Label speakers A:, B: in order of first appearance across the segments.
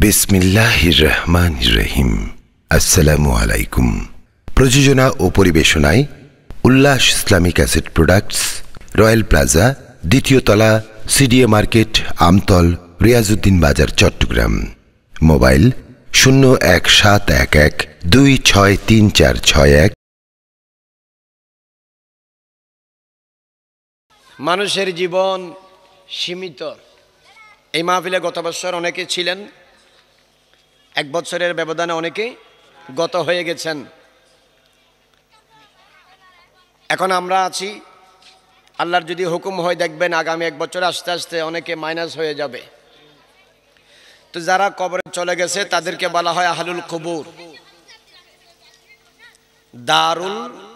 A: বিসমিল্লাহির রহমানির রহিম। আসসালামু আলাইকুম। প্রযোজনা ও পরিবেশনায় Ullash Islamic asset products, Royal Plaza, দ্বিতীয় তলা, সিডিএ মার্কেট, আমতল, রিয়াজউদ্দিন বাজার, চট্টগ্রাম। মোবাইল 017112634661।
B: মানুষের জীবন সীমিত। এই মাহফিলে গত বছর অনেকে ছিলেন, এক বছরের ব্যবধানে অনেকেই গত হয়ে গেছেন। এখন আমরা আছি, আল্লাহর যদি হুকুম হয় দেখবেন আগামী এক বছর আস্তে আস্তে অনেকে মাইনাস হয়ে যাবে। তো যারা কবরে চলে গেছে তাদেরকে বলা হয় আহলুল কুবুর, দারুল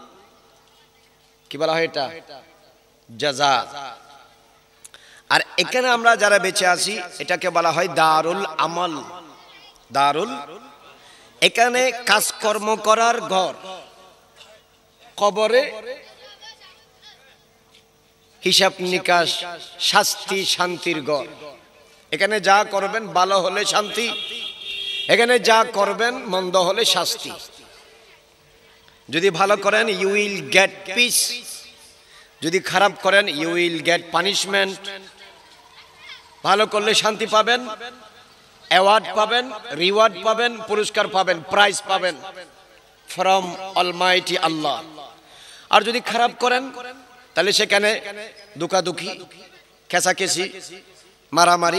B: কি বলা হয় এটা, জাযা। আর এখানে আমরা যারা বেঁচে আছি এটাকে বলা হয় দারুল আমল। দারুল, এখানে কাজকর্ম করার ঘর। কবরে হিসাব নিকাশ, শাস্তি শান্তির ঘর। এখানে যা করবেন ভালো হলে শান্তি, এখানে যা করবেন মন্দ হলে শাস্তি। যদি ভালো করেন ইউ উইল গেট পিস, যদি খারাপ করেন ইউ উইল গেট পানিশমেন্ট। ভালো করলে শান্তি পাবেন, অ্যাওয়ার্ড পাবেন, রিওয়ার্ড পাবেন, পুরস্কার পাবেন, প্রাইজ পাবেন ফ্রম অলমাইটি আল্লাহ। আর যদি খারাপ করেন তাহলে সেখানে দুকাদুকি, খেসাখেসি, মারামারি,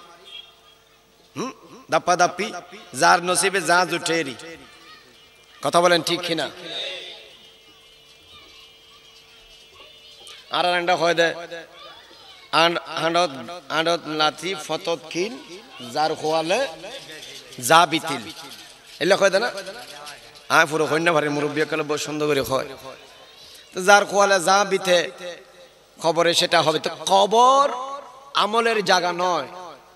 B: দাপ্পাদাপ্পি, যার নসিবে যা জুটেরি। কথা বলেন ঠিক কিনা? আর একটা হয় দে আন্ডত লাথি ফতত কিন যার খোয়ালে যা বিতিল, এলে কয় দে না? পুরো কন্যা ভারে মুরব্বী কালে বহু সুন্দর করে হয়। তো যার খোয়ালে যা বিতে খবরে সেটা হবে। তো কবর আমলের জায়গা নয়।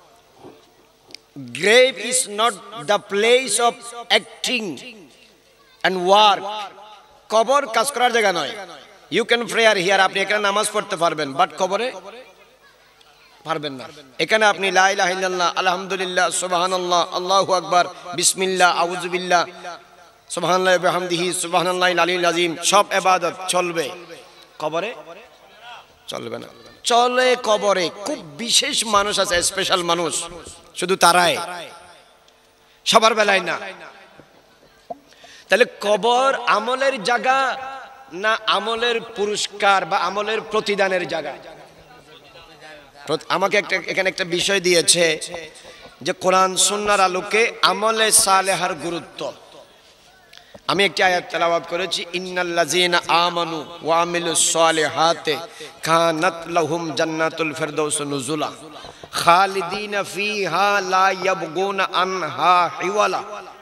B: Grave is not the place of acting and work. কবর কাজ করার জায়গা নয়। ইউ ক্যান প্রেয়ার হিয়ার, আপনি এখানে নামাজ পড়তে পারবেন, বাট কবরে পারবেন না। এখানে আপনি লা ইলাহা ইল্লাল্লাহ, আলহামদুলিল্লাহ, সুবহানাল্লাহ, আল্লাহু আকবার, বিসমিল্লাহ, আউযু বিল্লাহ, সুবহানাল্লাহি ওয়া বিহামদিহি, সুবহানাল্লাহিল আলিয়্যিল আযীম সব ইবাদত চলবে, কবরে চলবে না। চলে কবরে খুব বিশেষ মানুষ আছে, স্পেশাল মানুষ, শুধু তারাই, সবার বেলায় না। তাহলে কবর আমলের জায়গা না আমলের পুরস্কার বা আমলের প্রতিদানের জায়গা? আমাকে এখানে একটা বিষয় দিয়েছে যে কোরআন সুন্নাহর আলোকে আমলে সালেহার গুরুত্ব। আমি একটি আয়াত তেলাওয়াত করেছি, ইন্নাল্লাযীনা আমানু ওয়া আমিলুস সালিহাতি কানাত লাহুম জান্নাতুল ফিরদাউস নুজুলা খালিদিনা ফিহা লা ইয়াবগুনা আনহা হিওয়ালা।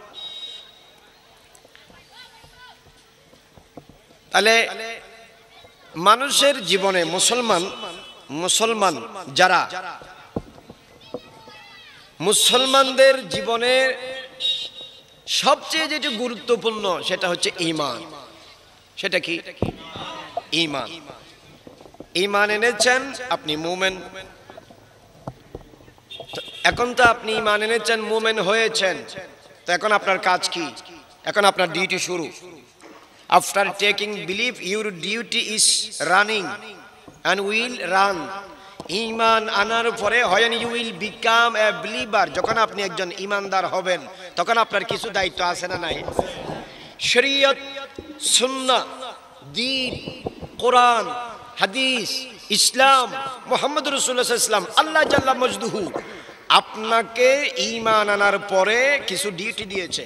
B: তাহলে মানুষের জীবনে মুসলমান যারা, মুসলমানদের জীবনের সবচেয়ে যেটা গুরুত্বপূর্ণ সেটা হচ্ছে ঈমান। সেটা কি? ঈমান। ঈমান এনেছেন আপনি মুমিন। এখন তো আপনি ঈমান এনেছেন, মুমিন হয়েছেন, তো এখন আপনার কাজ কি? এখন আপনার ডিউটি শুরু। After taking belief, your duty is running and will run. ঈমান আনার পরে when you will become a believer, যখন আপনি একজন ঈমানদার হবেন তখন আপনার কিছু দায়িত্ব আছে না নাই? শরীয়ত, সুন্নাহ, দ্বীন, কোরআন, হাদিস, ইসলাম, মুহাম্মদুর রাসূলুল্লাহ সাল্লাল্লাহু আলাইহি ওয়াসাল্লাম, আল্লাহ জাল্লা মজদুহু আপনাকে ঈমান আনার পরে কিছু ডিউটি দিয়েছে।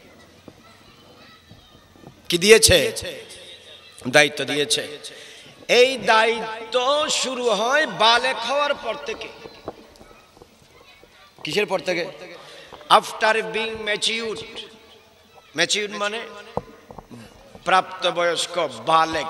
B: কি দিয়েছে? দায়িত্ব দিয়েছে। এই দায়িত্ব শুরু হয় বালেগ হওয়ার পর থেকে। কিসের পর থেকে? After being matured. ম্যাচিউরড মানে প্রাপ্তবয়স্ক, বালেগ।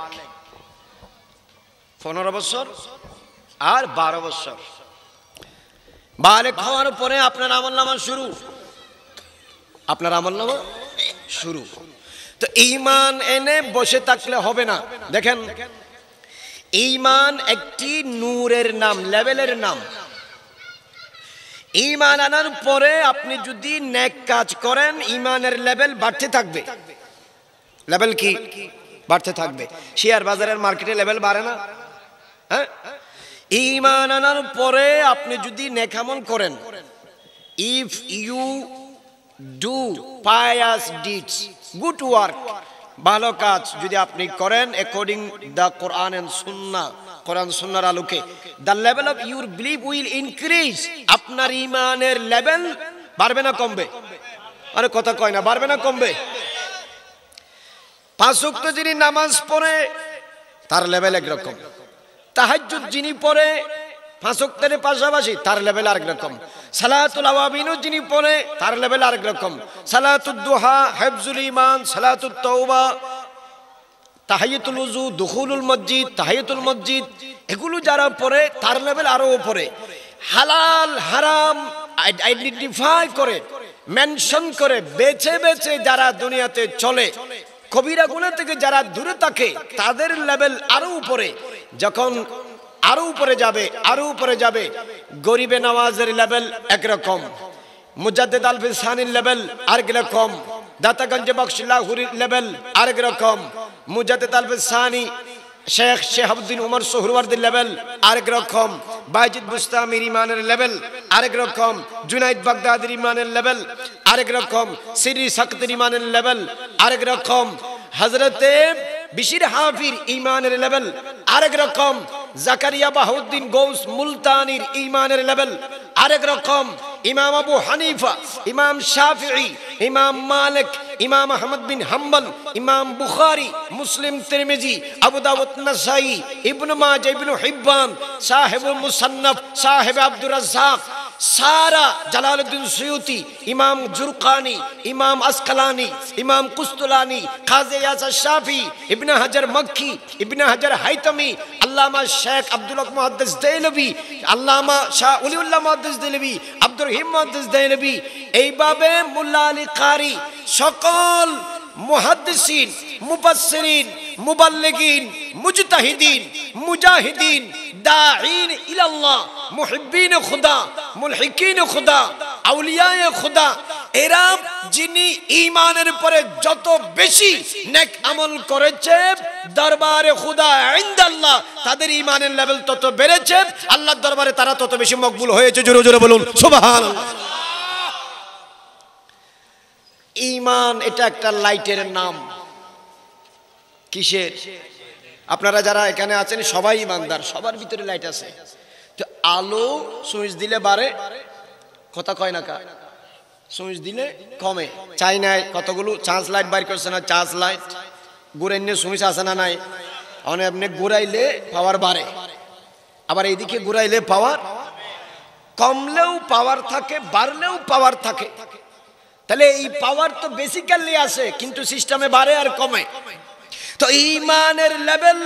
B: 15 বছর আর 12 বছর বালেগ হওয়ার পরে আপনার আমলনামা শুরু। আপনার আমলনামা শুরু। তো ঈমান এনে বসে থাকলে হবে না। দেখেন, ঈমান একটি নূরের নাম, লেভেলের নাম। ঈমান আনার পরে আপনি যদি নেক কাজ করেন ঈমানের লেভেল বাড়তে থাকবে। লেভেল কি বাড়তে থাকবে? শেয়ার বাজারের মার্কেটে লেভেল বাড়ে না? হ্যাঁ, ঈমান আনার পরে আপনি যদি নেক আমল করেন, if you do pious deeds, good work, ভালো কাজ যদি আপনি করেন according the Quran and Sunnah, Quran সুন্নাহর আলোকে, the level of your believe will increase. আপনার ঈমানের লেভেল বাড়বে না কমবে? আরে কথা কয় না, বাড়বে না কমবে? 5 ওয়াক্ত যিনি নামাজ পড়ে তার লেভেল একরকম, তাহাজ্জুদ যিনি পড়ে 5 ওয়াক্তের পাশাপাশি তার লেভেল আরেক রকম, সালাতুল আওয়াবিনও যিনি পড়ে তার লেভেল আরেক রকম, সালাতুদ দুহা, হিফজুল ঈমান, সালাতুত তাওবা, তাহিয়াতুল উযু, দুখুলুল মসজিদ, তাহিয়াতুল মসজিদ, এগুলো যারা পড়ে তার লেভেল আরো উপরে। হালাল হারাম আইডেন্টিফাই করে, মেনশন করে, বেছে বেছে যারা দুনিয়াতে চলে, কবিরা গুনাহ থেকে যারা দূরে থাকে, তাদের লেভেল আরো উপরে। যখন আরো উপরে যাবে, আরো উপরে যাবে, গরিবে নওয়াজের লেভেল একরকম, মুজাদ্দিদ আলফি সানির লেভেল আরেক রকম, দাতাগঞ্জ বখশ লাহুরির লেভেল আরেক রকম, Mujaddid Alfi Sani Sheikh Shahabuddin Umar সোহরওয়ার্দির লেভেল আরেক রকম, বাইজিদ বুস্তামির ঈমানের লেভেল আরেক রকম, জুনাইদ বাগদাদির ঈমানের লেভেল আরেক রকম, সিরি সাকতের ঈমানের লেভেল আরেক রকম, হযরতে বিশির হাফির ঈমানের লেভেল আরেক রকম, জাকারিয়া বাহাউদ্দিন গৌস মুলতানির ঈমানের লেভেল আরেক রকম, ইমাম আবু হানিফা, ইমাম শাফিঈ, ইমাম মালিক, ইমাম আহমদ বিন হাম্বল, ইমাম বুখারী, মুসলিম, তিরমিজি, আবু দাউদ, নাসাই, ইবনে মাজাহ, ইবনে হিব্বান, সাহেবুল মুসান্নাফ, সাহেব আব্দুর রাজ্জাক, সারা জালালউদ্দিন সুয়ুতি, ইমাম জুরকানি, ইমাম আসকালানি, ইমাম কুস্তুলানি, কাজী ইয়াসা শাফি, ইবনে হাজার মক্কি, ইবনে হাজার হাইতামি, আল্লামা শেখ আব্দুল হক মুহাদ্দিস দেহলভী, আল্লামা শাহ ওলিউল্লাহ মুহাদ্দিস দেহলভী, আব্দুর রহিম মুহাদ্দিস দেহলভী, এইভাবে মোল্লা আলী কারি, সকল মুহাদ্দিসিন, মুফাসসিরিন, মুবাল্লিগিন, মুজতাহিদিন, মুজাহিদিন, দাঈন ইলাল্লাহ, মুহিব্বিন খুদা, মুলহিকিন খুদা, আউলিয়ায়ে খুদা, এরা যিনি ঈমানের পরে যত বেশি নেক আমল করেছে দরবারে খুদা ইনদাল্লাহ, তাদের ঈমানের লেভেল তত বেড়েছে, আল্লাহর দরবারে তারা তত বেশি মকবুল হয়েছে। জোরে জোরে বলুন সুবহানাল্লাহ। ঈমান এটা একটা লাইটের নাম। কিসের? আপনারা যারা এখানে আছেন সবাই ঈমানদার, সবার ভিতরে লাইট আছে। তো আলো সুইচ দিলে বাড়ে, কথা কয় না কা, সুইচ দিলে কমে। চাইনায় কতগুলো চার্জ লাইট বাইর করছে না, চার্জ লাইট ঘুরাইলে সুইচ আছে না নাই, অনেক এমনি ঘুরাইলে পাওয়ার বাড়ে, আবার এইদিকে ঘুরাইলে পাওয়ার কমলেও পাওয়ার থাকে, বাড়লেও পাওয়ার থাকে। তাহলে এই পাওয়ার তো বেসিক্যালি আছে, কিন্তু সিস্টেমে বাড়ে আর কমে। তো ঈমানের লেভেল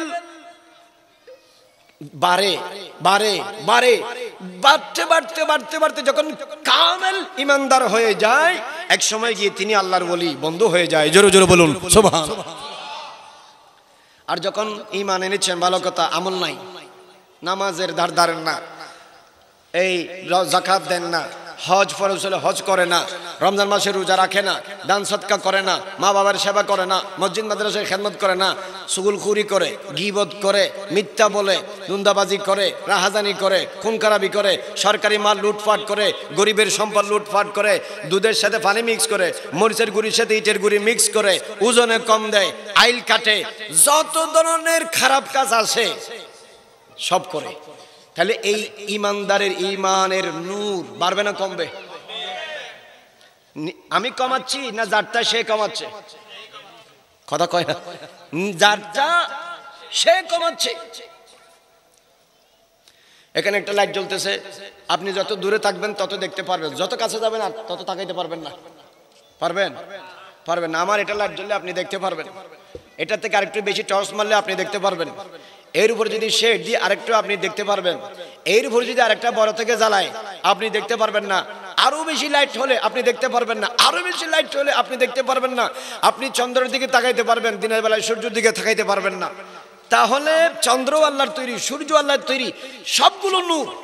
B: বাড়ে বাড়ে বাড়ে, বাড়তে বাড়তে বাড়তে বাড়তে যখন কামেল ঈমানদার হয়ে যায়, এক সময় গিয়ে তিনি আল্লাহর ওলি বন্ধু হয়ে যায়। জোরে জোরে বলুন সুবহানাল্লাহ। আর যখন ঈমান এনেছেন, ভালো কথা, আমল নাই, নামাজের ধার ধারেন না, এই যাকাত দেন না, হজ ফরজ হলে হজ করে না, রমজান মাসে রোজা রাখে না, দান সদকা করে না, মা বাবার সেবা করে না, মসজিদ মাদ্রাসায় খেদমত করে না, সুগুলখুরি করে, গীবত করে, মিথ্যা বলে, দুন্দাবাজি করে, রাহাজানি করে, খুনখারাবি করে, সরকারি মাল লুটপাট করে, গরিবের সম্পদ লুটপাট করে, দুধের সাথে পানি মিক্স করে, মরিচের গুঁড়ির সাথে ইটের গুঁড়ি মিক্স করে, ওজনে কম দেয়, আইল কাটে, যত ধরনের খারাপ কাজ আছে সব করে। তাহলে এই ঈমানদারের ঈমানের নূর বাড়বে না কমবে? আমি কমাচ্ছি না যারটা সে কমাচ্ছে? কথা কয় না, যারটা সে কমাচ্ছে। এখানে একটা লাইট জ্বলতেছে, আপনি যত দূরে থাকবেন তত দেখতে পারবেন, যত কাছে যাবেন আর তত তাকাইতে পারবেন না। পারবেন? পারবেন না। আমার এটা লাইট জ্বললে আপনি দেখতে পারবেন, এটা থেকে আরেকটু বেশি টর্চ মারলে আপনি দেখতে পারবেন, এর উপর যদি শেড দিয়ে আরেকটু আপনি দেখতে পারবেন, এর উপর যদি আরেকটা বড় থেকে জ্বালায় আপনি দেখতে পারবেন না, আরো বেশি লাইট হলে আপনি দেখতে পারবেন না, আরো বেশি লাইট হলে আপনি দেখতে পারবেন না। আপনি চন্দ্রের দিকে তাকাইতে পারবেন, দিনের বেলায় সূর্যের দিকে তাকাইতে পারবেন না। তাহলে চন্দ্র আল্লাহর তৈরি, সূর্য আল্লাহর তৈরি, সবগুলো নূর।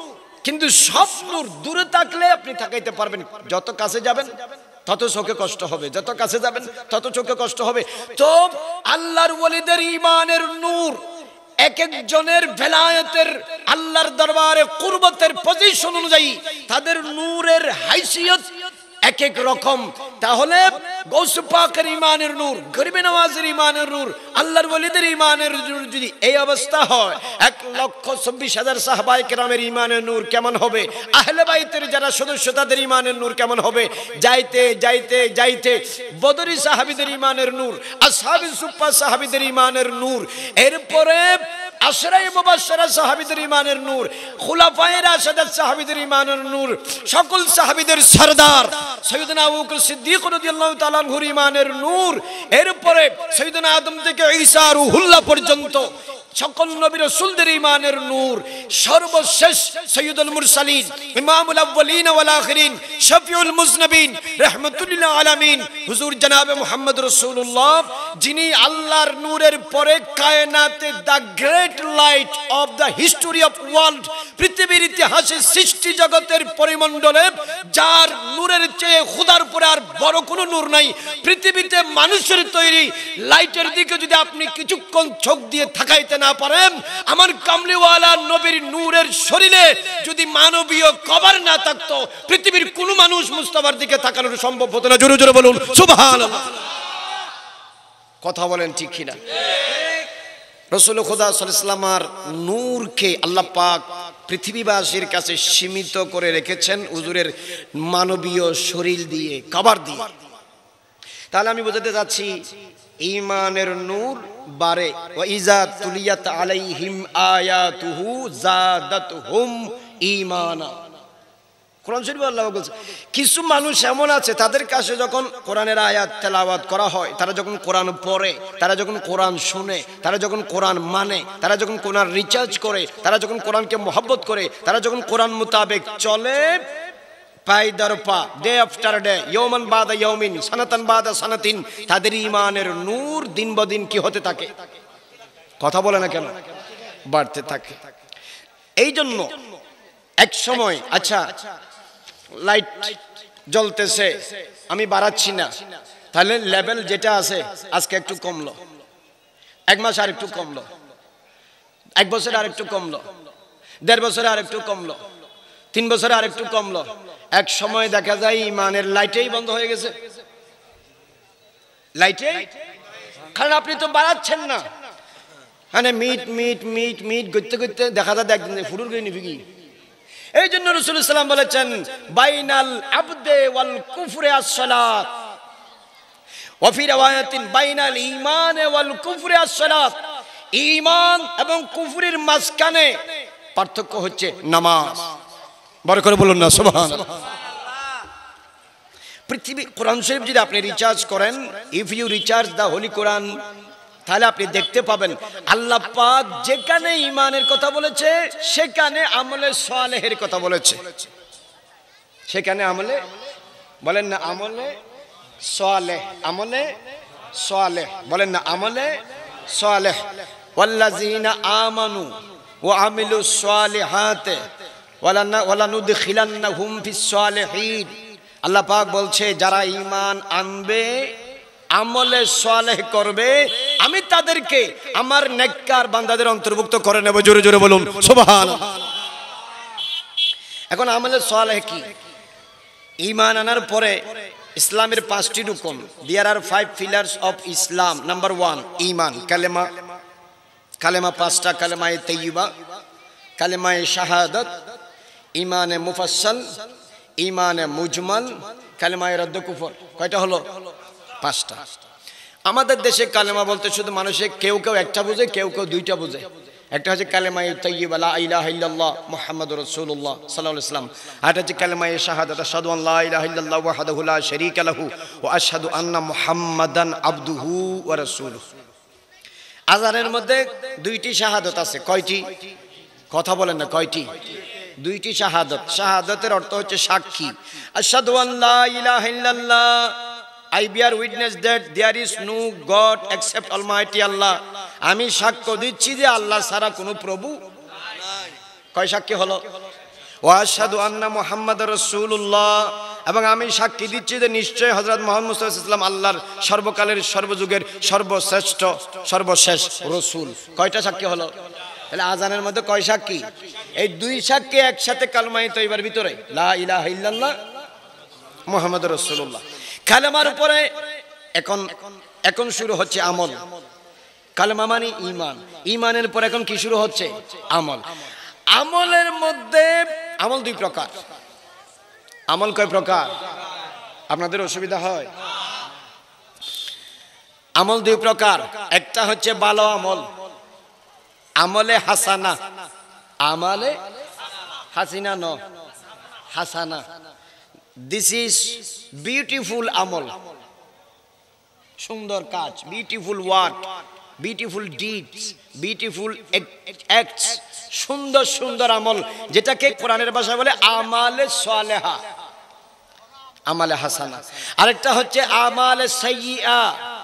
B: কিন্তু সব নূর দূরে থাকলে আপনি তাকাইতে পারবেন, যত কাছে যাবেন তত চোখে কষ্ট হবে, যত কাছে যাবেন তত চোখে কষ্ট হবে। তো আল্লাহর ওলিদের ঈমানের নূর এক একজনের ভেলায়েতের আল্লাহর দরবারে কুরবতের পজিশন অনুযায়ী তাদের নূরের হাইসিয়ত এক এক রকম। তাহলে গৌস পাকের ঈমানের নূর, গরিবে নওয়াজের ঈমানের নূর, আল্লাহর ওলিদের ঈমানের নূর যদি এই অবস্থা হয়, 1,24,000 সাহাবায়ে কেরামের ঈমানের নূর কেমন হবে, আহলে বাইতের যারা সদস্য তাদের ঈমানের নূর কেমন হবে, যাইতে যাইতে যাইতে বদরি সাহাবীদের ঈমানের নূর, আসহাবে সুফফা সাহাবীদের ঈমানের নূর, এরপরে আশরায়ে মুবাশশারা সাহাবীদের ঈমানের নূর, খুলাফায়ে রাশিদাত সাহাবীদের ঈমানের নূর, সকল সাহাবীদের সরদার সাইয়েদনা আবু বকর সিদ্দিক রাদিয়াল্লাহু তাআলা আনহুর ঈমানের নূর, এরপরে সাইয়েদনা আদম থেকে ঈসা রূহুল্লাহ পর্যন্ত সকল নবী রাসূলদের ঈমানের নূর, সর্বশেষ সাইয়্যিদুল মুরসালিন ইমামুল আউয়ালিন ওয়াল আখিরিন শফিউল মুজনবিন রাহমাতুল আলামিন হুজুর জনাবে মুহাম্মদ রাসূলুল্লাহ, যিনি আল্লাহর নূরের পরে কায়নাতে the great light of the history of world, পৃথিবীর ইতিহাসে সৃষ্টি জগতের পরিমণ্ডলে যার নূরের চেয়ে খোদার পরে আর বড় কোনো নূর নাই। পৃথিবীতে মানুষের তৈরি লাইটের দিকে যদি আপনি কিছুক্ষণ চোখ দিয়ে তাকাইতে না পারেন, আমার কামলিওয়ালা নবীর নূরের শরীরে যদি মানবীয় কবর না থাকতো, পৃথিবীর কোনো মানুষ মুস্তাফার দিকে তাকানো সম্ভব হতো না। জোরে জোরে বলুন সুবহানাল্লাহ। কথা বলেন ঠিক কিনা? রাসূল খুদা সাল্লাল্লাহু আলাইহি ওয়াসাল্লামের নূরকে আল্লাহ পাক পৃথিবীবাসীর কাছে সীমিত করে রেখেছেন হুজুরের মানবীয় শরীর দিয়ে, কবর দিয়ে। তাহলে আমি বোঝাতে যাচ্ছি ঈমানের নূর বাড়ে, ওয়া ইজা তুলিয়াত আলাইহিম আয়াতুহু জাদাতহুম ঈমানা। কোরআন শরীফে আল্লাহ বলেছে কিছু মানুষ এমন আছে তাদের কাছে যখন কোরআনের আয়াত তেলাওয়াত করা হয়, তারা যখন কোরআন পড়ে, তারা যখন কোরআন শুনে, তারা যখন কোরআন মানে, তারা যখন কোরআন রিচার্জ করে, তারা যখন কোরআনকে মহব্বত করে, তারা যখন কোরআন মোতাবেক চলে, পাই দর পা, ডে আফটার ডে, ইয়মান বাদা ইয়মিন, সানাতান বাদা সানাতিন, তাদের ঈমানের নূর দিন বদিন কি হতে থাকে? কথা বলে না কেন? বাড়তে থাকে। এই জন্য এক সময় আচ্ছা লাইট জ্বলতেছে, আমি বাড়াচ্ছি না, তাহলে লেভেল যেটা আছে আজকে একটু কমলো, এক মাস আর একটু কমলো, এক বছর আর একটু কমলো, 1.5 বছরে আর একটু কমলো, 3 বছরে আর একটু কমলো, এক সময় দেখা যায় ঈমানের লাইটেই বন্ধ হয়ে গেছে। লাইটে, কারণ আপনি তো বাড়াচ্ছেন না, মানে মিট মিট মিট মিট করতে করতে দেখা যায় একদিন ফুরুর গিয়ে নিবি। এই জন্য রাসূল সাল্লাল্লাহু আলাইহি ওয়াসাল্লাম বলেছেন বাইনাল আবদে ওয়াল কুফরে আস-সালাত, ওয়া ফি riwayatin বাইনাল ঈমান ওয়াল কুফরে আস-সালাত, ঈমান এবং কুফরের মাঝখানে পার্থক্য হচ্ছে নামাজ। বড় করে বলুন না সুবহানাল্লাহ। পৃথিবী কোরআন শরীফ যদি আপনি রিচার্জ করেন, if you recharge the holy Quran, তাহলে আপনি দেখতে পাবেন আল্লাহ পাক যেখানে ঈমানের কথা বলেছে সেখানে আমলে সালেহের কথা বলেছে, সেখানে আমলে, বলেন না আমলে সালেহ, আমলে সালেহ, বলেন না আমলে সালেহ। ওয়াল্লাযীনা আমানু ওয়া আমিলুস সালিহাতি ওয়ালা নুদখিলান্নাহুম ফিস সালিহিন। আল্লাহ পাক বলছে যারা ঈমান আনবে, আমলে সালেহ করবে, আমি তাদেরকে আমার নেককার বান্দাদের অন্তর্ভুক্ত করে নেব। জোরে জোরে বলুন সুবহানাল্লাহ। এখন আমলে সালেহ কি? ঈমান আনার পরে ইসলামের 5টি রুকন, there are 5 pillars of Islam. Number 1 ঈমান, কালেমা, কালেমা 5টা, কালেমায়ে তাইয়্যিবা, কালেমায়ে শাহাদাত, ঈমানে মুফাসসাল, ঈমানে মুজমাল, কালেমায়ে রদ্দ কুফর। কয়টা হলো? 5টা। আমাদের দেশে কালেমা বলতে শুধু মানুষে কেউ কেউ একটা বোঝে, কেউ কেউ 2টা বোঝে। একটা হচ্ছে কালেমায়ে তাইয়্যিবা লা ইলাহা ইল্লাল্লাহ মুহাম্মাদুর রাসূলুল্লাহ সাল্লাল্লাহু আলাইহি ওয়াসাল্লাম, আর একটা হচ্ছে কালেমায়ে শাহাদাত আশহাদু আন লা ইলাহা ইল্লাল্লাহ ওয়াহদাহু লা শারীকা লাহু ওয়া আশহাদু আন্না মুহাম্মাদান আবদুহু ওয়া রাসূলুহু। আযানের মধ্যে 2টি শাহাদাত আছে। কয়টি? কথা বলেন না কয়টি? 2টি শাহাদাত। শাহাদাতের অর্থ হচ্ছে সাক্ষী। আশহাদু আন লা ইলাহা ইল্লাল্লাহ, I bear witness that there is no God except Almighty Allah. আমি সাক্ষ্য দিচ্ছি যে আল্লাহ ছাড়া কোনো প্রভু নাই। কয় সাক্ষী হলো? ওয়া আশহাদু আন্না মুহাম্মাদুর রাসূলুল্লাহ, এবং আমি সাক্ষী দিচ্ছি যে নিশ্চয় হযরত মুহাম্মদ সাল্লাল্লাহু আলাইহি ওয়াসাল্লাম আল্লাহর সর্বকালের সর্বযুগের সর্বশ্রেষ্ঠ সর্বশেষ রাসূল। কয়টা সাক্ষী হলো? তাহলে আজানের মধ্যে কয় সাক্ষী? এই দুই সাক্ষী একসাথে কালেমায়ে তয়্যিবার ভিতরে লা ইলাহা ইল্লাল্লাহ মুহাম্মাদুর রাসূলুল্লাহ। কালেমার উপরে এখন শুরু হচ্ছে আমল। কালেমা মানে ঈমান, ঈমানের পর এখন কি শুরু হচ্ছে? আমল। আমলের মধ্যে আমল দুই প্রকার। আমল কয় প্রকার? আপনাদের অসুবিধা হয়? আমল দুই প্রকার। একটা হচ্ছে ভালো আমল, আমলে হাসানা, আমলে হাসিনা ন হাসানা। দিস ইজ বিউটিফুল আমল, সুন্দর কাজ, beautiful work, beautiful deeds, beautiful acts, সুন্দর সুন্দর আমল, যেটাকে কোরআনের ভাষায় বলে আমালে সালেহা, আমালে হাসানা। আরেকটা হচ্ছে আমালে সাইয়্যা,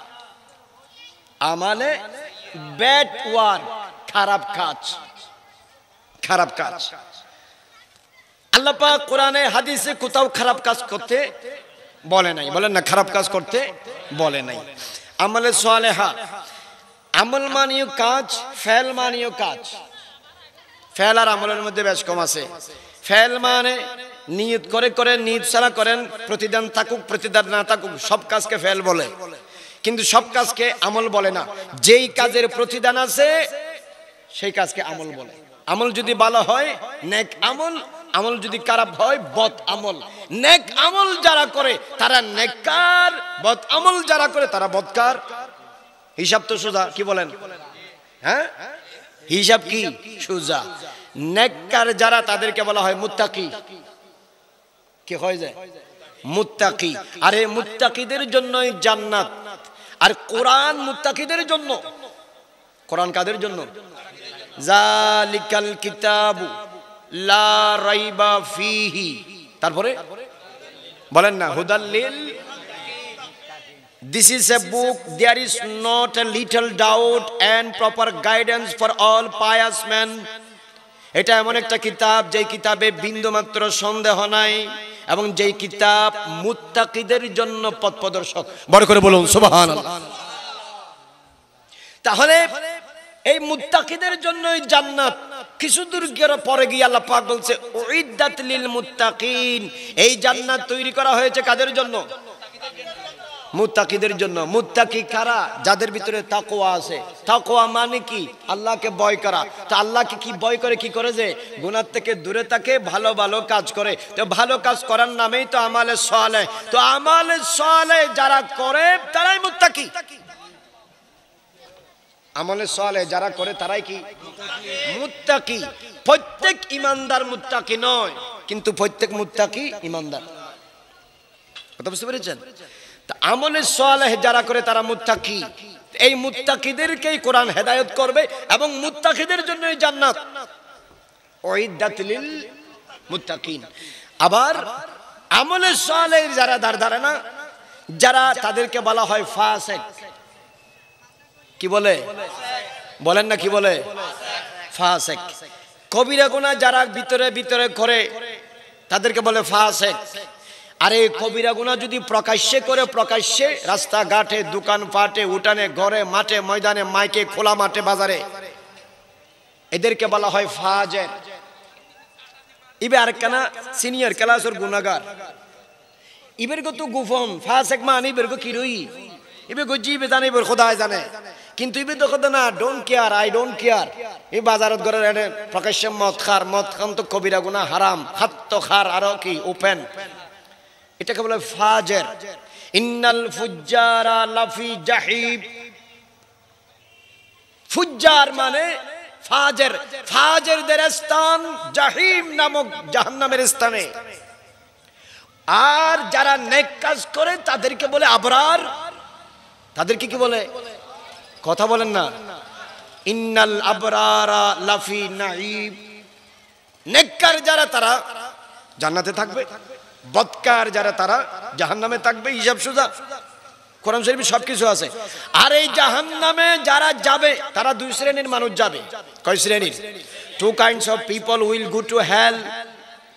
B: আমালে ব্যাড ওয়ার্ক, খারাপ কাজ, খারাপ কাজ। আল্লাহ পাক কোরআনে হাদিসে কোথাও খারাপ কাজ করতে বলে নাই, বলেন না, খারাপ কাজ করতে বলে নাই। আমলে সালেহা, আমল মানিও কাজ, ফেল মানিও কাজ। ফেল আর আমলের মধ্যে বেশ কম আছে। ফেল মানে নিয়ত করে করে, নিয়ত ছাড়া করেন, প্রতিদান থাকুক প্রতিদান না থাকুক, সব কাজকে ফেল বলে, কিন্তু সব কাজকে আমল বলে না। যেই কাজের প্রতিদান আছে সেই কাজকে আমল বলে। আমল যদি ভালো হয় নেক আমল, আমল যদি খারাপ হয় বদ আমল। নেক আমল যারা করে তারা নেককার, বদ আমল যারা করে তারা বদকার। হিসাব তো সোজা, কি বলেন? হ্যাঁ, হিসাব কি সোজা। নেককার যারা তাদেরকে বলা হয় মুত্তাকি। কি হয়ে যায়? মুত্তাকি। আরে মুত্তাকিদের জন্যই জান্নাত। আর কোরআন মুত্তাকিদের জন্য। কোরআন কাদের জন্য? জালিকাল কিতাবু লা রাইবা ফিহি। তারপরে বলেন না, হুদাল্লিল। This is a book, there is not a little doubt and proper guidance for all pious men. এটা এমন একটা কিতাব যেই কিতাবে বিন্দুমাত্র সন্দেহ নাই, এবং যেই কিতাব মুত্তাকিদের জন্য পথ প্রদর্শক। বড় করে বলুন সুবহানাল্লাহ। তাহলে এই মুত্তাকিদের জন্যই জান্নাত। কিছু দূর পরে গিয়ে আল্লাহ পাক বলছে উইদ্দাত লিল মুত্তাকিন, এই জান্নাত তৈরি করা হয়েছে কাদের জন্য? মুত্তাকিদের জন্য। মুত্তাকি কারা? যাদের ভিতরে তাকওয়া আছে। তাকওয়া মানে কি? আল্লাহকে ভয় করা। তো আল্লাহকে কি ভয় করে? কি করে? যে গুনাহ থেকে দূরে থাকে, ভালো ভালো কাজ করে। তো ভালো কাজ করার নামেই তো আমালে সালেহ। তো আমালে সালেহ যারা করে তারাই মুত্তাকি। আমলে সালেহ যারা করে তারাই কি? মুত্তাকি। প্রত্যেক ঈমানদার মুত্তাকি নয়, কিন্তু প্রত্যেক মুত্তাকি ঈমানদার। কথা বুঝতে পেরেছেন? আমলে সালেহ যারা করে তারা মুত্তাকি। এই মুত্তাকিদেরকেই কোরআন হেদায়েত করবে, এবং মুত্তাকিদের জন্যই জান্নাত। উইদ্দাত লিল মুত্তাকিন। আবার আমলে সালেহ যারা ধারে না, যারা, তাদেরকে বলা হয় ফাসিক। কি বলে? বলেন না, কি বলে? ফাসিক। কবিরা গুনাহ যারা ভিতরে ভিতরে করে তাদেরকে বলে ফাসিক। আরে কবিরা গুনাহ যদি প্রকাশ্যে করে, প্রকাশ্যে রাস্তাঘাটে, দোকানপাটে, উঠানে, ঘরে, মাঠে, ময়দানে, মাইকে, খোলা মাঠে, বাজারে, এদেরকে বলা হয় ফাজের। ইবে আরেকখানা সিনিয়র ক্লাসের গুনাহগার। ইবের গো তো গোপন ফাসিক মানে ইবের গো কি রই, ইবে গো জিবে জানে, ইবের খোদাই জানে, কিন্তু ইবে তো খোদা না, don't care, I don't care. এই বাজারত ঘরে প্রকাশ্যে মদ খার, মদ খান তো কবিরা গুনাহ, হারাম। খাদ্য খার আরো কি ওপেন, এটাকে বলে ফাজের। ইন্নাল ফুজ্জারা লাফি জাহিম। ফুজ্জার মানে ফাজের। ফাজেরদের স্থান জাহিম নামক জাহান্নামের স্থানে। আর যারা নেক কাজ করে তাদেরকে বলে আবরার। তাদেরকে কি বলে? কথা বলেন না। ইন্নাল আবরারা লাফি নাঈম। নেককার যারা তারা জান্নাতে থাকবে, বদকার যারা তারা জাহান্নামে থাকবে। হিসাব সোজা, কোরআন শরীফে সবকিছু আছে। আর এই জাহান্নামে যারা যাবে তারা দুই শ্রেণীর মানুষ যাবে। কয় শ্রেণীর? Two kinds of people will go to hell.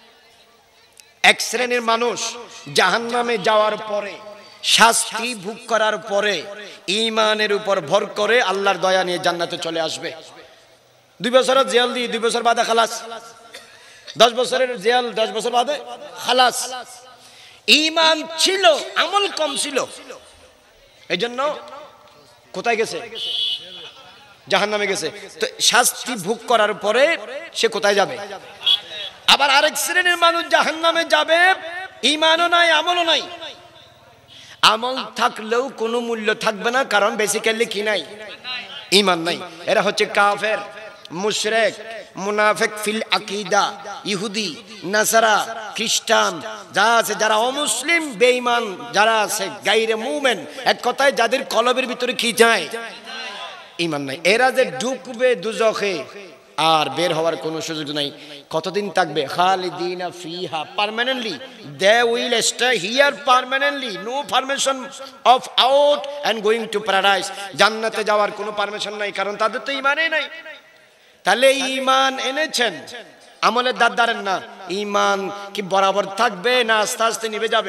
B: এক শ্রেণীর মানুষ জাহান্নামে যাওয়ার পরে, শাস্তি ভোগ করার পরে ঈমানের উপর ভর করে আল্লাহর দয়া নিয়ে জান্নাতে চলে আসবে। 2 বছরের জেল দিয়ে 2 বছর বাদে খালাস, 10 বছরের জেল 10 বছর বাদে খালাস। ঈমান ছিল, আমল কম ছিল, এই জন্য কোথায় গেছে? জাহান্নামে গেছে। তো শাস্তি ভোগ করার পরে সে কোথায় যাবে? আবার আরেক শ্রেণীর মানুষ জাহান্নামে যাবে, ঈমানও নাই, আমলও নাই। আমল থাকলেও কোনো মূল্য থাকবে না, কারণ বেসিক্যালি কি নাই? ঈমান নাই। এরা হচ্ছে কাফের, মুশরিক, মুনাফিক ফিল আকীদা, ইহুদি, নাসারা, খ্রিস্টান যা আছে, যারা অমুসলিম, বেঈমান যারা আছে, গায়রে মুমিন, এক কথায় যাদের কলবের ভিতরে কি যায়? ঈমান নাই। এরা যে ঢুকবে দুজখে, আর বের হওয়ার কোনো সুযোগ নাই। কতদিন থাকবে? খালিদিনা ফিহা, permanently. They will stay here permanently, no permission of out and going to paradise. জান্নাতে যাওয়ার কোনো পারমিশন নাই, কারণ তাদের তো ঈমানই নাই। তাহলে ঈমান এনেছেন, আমলের দাঁত দাঁড়েন না। ঈমান কি বরাবর থাকবে, না আস্তে আস্তে নিভে যাবে?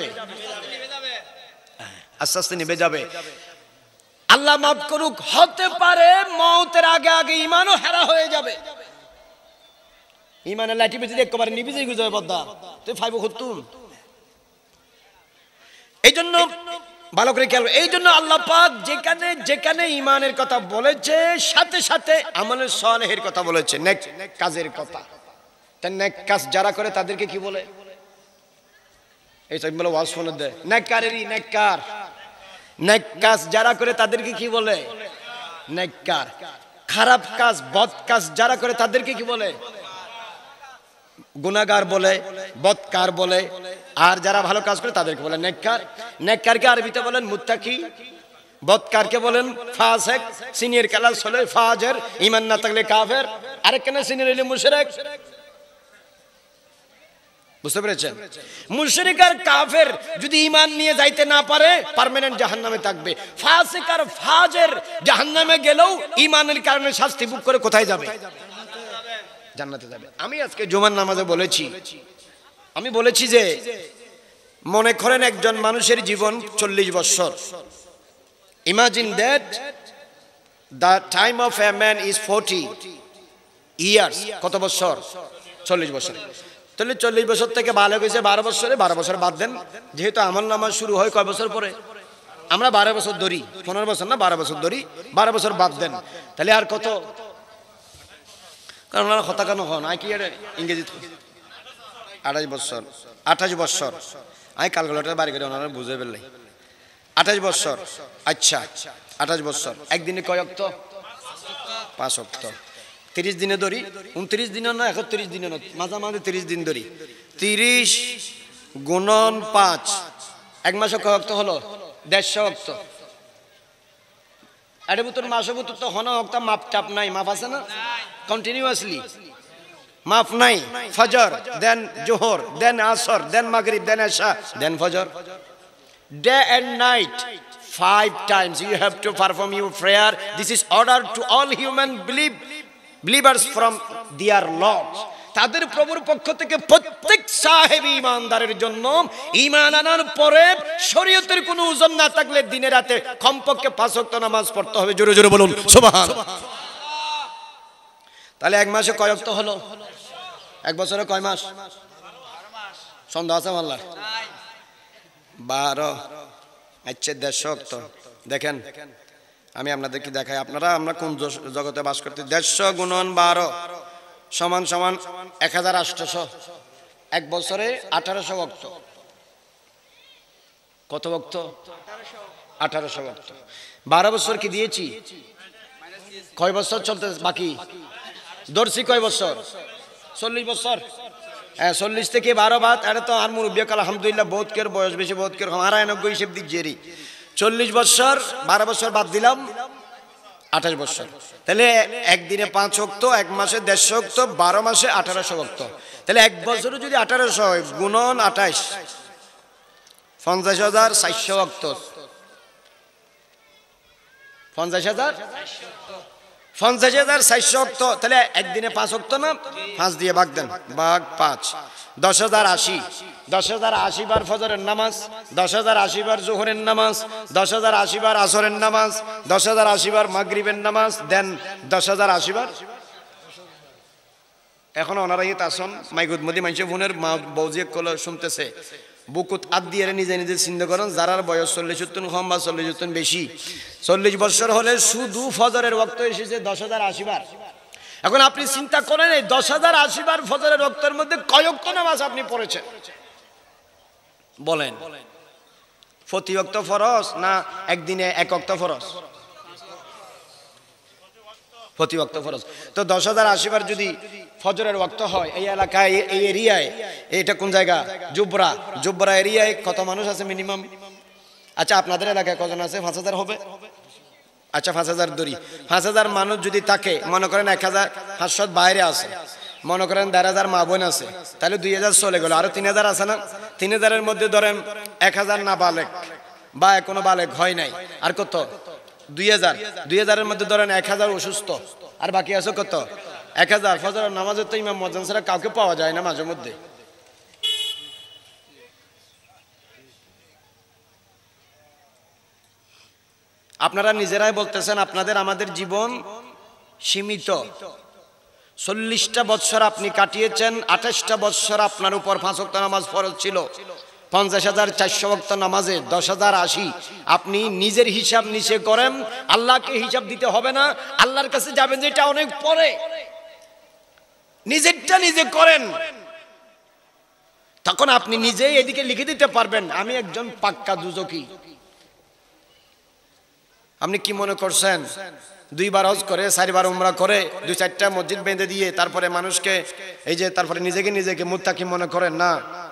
B: আস্তে আস্তে নিভে যাবে। আল্লাহ মাফ করুক, হতে পারে মওতের আগে আগে ঈমানও হারা হয়ে যাবে। ঈমানের লাঠি বেঁচে একবারে নিভে যাই গুজবে বদ্দা, তুই ফাইব খুতুন। এই জন্য ভালো করে খেয়াল, এই জন্য আল্লাহ পাক যেখানে যেখানে ঈমানের কথা বলেছে, সাথে সাথে আমলের সালেহের কথা বলেছে, নেক কাজের কথা। তা নেক কাজ যারা করে তাদেরকে কি বলে? এই সব বলে ওয়াজ শুনে দেয়, নেককারেরই নেককার। নেক কাজ যারা করে তাদেরকে কি বলে? নেককার। খারাপ কাজ, বদ কাজ যারা করে তাদেরকে কি বলে? গুনাহগার বলে, বদকার বলে। আর যারা ভালো কাজ করে তাদেরকে বলে নেককার। নেককারকে আরবিতে বলেন মুত্তাকি, বদকারকে বলেন ফাসিক। সিনিয়র ক্লাস হলে ফাজের, ঈমান না থাকলে কাফের, আরেকখানে সিনিয়র হলে মুশরিক। বুঝতে পেরেছেন? মুশরিক আর কাফের যদি ঈমান নিয়ে যাইতে না পারে, পার্মানেন্ট জাহান্নামে থাকবে। ফাসিক আর ফাজের জাহান্নামে গেলেও ঈমানের কারণে শাস্তি ভোগ করে কোথায় যাবে? জান্নাতে যাবে। আমি আজকে জুমার নামাজে বলেছি, আমি বলেছি যে মনে করেন একজন মানুষের জীবন 40 বছর। Imagine that the time of a man is 40 years. কত বছর? 40 বছর। তাহলে 40 বছর থেকে ভালো হয়েছে 12 বছরে, 12 বছর বাদ দেন। যেহেতু আমল নামাজ শুরু হয় কয় বছর পরে? আমরা 12 বছর ধরি, 15 বছর না, 12 বছর ধরি। 12 বছর বাদ দেন, তাহলে আর কত? কারণ ওনারা কথা কেন হন, আই কি ইংরেজি 28 বছর। 28 বছর আমি ক্যালকুলেটর বাড়ি করে ওনারা বুঝে ফেললে 28 বছর। আচ্ছা 28 বছর, একদিনে কয় অক্ত? 5 অক্ত। 30 দিনে ধরি, 29 দিনে না, 31 দিনে না, মাঝামাঝি 30 দিন ধরি। 30 গুণন 5, এক মাসে কয় অক্ত হলো? 150 অক্ত। এর ভিতর মাসের ভিতর তো হন অক্ত মাপ টাপ নাই, মাপ আছে না? কন্টিনিউয়াসলি মাফ নাই। ফজর, দেন জোহর, দেন আসর, দেন মাগরিব, দেন এশা, দেন ফজর। Day and night 5 times you have to perform your prayer. This is order to all human believers from their Lord. তাদের প্রভুর পক্ষ থেকে প্রত্যেক সাহেব ঈমানদারের জন্য ঈমান আনার পরে শরীয়তের কোনো ওজন না থাকলে দিনে রাতে কমপক্ষে 5 ওয়াক্ত নামাজ পড়তে হবে। জোরে জোরে বলুন সুবহানাল্লাহ। তাহলে এক মাসে কয় ওয়াক্ত হলো? এক বছরে কয় মাস? সন্দেহ আছে আল্লাহ? 12। আচ্ছা 150 ওয়াক্ত। দেখেন আমি আপনাদেরকে দেখাই, আমরা কোন জগতে বাস করতে। 150 গুণন 12 সমান সমান 1800। এক বছরে 1800 ওয়াক্ত। কত ওয়াক্ত? 1800 ওয়াক্ত। 12 বছর কি দিয়েছি? কয় বছর চলতে বাকি? ধরছি কয় বছর? 40 বছর। হ্যাঁ 40 থেকে 12 বাদ, এটা তো আর মুরব্বী কাল আলহামদুলিল্লাহ বহুত কের বয়স বেশি, বহুত কের 90 হিসেব দিক জেরি। 40 বছর 12 বছর বাদ দিলাম 28 বছর। তাহলে একদিনে 5 ওয়াক্ত, এক মাসে 150 ওয়াক্ত, 12 মাসে 1800 ওয়াক্ত। তাহলে এক বছরে যদি 1800 হয় গুণন 28, 50,400 ওয়াক্ত। 50,400 50,400 ওয়াক্ত, তাহলে একদিনে 5 ওয়াক্ত না? 5 দিয়ে ভাগ দেন, ভাগ 5, 10,080। 10,080 বার ফজরের নামাজ, 10,080 বার জোহরের নামাজ, 10,080 বার আসরের নামাজ, 10,080 বার মাগরিবের নামাজ, দেন 10,080 বার। এখন ওনারা ইয়ে আসন মাইগুদ মধ্যে মানুষের ফোনের মা বৌজিয়ে কল শুনতেছে, বুকুত আদ দিয়ে নিজে নিজে চিন্তা করেন, যারার বয়স 40 কম বা 40 বেশি, 40 বছর হলে শুধু ফজরের ওয়াক্ত এসেছে 10,080 বার। এখন আপনি চিন্তা করেন এই 10,080 বার ফজরের ওয়াক্তের মধ্যে কয় ওয়াক্ত নামাজ আপনি পড়েছেন বলেন? প্রতি ওয়াক্ত ফরজ না একদিনে এক ওয়াক্ত ফরজ? প্রতি ওয়াক্ত ফরজ। তো 10,080 বার যদি ফজরের ওয়াক্ত হয় এই এলাকায়, এই এরিয়ায়, এটা কোন জায়গা? জুবরা। জুবরা এরিয়ায় কত মানুষ আছে মিনিমাম? আচ্ছা আপনাদের এলাকায় কজন আছে? 5,000 হবে? আচ্ছা 5,000 ধরি, 5,000 মানুষ যদি থাকে, মনে করেন 1,500 বাইরে আছে, মনে করেন 1,500 মা বোন আছে, তাহলে 2,000 চলে গেল, আরো 3,000 আছে না? 3,000-এর মধ্যে ধরেন 1,000 না বালেক বা এখনো বালেক হয় নাই, আর কত? 2,000। 2,000-এর মধ্যে ধরেন 1,000 অসুস্থ, আর বাকি আছে কত? 1,000। ফজরের নামাজে তো ইমাম মুয়াজ্জিন ছাড়া কাউকে পাওয়া যায় না মাঝে মধ্যে। আপনারা নিজেরাই বলতেছেন আপনাদের আমাদের জীবন সীমিত। 40টা বছর আপনি কাটিয়েছেন, 28টা বছর আপনার উপর 5 ওয়াক্ত নামাজ ফরজ ছিল। 50,400 ওয়াক্ত নামাজে 10,080। আপনি নিজের হিসাব নিচে করেন, আল্লাহকে হিসাব দিতে হবে না, আল্লাহর কাছে যাবেন যেটা অনেক পরে। নিজেরটা নিজে করেন, তখন আপনি নিজেই এদিকে লিখে দিতে পারবেন আমি একজন পাক্কা দুজকি। আপনি কি মনে করছেন 2 বার হজ করে, 4 বার উমরা করে, 2-4টা মসজিদ বেঁধে দিয়ে তারপরে মানুষকে এই যে তারপরে নিজেকে মুত্তাকি মনে করেন? না।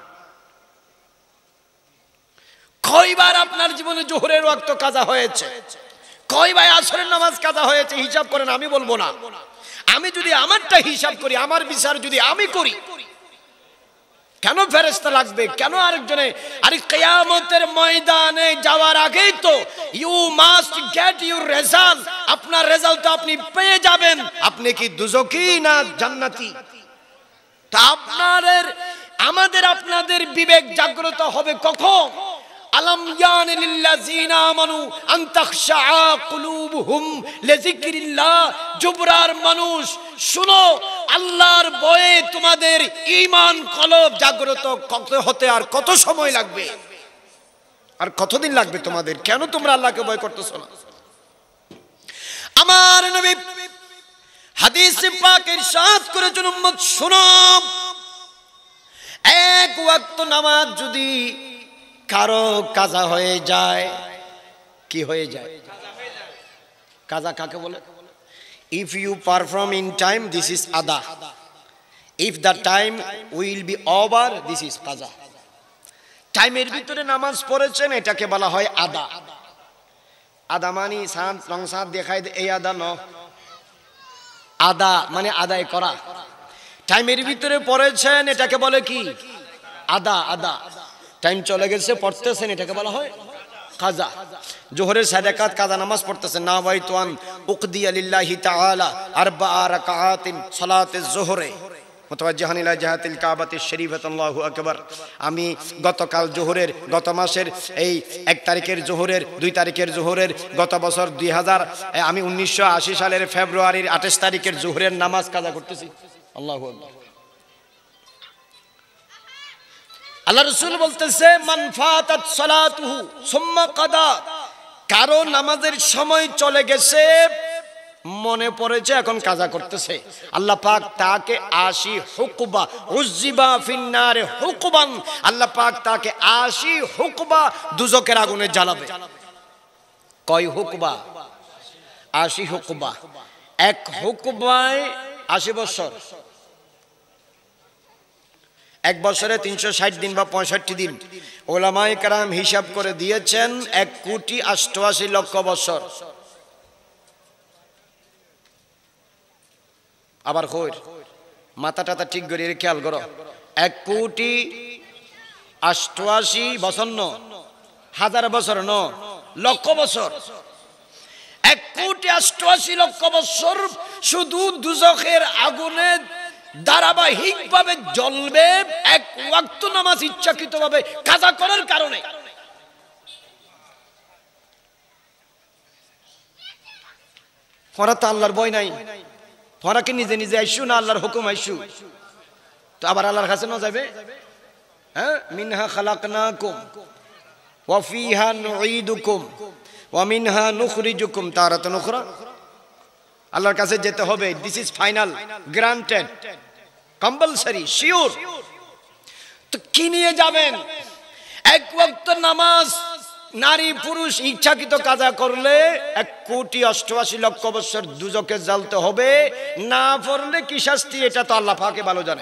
B: কয়বার আপনার জীবনে জোহরের ওয়াক্ত কাজা হয়েছে, কয়বার আসরের নামাজ কাজা হয়েছে হিসাব করেন। আমি বলবো না, আমি যদি আমারটা হিসাব করি, আমার বিচার যদি আমি করি, কেন ফেরেশতা লাগবে? কেন আরেকজনে? আরে কিয়ামতের ময়দানে যাওয়ার আগেই তো you must get your result. আপনার রেজাল্ট তো আপনি পেয়ে যাবেন, আপনি কি দুজকি না জান্নাতি। তা আপনাদের বিবেক জাগ্রত হবে কখন? আলাম ইয়ান লিল্লাযিনা আমানু আন তাখশা কুলুবুহুম লিযিকরিল্লাহ। জুবরার মানুষ শুনো, আল্লাহর ভয়ে তোমাদের ঈমান কলব জাগ্রত হতে আর কত সময় লাগবে, আর কতদিন লাগবে তোমাদের? কেন তোমরা আল্লাহকে ভয় করতেছো না? আমার নবী হাদিস পাকে ইরশাদ করেছেন, উম্মত শুনো, এক ওয়াক্ত নামাজ যদি কারো কাজা হয়ে যায়, কি হয়ে যায়? কাজা কাকে বলে? If you perform in time, this is ada. If the time will be over, this is qaza. টাইমের ভিতরে নামাজ পড়েছেন, এটাকে বলা হয় আদা। আদা মানে সাত রং সাত দেখাই এই আদা ন, আদা মানে আদায় করা। টাইমের ভিতরে পড়েছেন, এটাকে বলে কি? আদা। আদা টাইম চলে গেছে, পড়তেছেন, এটাকে বলা হয় কাজা। জোহরের 4 রাকাত কাজা নামাজ পড়তেছেন, নাওয়াইতু আন উকদিয়া লিল্লাহি তাআলা 4 রাকাতিন সালাতুজ যোহরে মুতাওয়াজ্জিহান ইলা জিহাতিল কাবাতিশ শরীফাত। আল্লাহু আকবার। আমি গতকাল জোহরের, গত মাসের এই 1 তারিখের জোহরের, 2 তারিখের জোহরের, গত বছর 1980 সালের ফেব্রুয়ারির 28 তারিখের জোহরের নামাজ কাজা করতেছি। আল্লাহু আকবার। আল্লাহ রাসূল বলতেছে, মান ফাতাত সালাতুহু সুম্মা কাদা। কারো নামাজের সময় চলে গেছে, মনে পড়েছে, এখন কাজা করতেছে, আল্লাহ পাক তাকে 80 হুকবা উযিবা ফিন্নারে হুকবান, আল্লাহ পাক তাকে 80 হুকবা দুজকের আগুনে জ্বালাবে। কয় হুকবা? 80 হুকবা। এক হুকবায় 80 বছর। 1 বছরে 360 দিন বা 65 দিন। ওলামায়ে কেরাম হিসাব করে দিয়েছেন 1,88,00,000 বছর। আবার কইর মাথাটা ঠিক করে খেয়াল করো, 1,88,00,000 বছর ন, 1000 বছর ন, লক্ষ বছর। 1,88,00,000 বছর শুধু দুজখের আগুনে ধারাবাহিকভাবে জ্বলবে এক ওয়াক্ত নামাজ ইচ্ছাকৃতভাবে কাজা করার কারণে। তোরা তো আল্লাহর ভয় নাই, তোরা কি নিজে নিজে আইসু না আল্লাহর হুকুম আইসু? তো আবার আল্লাহর কাছে না যাবে? হ্যাঁ, মিনহা খালাকনাকুম ওয়া ফিহা নুঈদুকুম ওয়া মিনহা নুখরিজুকুম তারাতান উখরা। আল্লাহর কাছে যেতে হবে। This is final, granted, compulsory, sure. তো কি নিয়ে যাবেন? এক ওয়াক্ত নামাজ নারী পুরুষ ইচ্ছাকৃত কাজা করলে 1,88,00,000 বছর দুজকে জ্বালতে হবে। না পড়লে কি শাস্তি, এটা তো আল্লাহ পাকে ভালো জানে।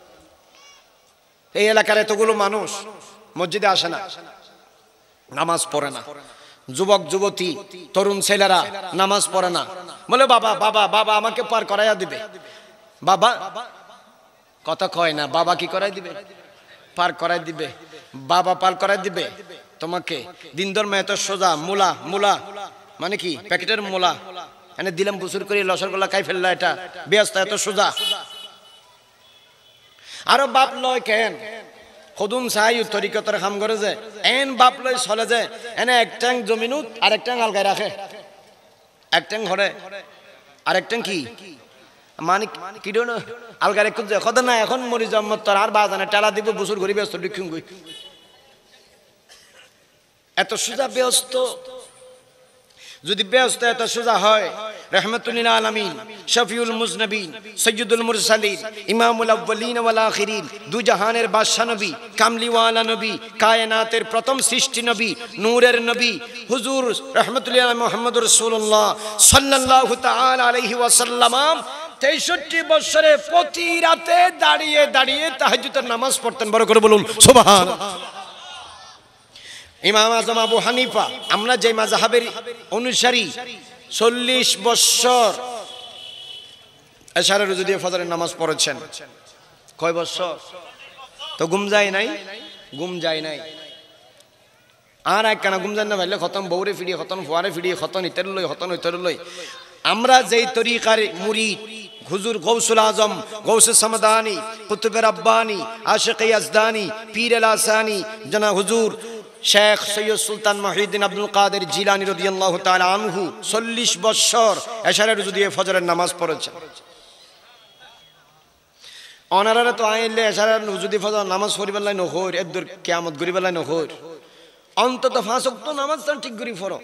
B: এই এলাকার এতগুলো মানুষ মসজিদে আসে না, নামাজ পড়ে না, যুবক যুবতী তরুণ ছেলেরা নামাজ পড়ে না। বলে বাবা বাবা বাবা আমাকে পার করাইয়া দিবে। বাবা কথা কয় না, বাবা কি করাই দিবে? পার করাই দিবে। বাবা পার করাই দিবে তোমাকে। দিন ধর্ম এত সোজা। মুলা, মুলা মানে কি? প্যাকেটের মুলা এনে দিলাম বুসুর করে লসরগোল্লা খাই ফেললা, এটা ব্যস্ত, এত সোজা। আরো বাপ লয় কেন খুদুম চাই তরিকতর কাম করে যে এন বাপ লয় চলে যে এনে এক ট্যাং জমিনুত আর এক ট্যাং আলগায় রাখে, এক ট্যাং ঘরে আর এক ট্যাং কি মানে কি আলগায় রেখে যে কত না এখন মরি জম্মত তোর আর বাজানে টালা দিব বুসুর ঘুরি ব্যস্ত ডিক্ষুম গই। এত সোজা ব্যস্ত। যদি ব্যস্ত এত সোজা হয়, রহমাতুল লিল আলামিন, শফিউল মুজনবিন, সৈয়দুল মুরসালিন, ইমামুল আউয়ালিন ওয়াল আখিরিন, দু জাহানের বাদশা নবী, কামলিওয়ালা নবী, কায়নাতের প্রথম সৃষ্টি নবী, নূরের নবী হুজুর রহমাতুল লিল আলামিন মুহাম্মদুর রাসূলুল্লাহ সাল্লাল্লাহু তাআলা আলাইহি ওয়াসাল্লাম 63 বছরে প্রতি রাতে দাঁড়িয়ে দাঁড়িয়ে তাহাজ্জুদের নামাজ পড়তেন। বড় করে বলুন সুবহানাল্লাহ। ইমাম আজম আবু হানিফা, আমরা যে মাযহাবের অনুসারী, 40 বছর এশারের রুজু দিয়ে ফজরের নামাজ পড়েছেন। কয় বছর? তো ঘুম যায় নাই, ঘুম যায় নাই। আর একখানা ঘুম যায় না ভাইলে খতম বউরে ফিরিয়ে খতম ফুয়ারে ফিরিয়ে খতন ইতের লই খতন ইতের লই। আমরা যেই তরিকার মুরিদ হুজুর গৌসুল আজম, গৌসে সমদানি, কুতুবে রব্বানি, আশিকে ইয়াজদানি, পীর আল আসানি, জনা হুজুর শেখ সৈয়দ সুলতান মহিউদ্দিন আব্দুল কাদের জিলানী রাদিয়াল্লাহু তাআলা আনহু 40 বছর এশারের রুজু দিয়ে ফজরের নামাজ পড়েছেন। অনারারে তো আইলে এশারের রুজু দিয়ে ফজর নামাজ পড়িবার লাই নহর, এদুর কিয়ামত গরিবার লাই নহর। অন্তত 5 ওয়াক্ত নামাজ ঠিক করে পড়ো।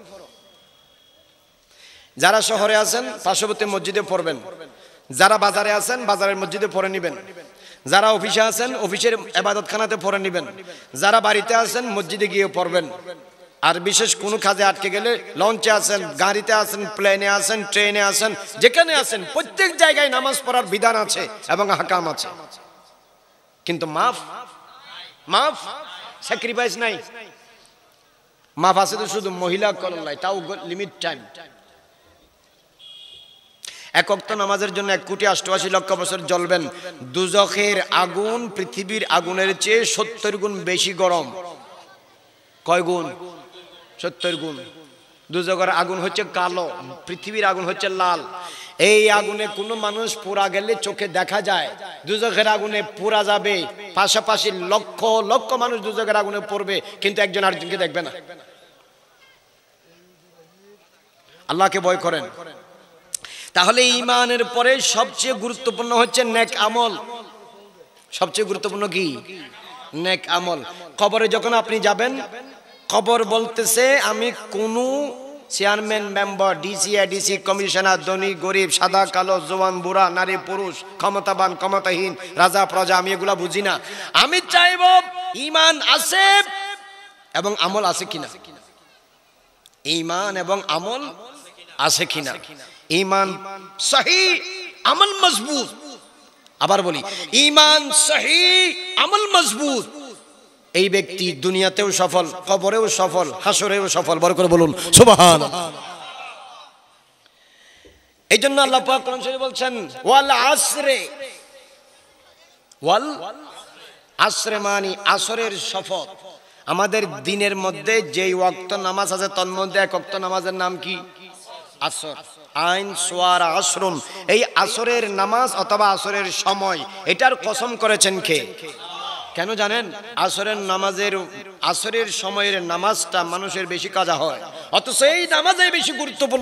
B: যারা শহরে আছেন পার্শ্ববর্তী মসজিদে পড়বেন, যারা বাজারে আছেন বাজারের মসজিদে পড়ে নেবেন, যারা অফিসে আছেন অফিসের ইবাদতখানাতে পড়ে নেবেন, যারা বাড়িতে আছেন মসজিদে গিয়ে পড়বেন। আর বিশেষ কোনো কাজে আটকে গেলে লঞ্চে আছেন, গাড়িতে আছেন, প্লেনে আছেন, ট্রেনে আছেন, যেখানে আছেন প্রত্যেক জায়গায় নামাজ পড়ার বিধান আছে এবং আহকাম আছে। কিন্তু মাফ মাফ স্যাক্রিফাইস নাই। মাফ আছে তো শুধু মহিলা কল্যাণ, তাও লিমিট টাইম। এক ওয়াক্ত নামাজের জন্য 1,88,00,000 বছর জ্বলবেন। দুজখের আগুন পৃথিবীর আগুনের চেয়ে 70 গুণ বেশি গরম। কয় গুণ? 70 গুণ। দুজখের আগুন হচ্ছে কালো, পৃথিবীর আগুন হচ্ছে লাল। এই আগুনে কোনো মানুষ পোড়া গেলে চোখে দেখা যায়, দুজখের আগুনে পোড়া যাবে। পাশাপাশি লক্ষ লক্ষ মানুষ দুজখের আগুনে পড়বে, কিন্তু একজন আরেকজনকে দেখবে না। আল্লাহকে ভয় করেন। তাহলে ঈমানের পরে সবচেয়ে গুরুত্বপূর্ণ হচ্ছে নেক আমল। সবচেয়ে গুরুত্বপূর্ণ কি? নেক আমল। কবরে যখন আপনি যাবেন, কবর বলতেছে আমি কোনো chairman, member, DC, ADC, commissioner, ধনী গরিব, সাদা কালো, জওয়ান বুড়া, নারী পুরুষ, ক্ষমতাবান ক্ষমতাহীন, রাজা প্রজা, আমি এগুলা বুঝি না। আমি চাইব ঈমান আছে এবং আমল আছে কিনা, ঈমান এবং আমল আছে কিনা। ঈমান সহি, আমল মজবুত। আবার বলি, ঈমান সহি, আমল মজবুত। এই ব্যক্তি দুনিয়াতেও সফল, কবরেও সফল, হাসরেও সফল। বড় করে বলুন সুবহানাল্লাহ। এই জন্য আল্লাহ পাক কোরআন শরীফে বলছেন ওয়াল আসরে, ওয়াল আসরে মানে আসরের শপথ। আমাদের দিনের মধ্যে যেই ওয়াক্ত নামাজ আছে তার মধ্যে এক ওয়াক্ত নামাজের নাম কি? আসর, আইন সোয়ার আসরুন, এই আসরের নামাজ অথবা আসরের সময়, এটার কসম করেছেন কে? কেন জানেন? আসরের সময়ের নামাজটা মানুষের বেশি কাজা হয়, অথচ এই নামাজে বেশি গুরুত্বপূর্ণ।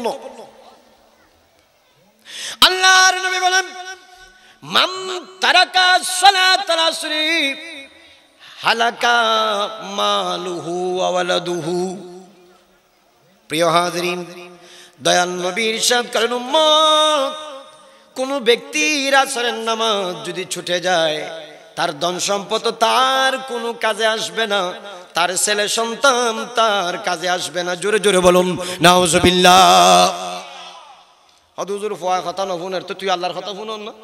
B: আল্লাহর নবী বলেন, মান তারাকা সালাতাল আসরি হালাকা মালুহু ওয়া ওয়ালাদুহু। প্রিয় হাজিরিন, দয়াল নবী ইরশাদ করেন, উম্মত, কোন ব্যক্তির আসরের নামাজ যদি ছুটে যায়, তার ধন সম্পদ তার কোনো কাজে আসবে না, তার ছেলে সন্তান তার কাজে আসবে না। জোরে জোরে বলুন নাউজুবিল্লাহ। হুজুর ফুয়া কথা নফুনের তো তুই আল্লাহর কথা শুনন না?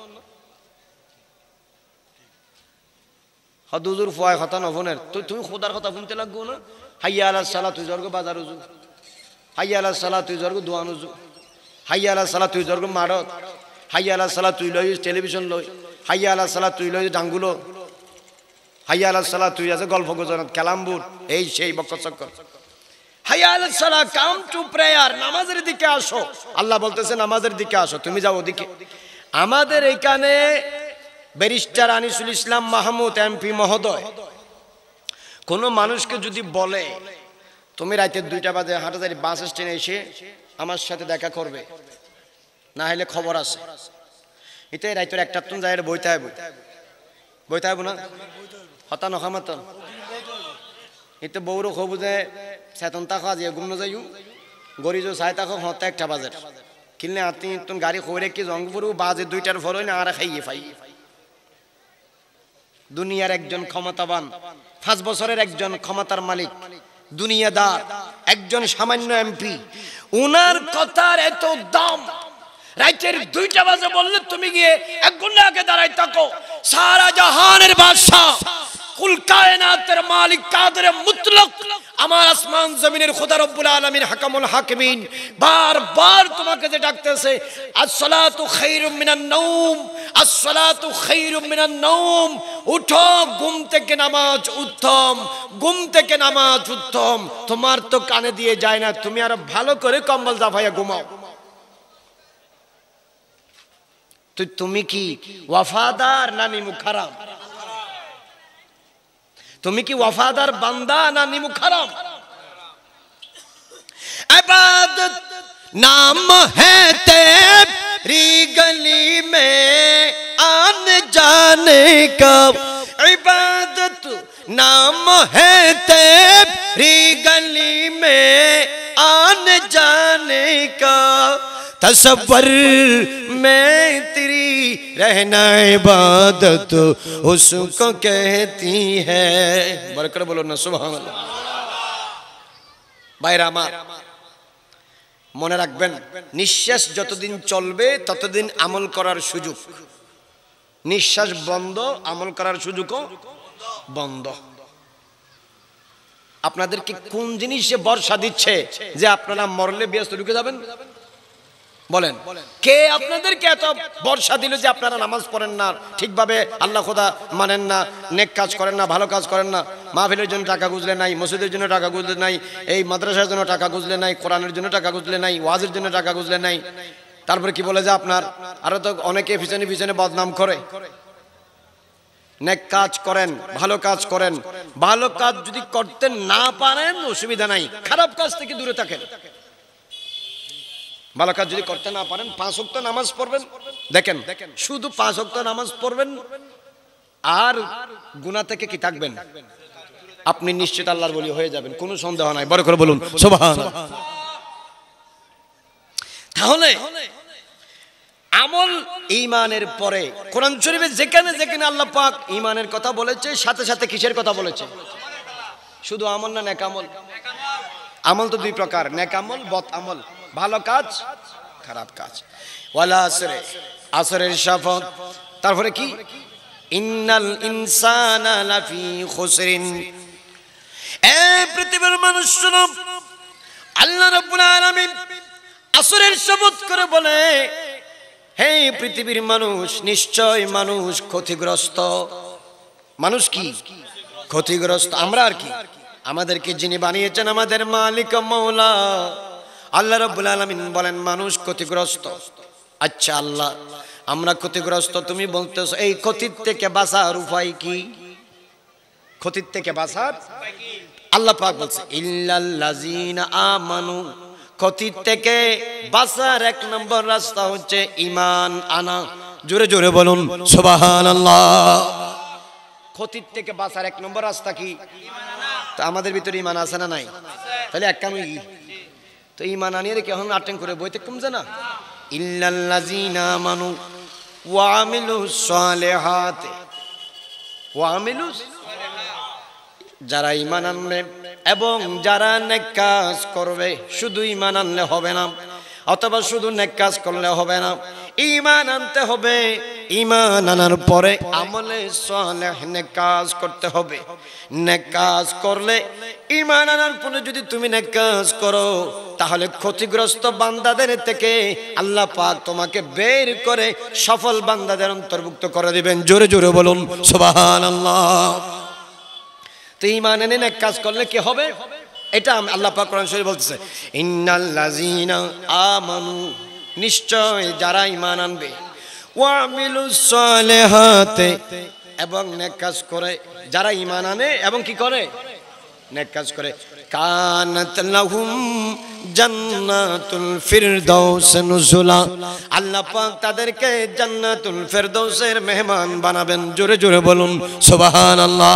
B: হুজুর ফুয়া কথা নফুনের তো তুই খোদার কথা শুনতে লাগবো না? হাইয়া আলাস সালাত তুই জর্গ বাজার উজু, হাইয়া আলাস সালাত তুই জর্গ দোয়ান উজু, হাইয়া আলাস সালাত তুই জর্গ মারত, হাইয়া আলাস সালাত তুই লই টেলিভিশন লই, হাইয়া আলাস সালাত তুই লই ডাঙ্গুলো, হাইয়া আলাস সালাত তুই আছে গল্প গুজরাত কালামপুর এই সেই বকচক্কর। হাইয়া আলাস সালাত, কাম টু প্রেয়ার, নামাজের দিকে আসো। আল্লাহ বলতেছে নামাজের দিকে আসো, তুমি যাও ওদিকে। আমাদের এখানে ব্যারিস্টার আনিসুল ইসলাম মাহমুদ এমপি মহোদয় কোনো মানুষকে যদি বলে তুমি রাতে 2টা বাজে হাটাজারি বাস স্ট্যান্ডে এসে আমার সাথে দেখা করবে, না হলে খবর আছে, এতে রাইতের 1টার তুন যায় বইতে আইব না হতা নখামাতন এতে বউরও খবু যে চেতন তাক আজি ঘুম না যাইও গরিজ চাই তাক হতা 1টা বাজে কিনলে আতি তুন গাড়ি খবরে কি জঙ্গপুর বাজে 2টার ফর না আর খাইয়ে ফাই। দুনিয়ার একজন ক্ষমতাবান, 5 বছরের একজন ক্ষমতার মালিক, দুনিয়াদার, একজন সামান্য এমপি, উনার কথার এত দাম। রাতের 2টা বাজে বললে তুমি গিয়ে 1 ঘন্টা আগে দাঁড়াই থাকো। সারা জাহানের বাদশা, কুল কায়নাতের মালিক, কাদের মুতলক, আমার আসমান জমিনের খোদা রব্বুল আলামিন হাকামুল হাকিমিন বারবার তোমাকে যে ডাকতেছে, আসসালাতু খায়রুম মিনান নাওম, আসসালাতু খায়রুম মিনান নাওম। উঠো, ঘুম থেকে নামাজ উত্তম, ঘুম থেকে নামাজ উত্তম। তোমার তো কানে দিয়ে যায় না, তুমি আরো ভালো করে কম্বল জাফাইয়া ঘুমাও। তো তুমি কি ওয়াফাদার না নিমুখ হারাম? তুমি কি ওয়াফাদার বান্দা না নিমুখ হারাম? इबादत नाम है तेरी गली में आने जाने का, इबादत नाम है तेरी गली में आने जाने का, तसव्वुर में तेरी रहना इबादत उसको कहती है। बरकत बोलो ना सुभान अल्लाह। ভাইরা আমার, মনে রাখবেন, নিঃশ্বাস যতদিন চলবে ততদিন আমল করার সুযোগ, নিঃশ্বাস বন্ধ আমল করার সুযোগও বন্ধ। আপনাদেরকে কোন জিনিসে বর্ষা দিচ্ছে যে আপনারা মরলে ব্যস্ত ঢুকে যাবেন? বলেন, কে আপনাদেরকে এত বর্ষা দিল যে আপনারা নামাজ পড়েন না, ঠিকভাবে আল্লাহ খোদা মানেন না, নেক কাজ করেন না, ভালো কাজ করেন না, মাহফিলের জন্য টাকা গুজলে নাই, মসজিদের জন্য টাকা গুজলে নাই, এই মাদ্রাসার জন্য টাকা গুজলে নাই, কোরআনের জন্য টাকা গুজলে নাই, ওয়াজের জন্য টাকা গুজলে নাই। তারপরে কি বলে যে আপনার আরো তো অনেকে পিছনে পিছনে বদনাম করে। নেক কাজ করেন, ভালো কাজ করেন। ভালো কাজ যদি করতে না পারেন অসুবিধা নাই, খারাপ কাজ থেকে দূরে থাকেন। ভালো কাজ যদি করতে না পারেন 5 ওয়াক্ত নামাজ পড়বেন। দেখেন, শুধু 5 ওয়াক্ত নামাজ পড়বেন আর গুনাহ থেকে কি থাকবেন? আপনি নিশ্চিত আল্লাহর ওলি হয়ে যাবেন, কোনো সন্দেহ নাই। বড় করে বলুন সুবহানাল্লাহ। তাহলে আমল ঈমানের পরে কোরআন শরীফে যেখানে যেখানে আল্লাহ পাক ঈমানের কথা বলেছে, সাথে সাথে কিসের কথা বলেছে? শুধু আমল না, নেক আমল। আমল তো 2 প্রকার, নেক আমল, বদ আমল, ভালো কাজ, খারাপ কাজ। ওয়ালা আসরে, আসরের শপথ। তারপরে কি? ইন্নাল ইনসানা লাফি খুসরিন। এ পৃথিবীর মানুষ শুনো, আল্লাহ রাব্বুল আলামিন আসরের শপথ করে বলে, হে পৃথিবীর মানুষ, নিশ্চয় মানুষ ক্ষতিগ্রস্ত। মানুষ কি ক্ষতিগ্রস্ত? আমরা আর কি? আমাদেরকে যিনি বানিয়েছেন, আমাদের মালিক মওলা, আল্লাহ রাব্বুল আলামিন বলেন মানুষ ক্ষতিগ্রস্ত। আচ্ছা আল্লাহ আমরা ক্ষতিগ্রস্ত, তুমি বলতেছো, এই ক্ষতির থেকে বাঁচার উপায় কি? ক্ষতির থেকে বাঁচার আল্লাহ পাক বলছে ইল্লাল্লাযিনা আমানু, ক্ষতির থেকে বাঁচার এক নম্বর রাস্তা হচ্ছে ঈমান আনা। জোরে জোরে বলুন সুবহানাল্লাহ। ক্ষতির থেকে বাঁচার এক নম্বর রাস্তা কি? তো আমাদের ভিতরে ঈমান আছে না নাই? তাহলে এক কামই কি? তো ঈমান আনিয়ে রেখে এখন আটেন করে বইতে কমছে না। ইল্লাল্লাযিনা আমানু ওয়া আমিলুস সালিহাতি ওয়া আমিলুস, যারা ঈমান আনবে এবং যারা নেক কাজ করবে। শুধু ঈমান আনলে হবে না, অথবা শুধু নেক কাজ করলে হবে না, ঈমান আনতে হবে। ঈমান আনার পরে আমলে সালেহ নেক কাজ করতে হবে। নেক কাজ করলে, ঈমান আনার পরে যদি তুমি নেক কাজ করো, তাহলে ক্ষতিগ্রস্ত বান্দাদের থেকে আল্লাহ পাক তোমাকে বের করে সফল বান্দাদের অন্তর্ভুক্ত করে দিবেন। জোরে জোরে বলুন সুবহানাল্লাহ। তো ঈমান এনে নেক কাজ করলে কি হবে? এটা আল্লাহ পাক কোরআন শরীফে বলতেছে ইন্নাল্লাযিনা আমানু, নিশ্চয় যারা ঈমান আনবে, ওয়া আমিলুস সালিহাতি, এবং নেক কাজ করে। যারা ঈমান আনে এবং কি করে? নেক কাজ করে। কানাত লাহুম জান্নাতুল ফিরদাউস নুজুলা, আল্লাহ পাক তাদেরকে জান্নাতুল ফিরদাউসের মেহমান বানাবেন। জোরে জোরে বলুন সুবহানাল্লাহ।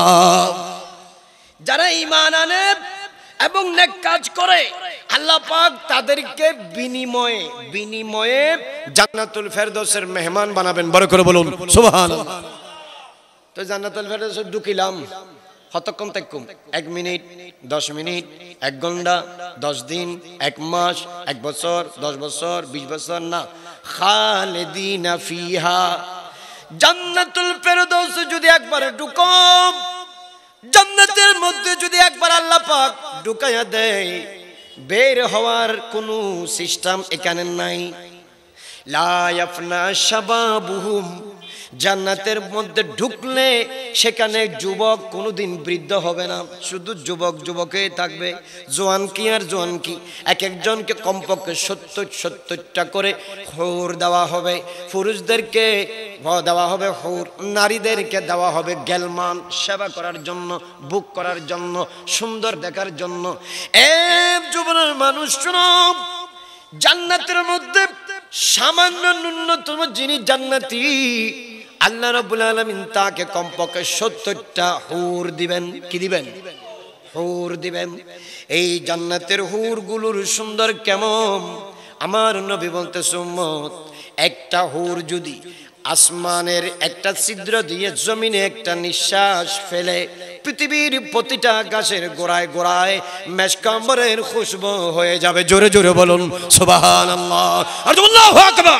B: যারা ঈমান আনে এবং নেক কাজ করে, আল্লাহ পাক তাদেরকে বিনিময়ে জান্নাতুল ফেরদৌসের মেহমান বানাবেন। বড় করে বলুন সুবহানাল্লাহ। তো জান্নাতুল ফেরদৌসে ঢুকিলাম, কতক্ষণ থাককুম? 1 মিনিট, 10 মিনিট, 1 ঘন্টা, 10 দিন, 1 মাস, 1 বছর, 10 বছর, 20 বছর না, খালিদিনা ফিহা। জান্নাতুল ফেরদৌস যদি একবার ঢুকম, জান্নাতের মধ্যে যদি একবার আল্লাহ পাক ঢুকাইয়া দেয়, বের হওয়ার কোনো সিস্টেম এখানে নাই। লা ইয়াফনা শাবাবুহুম, জান্নাতের মধ্যে ঢুকলে সেখানে যুবক কোনোদিন বৃদ্ধ হবে না, শুধু যুবক যুবকই থাকবে। জোয়ান কি আর জোয়ান কি, এক একজনকে কমপক্ষে 70টা করে হুর দেওয়া হবে। পুরুষদেরকে দেওয়া হবে হুর, নারীদেরকে দেওয়া হবে গেলমান, সেবা করার জন্য, বুক করার জন্য, সুন্দর দেখার জন্য। যুবনের মানুষ শুনো, জান্নাতের মধ্যে সামান্য ন্যূনতম জিনিস জান্নাতি, আল্লাহ রাব্বুল আলামিন তাকে কমপক্ষে 70টা হুর দিবেন। কি দিবেন? হুর দিবেন। এই জান্নাতের হুরগুলোর সুন্দর কেমন, আমার নবী বলতেছে উম্মত, একটা হুর যদি আসমানের একটা ছিদ্র দিয়ে জমিনে একটা নিঃশ্বাস ফেলে, পৃথিবীর প্রতিটা গাছের গোড়ায় গোড়ায় মেশকাম্বরের খুশবু হয়ে যাবে। জোরে জোরে বলুন সুবহানাল্লাহ, আল্লাহু আকবার।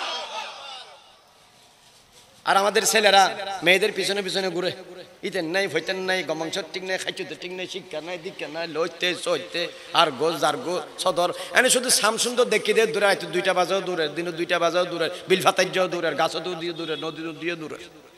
B: আর আমাদের ছেলেরা মেয়েদের পিছনে পিছনে ঘুরে, ইতেন নাই, ফইতেন নাই, গমাংস ঠিক নাই, খাইতে ঠিক নাই, শিক্ষা নাই, দীক্ষা নাই, লইতে সইতে আর গো যার গো সদর, এনে শুধু সাম সুন্দর দেখি দিয়ে দূরে, হয়তো 2টা বাজাও দূরে, দিনে 2টা বাজাও দূরে, বিল ফাতাইজাও দূরে, গাছও দিয়ে দূরে, নদী দিয়ে দূরে।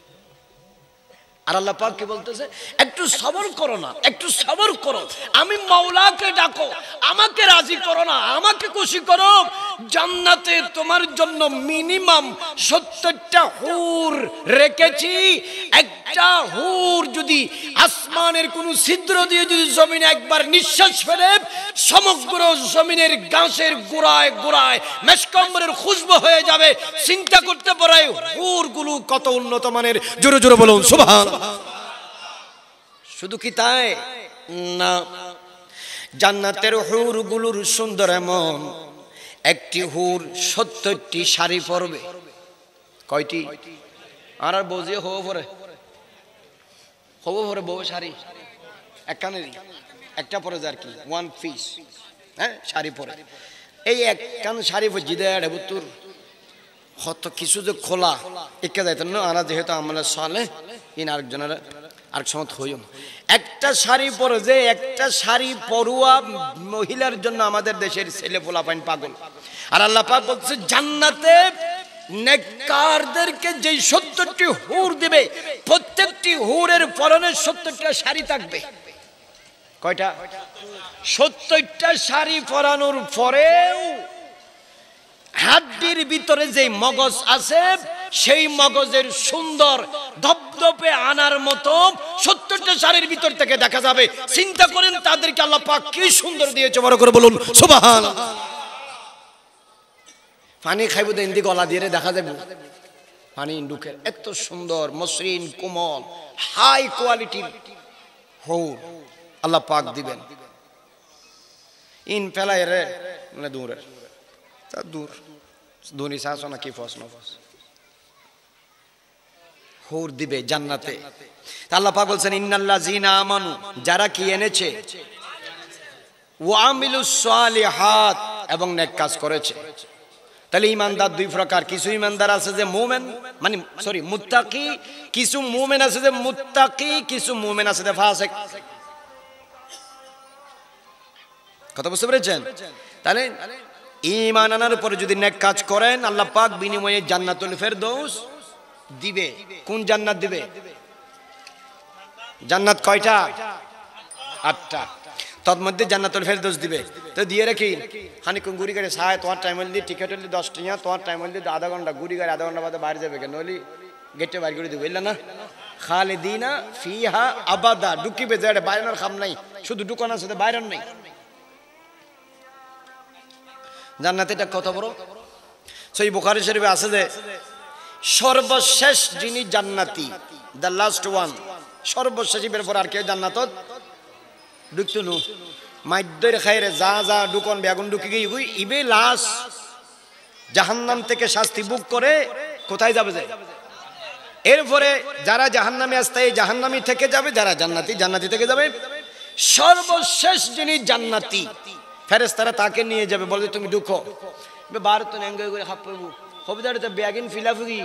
B: আর আল্লাহ পাক কি বলতেছে? একটু সবর করো না, একটু সবর করো, আমি মাওলাকে ডাকো, আমাকে রাজি করো না, আমাকে খুশি করো। জান্নাতে তোমার জন্য মিনিমাম 70টা হুর রেখেছি। একটা হুর যদি আসমানের কোন ছিদ্র দিয়ে যদি জমিনে একবার নিঃশ্বাস ফেলে, সমগ্র জমিনের গাছের গোড়ায় গোড়ায় মেশকাম্বরের খুশবু হয়ে যাবে। চিন্তা করতে পারে হুরগুলো কত উন্নত মানের। জোরে জোরে বলুন সুবহানাল্লাহ। শুধু কি তাই না, জান্নাতের হুরগুলোর সুন্দর এমন, একটি হুর 70টি শাড়ি পরবে। কয়টি? আর বউজিয়ে হবো পরে বউ শাড়ি একখানেরই একটা পরে যার কি 1 পিস, হ্যাঁ শাড়ি পরে। এই একখান শাড়ি জিদে বুতুর কত কিছু যে খোলা একে যাইতেন না। আনা যেহেতু আমরা সালে ইন আরেকজনের আরেক সময় হইম, একটা শাড়ি পরে যে একটা শাড়ি পরুয়া মহিলার জন্য আমাদের দেশের ছেলে পোলাপাইন পাগল। আর আল্লাহ পাক বলছে জান্নাতে নেককারদেরকে যেই 70টি হুর দিবে, প্রত্যেকটি হুরের পরনে 70টা শাড়ি থাকবে। কয়টা? 70টা শাড়ি পরানোর পরেও হাড্ডির ভিতরে যে মগজ আছে সেই মগজের সুন্দর ধবধবে আনার মতো 70টা শাড়ির ভিতর থেকে দেখা যাবে। চিন্তা করেন তাদেরকে আল্লাহ পাক কি সুন্দর দিয়েছে, বড় করে বলুন সুবহানাল্লাহ। পানি খাইব দেন দি গলা দিয়ে দেখা যাবে পানি ইন্ডুকের এত সুন্দর মসৃণ কোমল হাই কোয়ালিটির হৌর আল্লাহ পাক দিবেন। ইন ফেলাই রে মানে দূরের তা দূর ধনী শাসন কি ফস নফস হৌর দিবে জান্নাতে। আল্লাহ পাক বলছেন ইন্নাল্লাযীনা আমানু, যারা কি এনেছে, ওয়া আমিলুস সালিহাত, এবং নেক কাজ করেছে। তাহলে ইমানদার দুই প্রকার, কিছু ইমানদার আছে যে মুমিন মানে মুত্তাকি, কিছু মুমিন আছে যে মুত্তাকি, কিছু মুমিন আছে যে ফাসিক। কথা বুঝতে পেরেছেন? তাহলে ঈমান আনার পরে যদি নেক কাজ করেন আল্লাহ পাক বিনিময়ে জান্নাতুল ফেরদৌস দিবে। কোন জান্নাত দিবে? জান্নাত কয়টা? 8টা। তার মধ্যে জান্নাতুল ফেরদৌস দিবে। তো দিয়ে রাখি খানিক গুড়ি গাড়ি সায় তোমার টাইম হলে টিকিট হলে 10 টাকা, তোমার টাইম হলে আধা ঘন্টা, গুড়ি গাড়ি আধা ঘন্টা বাদে বাইরে যাবে কেন হলি গেটে বাইরে করে দিবে না। খালিদিনা ফিহা আবাদা, ঢুকিবে যে বাইরের খাম নাই, শুধু ঢুকানো আছে বাইরের নাই। জান্নাত এটা কত বড়। সেই বুখারী শরীফে আছে যে সর্বশেষ যিনি জান্নাতি, দ্য লাস্ট ওয়ান, সর্বশেষ এর পর আর কেউ জান্নাতত ঢুকতো না। মাইদ্যের খাইরে যা যা ঢুকন বেগুন ঢুকি গই ইবে লাশ জাহান্নাম থেকে শাস্তি ভোগ করে কোথায় যাবে যায়। এরপরে যারা জাহান্নামে আসতে জাহান্নামী থেকে যাবে, যারা জান্নাতি জান্নাতি থেকে যাবে। সর্বশেষ যিনি জান্নাতি ফেরেশতারা তাকে নিয়ে যাবে, বলে তুমি ঢুকো। ভারত এঙ্গে করে হাপ পাবো হবিদারে তো বেগুন ফিলাফুগি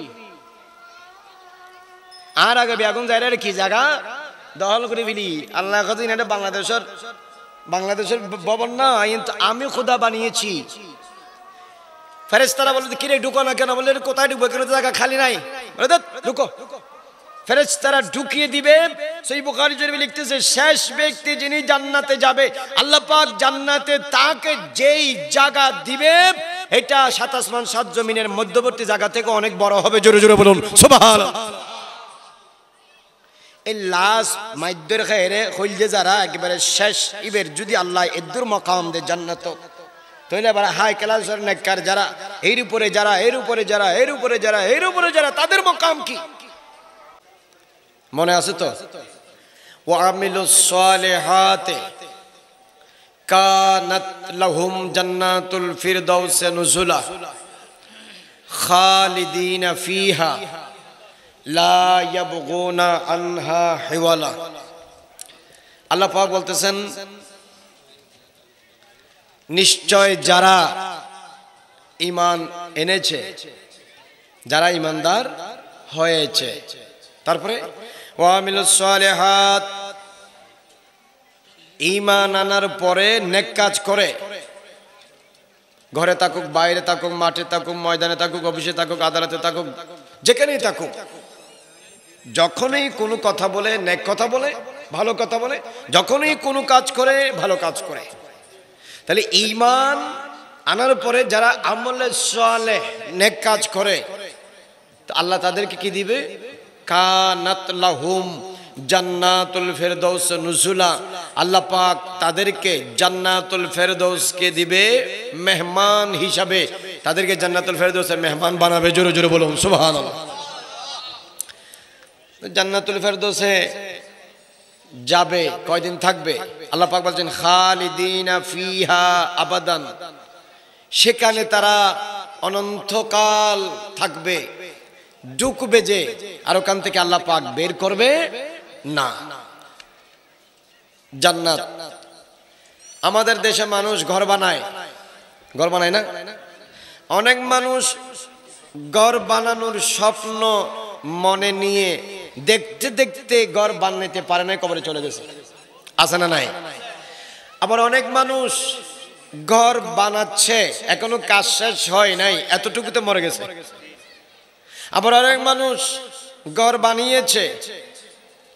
B: আর আগে বেগুন যায় রে কি জায়গা দখল করে ফেলি। আল্লাহ কথা এটা বাংলাদেশের ভবন না, কিন্তু আমি খোদা বানিয়েছি। ফেরেশতারা বলে কিরে ঢুকো না কেন? বলে কোথায় ঢুকবো, কেন জায়গা খালি নাই, বলে ঢুকো। ফেরেশতারা ঢুকিয়ে দিবে। সেই বুখারী শরীফে লিখতেছে শেষ ব্যক্তি যিনি জান্নাতে যাবে আল্লাহ পাক জান্নাতে তাকে যেই জায়গা দিবে এটা 7 আসমান 7 জমিনের মধ্যবর্তী জায়গা থেকে অনেক বড় হবে। জোরে জোরে বলুন সুবহানাল্লাহ। এই লাস্ট মাইদ্যের খায়রে হইল যারা একেবারে শেষ ইবের যদি আল্লাহ এদুর মাকাম দে জান্নাত, তাহলে আবার হাই ক্লাসের নেককার যারা এর উপরে যারা এর উপরে যারা এর উপরে যারা এর উপরে যারা তাদের মাকাম কি মনে আছে তো? ওয়া আমিলুস সালিহাতি কানাত লাহুম জান্নাতুল ফিরদাউস নুজুলা খালিদিনা ফিহা লা ইয়াবগুনা আনহা হিওয়ালা। আল্লাহ পাক বলতেছেন নিশ্চয় যারা ঈমান এনেছে, যারা ঈমানদার হয়েছে, তারপরে ওয়া আমিলুস সালিহাত, ঈমান আনার পরে নেক কাজ করে, ঘরে থাকুক বাইরে থাকুক মাঠে থাকুক ময়দানে থাকুক অফিসে থাকুক আদালতে থাকুক যেখানেই থাকুক, যখনই কোনো কথা বলে নেক কথা বলে ভালো কথা বলে, যখনই কোনো কাজ করে ভালো কাজ করে। তাহলে ঈমান আনার পরে যারা আমলে সালেহ নেক কাজ করে তো আল্লাহ তাদেরকে কি দিবে? কানাত লাহুম জান্নাতুল ফেরদৌস নুজুলা। আল্লাহ পাক তাদেরকে জান্নাতুল ফেরদৌসকে দিবে মেহমান হিসাবে, তাদেরকে জান্নাতুল ফেরদৌসের মেহমান বানাবে। জোরে জোরে বলুন সুবহানাল্লাহ। জান্নাতুল ফেরদৌসে যাবে, কয়দিন থাকবে? আল্লাহ পাক বলছেন খালিদিনা ফিহা আবাদান, সেখানে তারা অনন্তকাল থাকবে। ঢুকবে যে আর ওখান থেকে আল্লাহ পাক বের করবে না। জান্নাত আমাদের দেশে মানুষ ঘর বানায়, ঘর বানায় না? অনেক মানুষ ঘর বানানোর স্বপ্ন মনে নিয়ে দেখতে দেখতে ঘর বানাইতে পারে না, কবরে চলে গেছে, আছে না নাই? আবার অনেক মানুষ ঘর বানাচ্ছে এখনো কাজ শেষ হয় নাই, এতটুকুতে মরে গেছে। আবার অনেক মানুষ ঘর বানিয়েছে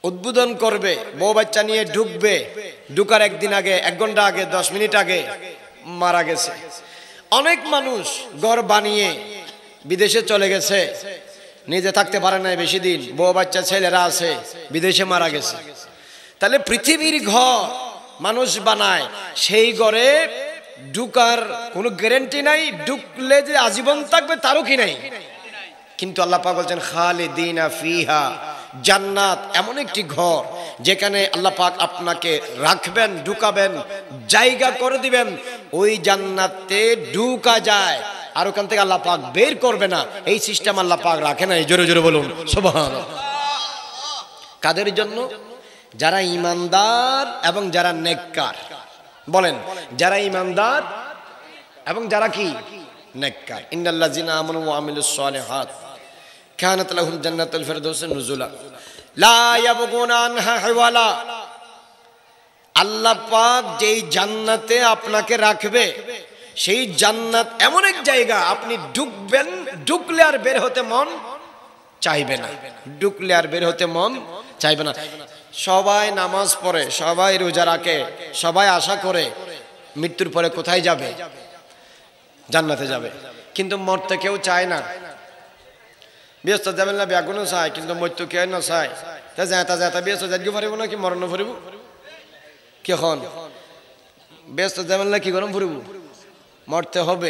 B: উদ্বোধন করবে, বউ বাচ্চা নিয়ে ঢুকবে, ঢুকার একদিন আগে, 1 ঘন্টা আগে, 10 মিনিট আগে মারা গেছে। অনেক মানুষ ঘর বানিয়ে বিদেশে চলে গেছে, নিজে থাকতে পারে না বেশি দিন, বউ বাচ্চা ছেলেরা আছে, বিদেশে মারা গেছে। তাহলে পৃথিবীর ঘর মানুষ বানায়, সেই ঘরে ঢুকার কোনো গ্যারান্টি নাই, ঢুকলে যে আজীবন থাকবে তারও কি নাই। কিন্তু আল্লাহ পাক বলছেন খালিদিনা ফিহা, জান্নাত এমন একটি ঘর যেখানে আল্লাহ পাক আপনাকে রাখবেন, ঢুকাবেন, জায়গা করে দিবেন, ওই জান্নাতে ঢুকা যায় আর ওখান থেকে আল্লাহ পাক বের করবে না, এই সিস্টেম আল্লাহ পাক রাখে না। জোরে জোরে বলুন সুবহানাল্লাহ। কাদের জন্য? যারা ঈমানদার এবং যারা নেককার। বলেন, যারা ঈমানদার এবং যারা কি নেককার। ইন্নাল্লাযিনা আমানু ওয়া আমিলুস সালিহাত কানাত লাহুম জান্নাতুল ফিরদাউসি নুজুলা লা ইয়াবগুনা আনহা হিওয়ালা। আল্লাহ পাক যেই জান্নাতে আপনাকে রাখবে, সেই জান্নাত এমন এক জায়গা, আপনি ঢুকবেন, ঢুকলে আর বের হতে মন চাইবে না, ঢুকলে আর বের হতে মন চাইবে না। সবাই নামাজ পড়ে, সবাই রোজা রাখে, সবাই আশা করে মৃত্যুর পরে কোথায় যাবে? জান্নাতে যাবে। কিন্তু মরতে কেউ চায় না। ব্যস্ত যাবেন না, ব্যাগুনও চায়, কিন্তু মৃত্যু কেউ না চায়। তা যেতা ব্যস্ত যাইতে পারিব না, কি মরণ ফুরিব কখন? ব্যস্ত যাবেন না, কি গরম ফুরিব? মরতে হবে।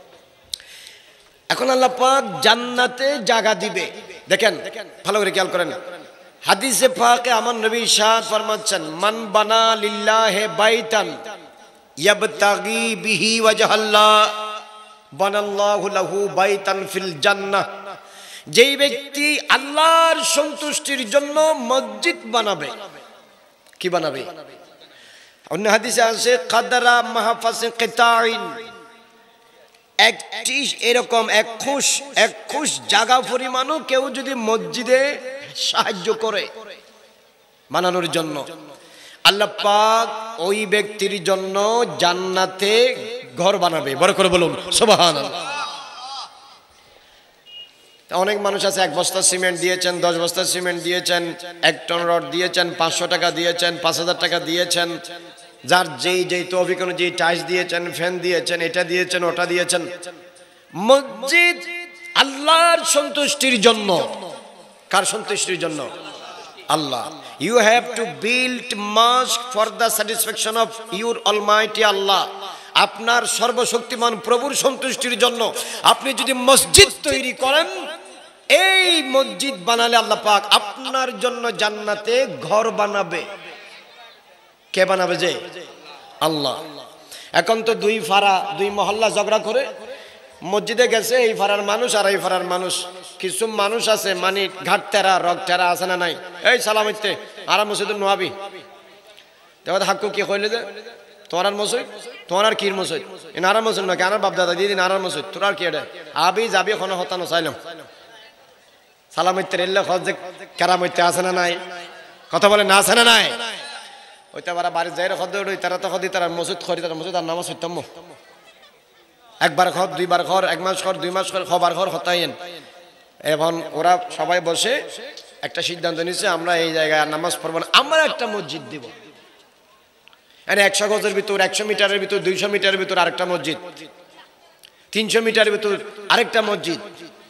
B: এখন আল্লাহ পাক জান্নাতে জায়গা দিবে। দেখেন, ভালো করে খেয়াল করেন, হাদিসে পাকে আমার নবী ইরশাদ ফরমাচ্ছেন, মান বানা লিল্লাহি বাইতান ইয়াবতাগি বিহি ওয়াজহাল্লাহ বানাল্লাহু লাহু বাইতান ফিল জান্নাহ। যেই ব্যক্তি আল্লাহর সন্তুষ্টির জন্য মসজিদ বানাবে, কি বানাবে? অন্য হাদিসে আছে কাদারা মাহফাসি কিতাইন, একটি এরকম এক খুশ জায়গা পরিমাণও কেউ যদি মসজিদে সাহায্য করে বানানোর জন্য, আল্লাহ পাক ওই ব্যক্তির জন্য জান্নাতে ঘর বানাবে। বড় করে বলুন সুবহানাল্লাহ। অনেক মানুষ আছে 1 বস্তা সিমেন্ট দিয়েছেন, 10 বস্তা সিমেন্ট দিয়েছেন, 1 টন রড দিয়েছেন, 500 টাকা দিয়েছেন, 5000 টাকা দিয়েছেন, যার যেই তৌফিক অনুযায়ী টাইলস দিয়েছেন, ফ্যান দিয়েছেন, এটা দিয়েছেন, ওটা দিয়েছেন। মসজিদ আল্লাহর সন্তুষ্টির জন্য। কার সন্তুষ্টির জন্য? আল্লাহ। You have to build mosque for the satisfaction of your almighty Allah. আপনার সর্বশক্তিমান প্রভুর সন্তুষ্টির জন্য আপনি যদি মসজিদ তৈরি করেন, এই মসজিদ বানালে আল্লাহ পাক আপনার জন্য জান্নাতে ঘর বানাবে। কে বানাবে? যে আল্লাহ। এখন তো 2 ফাড়া 2 মহল্লা ঝগড়া করে মসজিদে গেছে, এই ফাড়ার মানুষ আর এই ফাড়ার মানুষ। কিছু মানুষ আছে মানে ঘাট তেরা রগ তেরা আছে না নাই, এই সালামিতে আর মসজিদ নোয়াবি দেখ হাক্কু কি কইলে যে তোমার মসজিদ, তোমার কির মসজিদ, এ নারার মসজিদ নাকি আনার বাপ দাদা দিয়ে নারার মসজিদ, তোর আর কি এটা আবি যাবি কোনো হতা নচাইলাম। সালামিতে এলে খোঁজ যে কেরামতে আছে না নাই, কথা বলে না আছে না নাই। ওইটা বারা বাড়ির যাই খদ ওই তারা তো খদি তারা মসজিদ খরি, তারা মসজিদ আর নামাজ হইতাম। একবার ঘর, 2 বার ঘর, 1 মাস ঘর, 2 মাস ঘর, খবার ঘর হতাইন। এখন ওরা সবাই বসে একটা সিদ্ধান্ত নিচ্ছে, আমরা এই জায়গায় আর নামাজ পড়বো না, আমরা একটা মসজিদ দিব। 100 গজের ভিতর, 100 মিটারের ভিতর, 200 মিটারের ভিতর আরেকটা মসজিদ, 300 মিটারের ভিতর আরেকটা মসজিদ।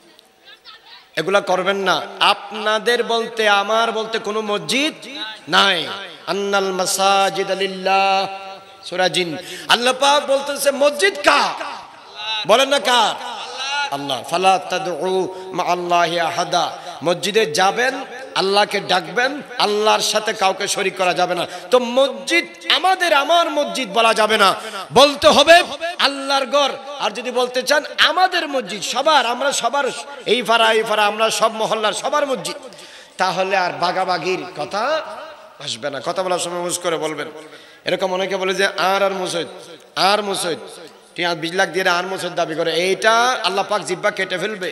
B: এগুলা করবেন না। আপনাদের বলতে আমার বলতে কোনো মসজিদ নাই। আন্নাল মাসাজিদ লিল্লাহ, সূরা জিন। আল্লাহ পাক বলতেছে মসজিদ কার? বলেন না কার? আল্লাহ। ফালা তাদউ মা আল্লাহি আহাদা। মসজিদে যাবেন, আল্লাহকে ডাকবেন, আল্লাহর সাথে কাউকে শরীক করা যাবে না। তো মসজিদ আমার মসজিদ বলা যাবে না, বলতে হবে আল্লাহর ঘর। আর যদি বলতে চান আমাদের মসজিদ, সবার, আমরা সবার, এই ফাড়া এই ফাড়া, আমরা সব মহল্লার সবার মসজিদ, তাহলে আর বাগাবাগির কথা আসবে না। কথা বলার সময় মুজ করে বলবেন। এরকম অনেকে বলে যে আর মসজিদ, আর মসজিদ, 20 লাখ দিয়ে আর মসজিদ দাবি করে, এইটা আল্লাহ পাক জিহ্বা কেটে ফেলবে।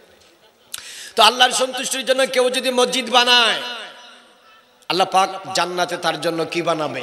B: তো আল্লাহর সন্তুষ্টির জন্য কেউ যদি মসজিদ বানায়, আল্লাহ পাক জান্নাতে তার জন্য কি বানাবে?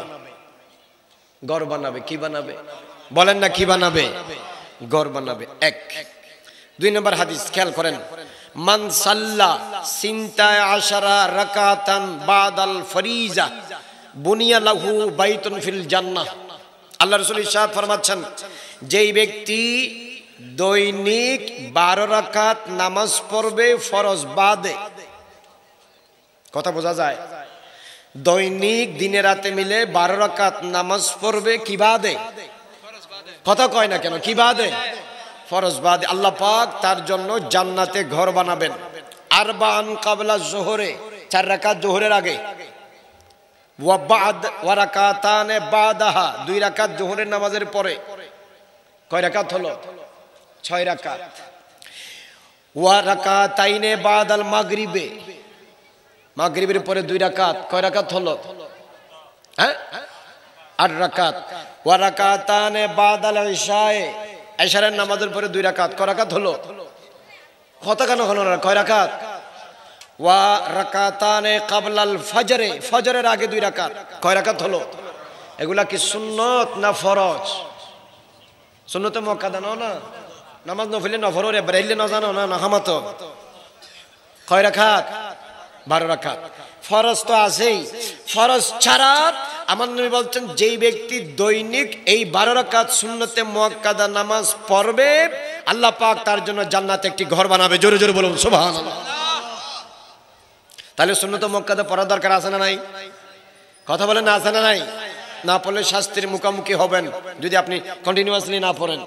B: ঘর বানাবে। কি বানাবে? বলেন না কি বানাবে? ঘর বানাবে। 1। 2 নম্বর হাদিস খেয়াল করেন, মান সাল্লা সিনতায় আশারা রাকাতান বাদাল ফরিজা বুনিয়া লাহু বাইতুন ফিল জান্নাহ। আল্লাহ রাসূল ইরশাদ ফরমাচ্ছেন, যেই ব্যক্তি দৈনিক 12 রাকাত নামাজ পড়বে ফরজ বাদে, কথা বোঝা যায়? দৈনিক দিনে রাতে মিলে 12 রাকাত নামাজ পড়বে কি বাদে? কথা কয় না কেন? কি বাদে? ফরজ বাদে। আল্লাহ পাক তার জন্য জান্নাতে ঘর বানাবেন। আরবান কাবলা যোহরে, 4 রাকাত যোহরের আগে, ওয়া বাদ ওয়া রাকাতানে বাদাহা, 2 রাকাত যোহরের নামাজের পরে। কয় রাকাত হলো? 6 রাকাত। ওয়া রাকাতাইনে বাদাল মাগরিবে, মাগরিবের পরে 2 রাকাত। কয় রাকাত হলো? হ্যাঁ, 8 রাকাত। ওয়া রাকাতানে বাদাল ইশায়ে, ইশারের নামাজের পরে 2 রাকাত। কয় রাকাত হলো? কত কেন হলো না? কয় রাকাত? ওয়া রাকাতানে ক্বাবলাল ফজরে, ফজরের আগে 2 রাকাত। কয় রাকাত হলো? এগুলা কি সুন্নত না ফরজ? সুন্নতে মুআক্কাদা না, নামাজ নফলে নফররে ব্রাইলে না জানো না, না হামাতো। কয় রাকাত? 12 রাকাত। ফরজ তো আছেই। ফরজ ছাড়া আমার নবী বলছেন, যেই ব্যক্তি দৈনিক এই 12 রাকাত সুন্নতে মুআক্কাদা নামাজ পড়বে, আল্লাহ পাক তার জন্য জান্নাতে একটি ঘর বানাবে। জোরে জোরে বলুন সুবহানাল্লাহ। তাহলে সুন্নতে মুআক্কাদা পড়ার দরকার আছে না নাই? কথা বলেন, না আছে না নাই? না পড়লে শাস্তির মুখোমুখি হবেন যদি আপনি কন্টিনিউয়াসলি না পড়েন।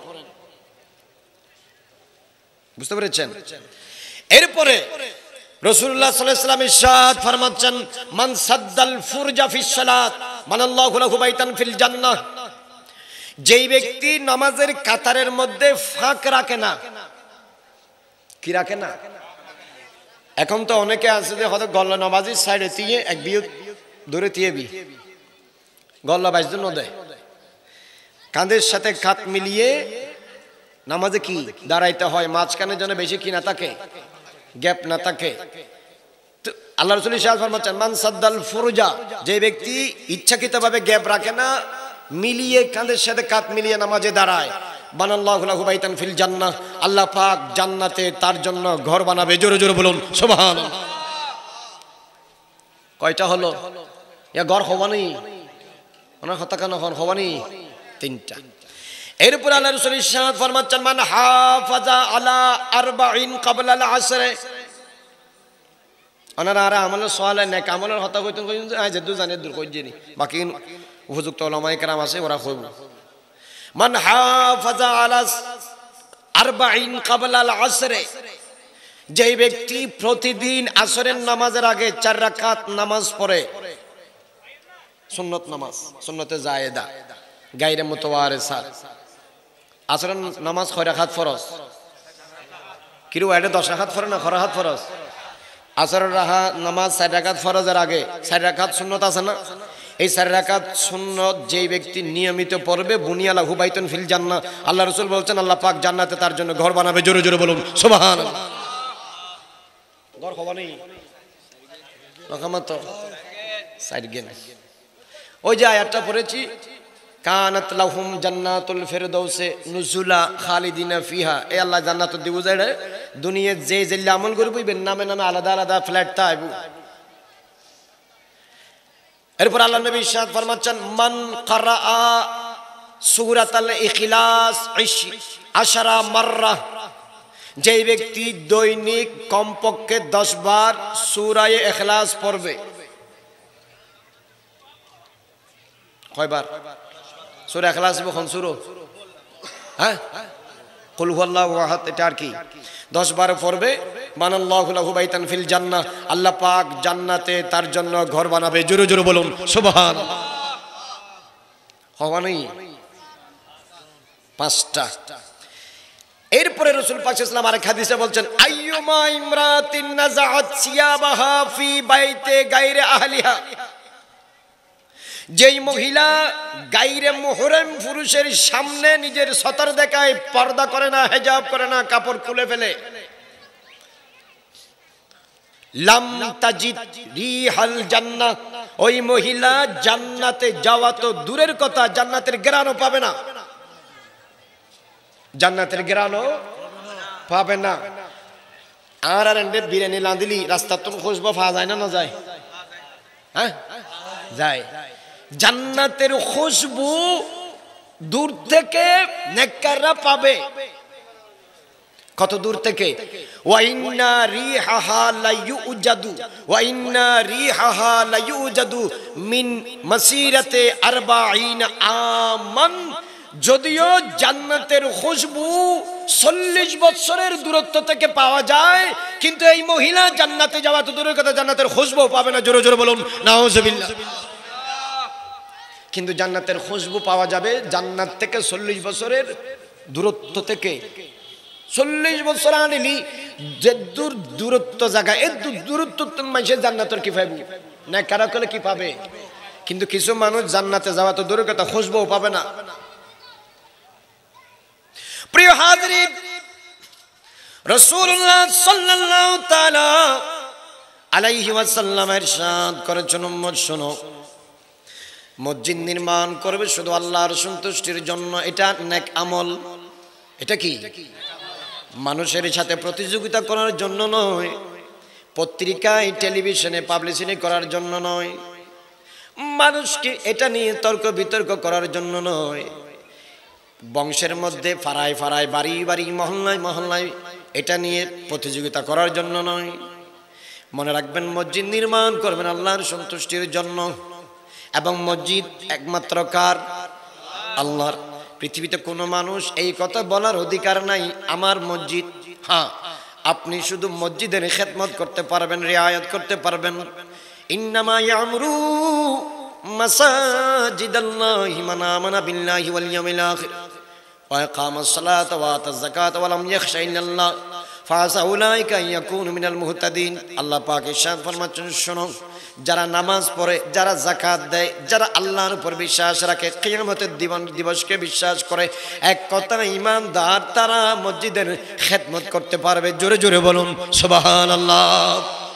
B: বুঝতে পেরেছেন? এরপরে রাসূলুল্লাহ সাল্লাল্লাহু আলাইহি ওয়াসাল্লাম ইরশাদ ফরমাচ্ছেন, মান সাদ্দাল ফুরজা ফিস সালাত মানাল্লাহু লাহু বাইতান ফিল জান্নাহ। যেই ব্যক্তি নামাজের কাতারের মধ্যে ফাঁক রাখে না। কি রাখে না? এখন তো অনেকে আছে যে হয়তো গল্লা নামাজির সাইডে দিয়ে এক বিয়ে ধরে তিয়েবি গল্লা 22 জন দেয়, কাঁধের সাথে কাঁধ মিলিয়ে নামাজে কি দাঁড়াইতে হয়, মাঝখানে যেন বেশি কি না থাকে, গ্যাপ না থাকে। আল্লাহ রাসূল ইরশাদ ফরমাচ্ছেন, মান সাদ্দাল ফুরজা, যে ব্যক্তি ইচ্ছাকৃতভাবে গ্যাপ রাখে না, মিলিয়ে কাঁধের সাথে কাঁধ মিলিয়ে নামাজে দাঁড়ায়, বানাল্লাহু লাহু বাইতান ফিল জান্নাহ, আল্লাহ পাক জান্নাতে তার জন্য ঘর বানাবে। জোরে জোরে বলুন সুবহানাল্লাহ। কয়টা হলো? ইয়া ঘর হবানি ওনা কথা কেন হবানি? 3টা। এরপর আল্লাহ রাসূল ইরশাদ ফরমাচ্ছেন, মান হাফাজা আলা আরবাইন ক্বাবলা আল আসর। ওনারা আর আমলের সওয়ালে নেক আমলের হতা কইতেন যে আজ দু জানে দূর কই জেনি, বাকি উপযুক্ত উলামায়ে কেরাম আছে ওরা কইব। মান হাফাজা আলা আরবাইন ক্বাবলা আল আসর, যেই ব্যক্তি প্রতিদিন আসরের নামাজের আগে 4 রাকাত নামাজ পড়ে, সুন্নত নামাজ, সুন্নতে জায়েদা গায়রে মুতাওয়ারিসা। আসরের নামাজ 6 রাকাত ফরজ, কিরু এটা 10 রাকাত ফরজ না 6 রাকাত ফরজ? আসরের নামাজ 4 রাকাত ফরজের আগে 4 রাকাত সুন্নত আছে না? এই 4 রাকাত সুন্নত যেই ব্যক্তি নিয়মিত পড়বে, বুনিয়া লাহু বাইতুন ফিল জান্নাহ, আল্লাহ রাসূল বলছেন আল্লাহ পাক জান্নাতে তার জন্য ঘর বানাবে। জোরে জোরে বলুন সুবহানাল্লাহ। ঘর হবানি রহমত সাইড গেন। ওই যে আয়াতটা পড়েছি, কানাত লাহুম জান্নাতুল ফিরদাউসে নুজুলা খালিদিনা ফিহা, এ আল্লাহ জান্নাত দিব যাইরে দুনিয়া যে জেলে আমল করবই বেন নামে নামে আলাদা আলাদা ফ্ল্যাট তাইব। এরপর আল্লাহ নবী ইরশাদ ফরমাচ্ছেন, মান ক্বারা সূরাতুল ইখলাস 10 মাররা, যেই ব্যক্তি দৈনিক কমপক্ষে 10 বার সূরা ইখলাস পড়বে। কয়বার সূরা ইখলাস কখন শুরু? হ্যাঁ, কুল হুয়াল্লাহু আহাদ, এটা আর কি 10 বার পড়বে, বানাল্লাহু লাহু বাইতান ফিল জান্নাহ, আল্লাহ পাক জান্নাতে তার জন্য ঘর বানাবে। জোরে জোরে বলুন সুবহানাল্লাহ। হওয়ানি 5টা। এরপরে রাসূল পাক সাল্লাল্লাহু আলাইহি ওয়াসাল্লাম আরেক হাদিসে বলছেন, আইয়ুমা ইমরাতিন নাযাআত সিয়াবাহা ফি বাইতে গায়রে আহলিহা, যেই মহিলা গায়রে মুহরম পুরুষের সামনে নিজের সতর দেখায়, পর্দা করে না, হিজাব করে না, কাপড় খুলে ফেলে, লাম তাজিদ রিহাল জান্নাহ, ওই মহিলা জান্নাতে যাওয়া তো দূরের কথা, জান্নাতের ঘ্রাণও পাবে না, জান্নাতের ঘ্রাণও পাবে না। আর এন্ডে বিরিয়ানি লাঁদিলি রাস্তা তো খুশবু পাওয়া যায় না, না যায়? হ্যাঁ যায়। জান্নাতের খুশবু দূর থেকে নেককাররা পাবে। কত দূর থেকে? ওয়া ইন্না রিহাহা লা ইউজাদু ওয়া ইন্না রিহাহা লা ইউজাদু মিন মাসিরাতে 40 আমান। যদিও জান্নাতের খুশবু 40 বছরের দূরত্ব থেকে পাওয়া যায়, কিন্তু এই মহিলা জান্নাতে যাওয়া তো দূরের কথা, জান্নাতের খুশবু পাবে না। জোরে জোরে বলুন নাউজুবিল্লাহ। কিন্তু জান্নাতের খুশবু পাওয়া যাবে জান্নাত থেকে 40 বছরের দূরত্ব থেকে। 40 বছর আনিলি যে দূর দূরত্ব জায়গা, এর দূরত্ব মানুষের জান্নাতের কি পাইব না, কারা কলে কি পাবে? কিন্তু কিছু মানুষ জান্নাতে যাওয়া তো দূরের কথা, খুশবু পাবে না। প্রিয় হাজরিন, রাসূলুল্লাহ সাল্লাল্লাহু তাআলা আলাইহি ওয়াসাল্লাম ইরশাদ করেছেন, উম্মত শোনো, মসজিদ নির্মাণ করবে শুধু আল্লাহর সন্তুষ্টির জন্য। এটা নেক আমল। এটা কি? মানুষের সাথে প্রতিযোগিতা করার জন্য নয়, পত্রিকায় টেলিভিশনে পাবলিসিটি করার জন্য নয়, মানুষকে এটা নিয়ে তর্ক বিতর্ক করার জন্য নয়, বংশের মধ্যে ফারায় ফারায় বাড়ি বাড়ি মহল্লায় মহল্লায় এটা নিয়ে প্রতিযোগিতা করার জন্য নয়। মনে রাখবেন, মসজিদ নির্মাণ করবেন আল্লাহর সন্তুষ্টির জন্য। এবং মসজিদ একমাত্র কার? আল্লাহর। পৃথিবীতে কোনো মানুষ এই কথা বলার অধিকার নাই আমার মসজিদ। হ্যাঁ, আপনি শুধু মসজিদের খেদমত করতে পারবেন, রিয়ায়ত করতে পারবেন। ইন্নামা ইয়ামুরু মাসাজিদাল্লাহি মান আমানা বিল্লাহি ওয়াল ইয়াউমিল আখির ওয়া ইকামাস সালাতা ওয়া আতাজ যাকাতা ওয়া লাম ইয়াখশা ইল্লাল্লাহ ফাসা উলাইকা ইয়াকুনু মিনাল মুহতাদিন। আল্লাহ পাক ইরশাদ ফরমাচ্ছেন, শোনো, যারা নামাজ পড়ে, যারা যাকাত দেয়, যারা আল্লাহর উপর বিশ্বাস রাখে, কিয়ামতের দিবসকে বিশ্বাস করে, এক কথা ঈমানদার, তারা মসজিদের খেদমত করতে পারবে। জোরে জোরে বলুন সুবহানাল্লাহ।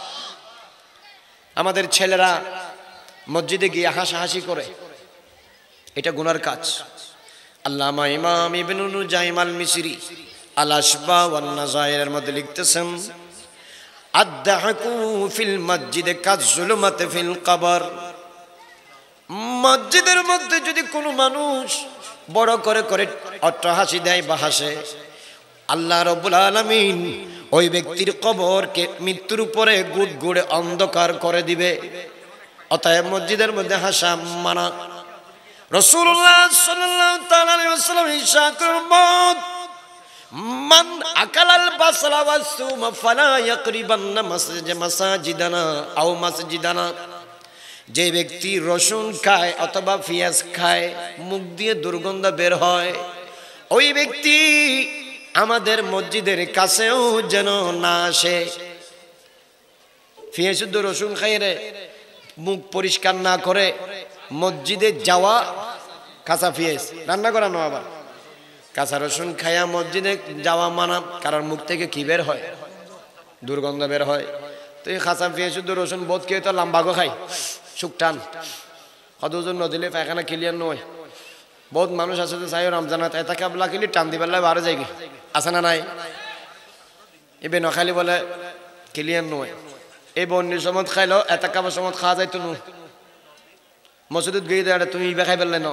B: আমাদের ছেলেরা মসজিদে গিয়ে হাসাহাসি করে, এটা গুনার কাজ। আল্লামা ইমাম ইবনে নুজাইম আল মিসরি আল আশবা ওয়ান নাযায়ের মধ্যে লিখতেছেন, আদ-দাহকু ফিল মসজিদে কাযুলমাতি ফিল কবর। মসজিদের মধ্যে যদি কোনো মানুষ বড় করে করে অট্টহাসি দেয় বা হাসে, আল্লাহ রাব্বুল আলামিন ওই ব্যক্তির কবরকে মৃত্যুর উপরে গুড়গুড়ে অন্ধকার করে দিবে। অতএব মসজিদের মধ্যে হাসা মানা। রাসূলুল্লাহ সাল্লাল্লাহু তাআলা আলাইহি ওয়াসাল্লাম ইরশাদ করেন, মান আকালাল বাসলা ওয়াসুমা ফালা ইয়াকরিবান্না মাসাজিদানা আও মাসজিদানা। যে ব্যক্তি রসুন খায় অথবা পেঁয়াজ খায়, মুখ দিয়ে দুর্গন্ধ বের হয়, ওই ব্যক্তি আমাদের মসজিদের কাছেও যেন না আসে। পেঁয়াজ শুদ্ধ রসুন খাই রে, মুখ পরিষ্কার না করে মসজিদে যাওয়া, কাঁচা পেঁয়াজ রান্না করানো, আবার কাঁচা রসুন খায়া মসজিদে যাওয়া মানা। কারণ মুখ থেকে কি বের হয়? দুর্গন্ধ বের হয়। তো এই কাঁচা পেঁয়াজ শুদ্ধ রসুন বোধ খেয়ে তো লাম্বাগো খাই, সুখ টান, কত ওজন নদিলে পায়খানা ক্লিয়ার নয়। বহুত মানুষ আছে যে চাই রমজানাত এটা কাবলা খেলি টান দিবেলায় বারো যায়গি, আছে না নাই? এবে নখালি বলে ক্লিয়ার নয়। এই বন্যের সময় খাইলো এটা কাবার সময় খাওয়া যাইতো নু, মসজিদে গিয়ে দেয় তুমি ইবে খাই ফেললে ন।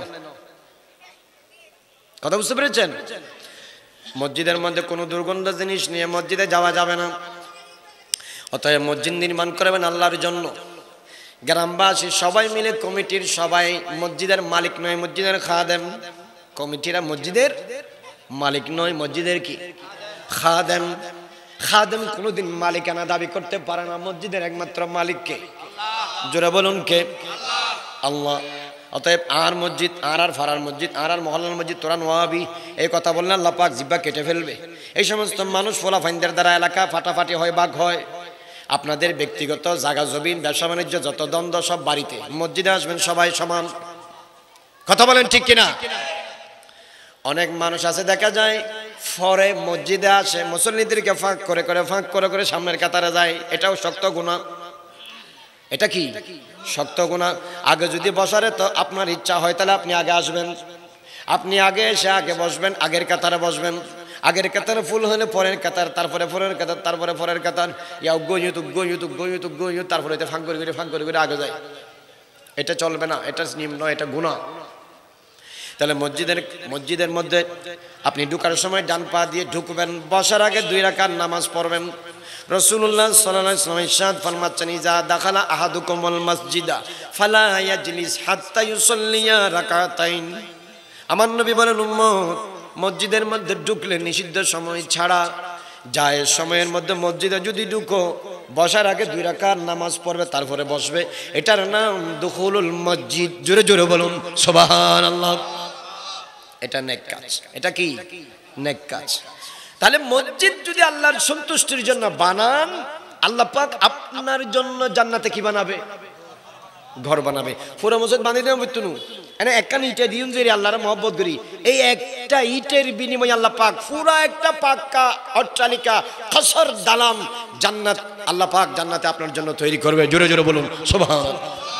B: কথা বুঝতে পেরেছেন? মসজিদের মধ্যে কোনো দুর্গন্ধ জিনিস নিয়ে মসজিদে যাওয়া যাবে না। অতএব মসজিদ নির্মাণ করবেন আল্লাহর জন্য। গ্রামবাসী সবাই মিলে, কমিটির সবাই, মসজিদের মালিক নয়, মসজিদের খাদেম। কমিটিরা মসজিদের মালিক নয়, মসজিদের কি? খাদেম। খাদেম কোনোদিন মালিকানা দাবি করতে পারে না। মসজিদের একমাত্র মালিককে, জোরে বলুন কে? আল্লাহ। অতএব আর মসজিদ, আর ফারার মসজিদ, আর মহল্লার মসজিদ তোরা নোয়াবি, এই কথা বললে আল্লাহ পাক জিব্বা কেটে ফেলবে। এই সমস্ত মানুষ ফোলাফাইনদের দ্বারা এলাকা ফাটাফাটি হয়, বাঘ হয়। আপনাদের ব্যক্তিগত জায়গা জমিন, ব্যবসা বাণিজ্য যত দ্বন্দ্ব সব বাড়িতে, মসজিদে আসবেন সবাই সমান। কথা বলেন ঠিক কিনা? অনেক মানুষ আছে দেখা যায় পরে মসজিদে আসে, মুসল্লিদেরকে ফাঁক করে করে সামনের কাতারে যায়। এটাও শক্ত গুনাহ। এটা কি শক্ত গুনাহ? আগে যদি বসারে তো আপনার ইচ্ছা হয় তাহলে আপনি আগে আসবেন, আপনি আগে এসে আগে বসবেন, আগের কাতারে বসবেন, আগের কাতারে ফুল হলে পরের কাতার, তারপরে পরের কাতার, তারপরে পরের কাতার, ইয়া গইয়ু তারপরে এটা ফাঁক করে আগে যায়। এটা চলবে না, এটা নিম্ন, এটা গুনাহ। তাহলে মসজিদের মধ্যে আপনি ঢুকার সময় ডান পা দিয়ে ঢুকবেন, বসার আগে 2 রাকাত নামাজ পড়বেন। রাসূলুল্লাহ সাল্লাল্লাহু আলাইহি ওয়াসাল্লাম ইরশাদ ফরমাচ্ছেন, ইজা দাখালা আহাদুকুমুল মাসজিদা ফালা ইয়াজলিস হাত্তা ইউসাল্লিয়া রাকাতাইন। আমার নবী বলেন, উম্মত মসজিদের মধ্যে ঢুকলে নিষিদ্ধ সময় ছাড়া জায়েজ সময়ের মধ্যে মসজিদে যদি ঢুকো, বসার আগে 2 রাকাত নামাজ পড়বে, তারপরে বসবে। এটার নাম দুখুলুল মসজিদ। জোরে জোরে বলুন সুবহানাল্লাহ। এটা নেক কাজ। এটা কি নেক কাজ? তাহলে মসজিদ যদি আল্লাহর সন্তুষ্টির জন্য বানান, আল্লাহ পাক আপনার জন্য জান্নাতে কি বানাবে? ঘর বানাবে। পুরো মসজিদ বানিয়ে দেব বুঝতুনু, এনে একখান ইটা দিউন যে আল্লাহর মহব্বত করি, এই একটা ইটের বিনিময়ে আল্লাহ পাক পুরা একটা পাক্কা অট্টালিকা, কসর, দালান, জান্নাত আল্লাহ পাক জান্নাতে আপনার জন্য তৈরি করবে। জোরে জোরে বলুন সুবহানাল্লাহ।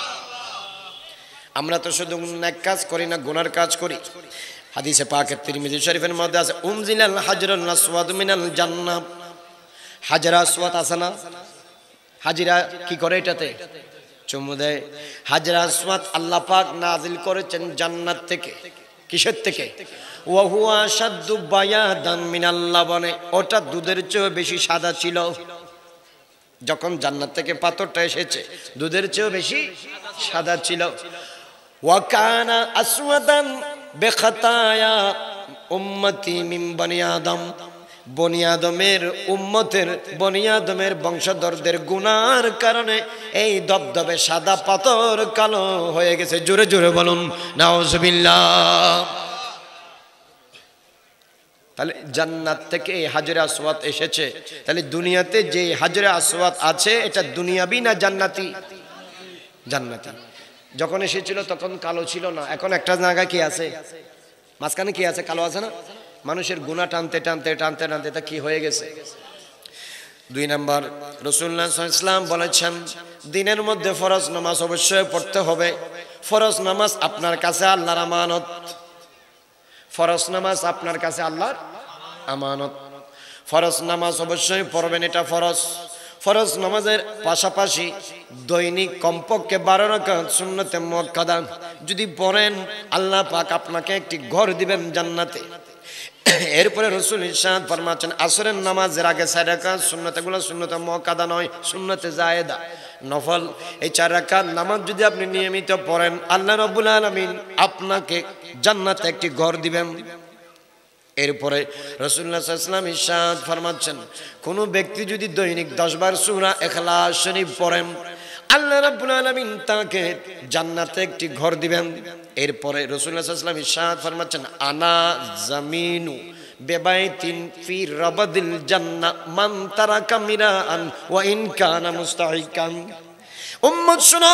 B: আমরা তো শুধু নেক কাজ করি না, গুনার কাজ করি। হাদিসে পাকে তিরমিজি শরীফের মধ্যে আছে, উনজিলাল হাজরুল আসওয়াদ মিনাল জান্নাহ। হাজর আসওয়াদ আছে না? হাজিরা কি করে? এটাতে চুমু দেয়। হাজর আসওয়াদ আল্লাহ পাক নাজিল করেছেন জান্নাত থেকে। কিসের থেকে? ওয়া হুয়া আশাদ্দু বায়াদান মিনাল লাবানে। ওটা দুধের চেয়ে বেশি সাদা ছিল। যখন জান্নাত থেকে পাথরটা এসেছে, দুধের চেয়ে বেশি সাদা ছিল। ওয়া কানা আসওয়াদান বেখাতায়া উম্মতি মিন বনি আদম। বনি আদমের উম্মতের, বনি আদমের বংশধরদের গুনার কারণে এই দবদবে সাদা পাথর কালো হয়ে গেছে। জোরে জোরে বলুন নাউজুবিল্লাহ। তাহলে জান্নাত থেকে এই হাজরে আসওয়াদ এসেছে। তাহলে দুনিয়াতে যে হাজরে আসওয়াদ আছে, এটা দুনিয়াবি না জান্নাতি? জান্নাতি। যখন এসেছিল তখন কালো ছিল না। এখন একটা জায়গায় কি আছে? মাঝখানে কি আছে? কালো আছে না? মানুষের গুনাহ টানতে টানতে টানতে টানতে তা কি হয়ে গেছে? 2 নাম্বার, রাসূলুল্লাহ সাল্লাল্লাহু আলাইহি ওয়াসাল্লাম বলেছেন, দিনের মধ্যে ফরজ নামাজ অবশ্যই পড়তে হবে। ফরজ নামাজ আপনার কাছে আল্লাহর আমানত। ফরজ নামাজ আপনার কাছে আল্লাহর আমানত। ফরজ নামাজ অবশ্যই পড়বেন, এটা ফরজ। ফরজ নামাজের পাশাপাশি দৈনিক কমপক্ষে 12 রাকাত সুন্নতে মুআক্কাদা যদি পড়েন, আল্লাহ পাক আপনাকে একটি ঘর দিবেন জান্নাতে। এরপরে রাসূল ইরশাদ ফরমাচ্ছেন, আসরের নামাজের আগে 4 রাকাত সুন্নতগুলো সুন্নতে মুআক্কাদা নয়, সুন্নতে জায়েদা, নফল। এই 4 রাকাত নামাজ যদি আপনি নিয়মিত পড়েন, আল্লাহ রাব্বুল আলামিন আপনাকে জান্নাতে একটি ঘর দিবেন। এরপরে রাসূলুল্লাহ সাল্লাল্লাহু আলাইহি ওয়াসাল্লাম ইরশাদ ফরমাচ্ছেন, কোন ব্যক্তি যদি দৈনিক 10 বার সূরা ইখলাস শরীফ পড়েন, আল্লাহ রাব্বুল আলামিন তাকে জান্নাতে একটি ঘর দিবেন। এরপরে রাসূলুল্লাহ সাল্লাল্লাহু আলাইহি ওয়াসাল্লাম ইরশাদ ফরমাচ্ছেন, আনা জামিনু বেবাইতিন ফি রাবাদিল জান্নাহ মান তারাকা মিরাআন ওয়া ইন কানা মুস্তাহিকান। উম্মত শুনো,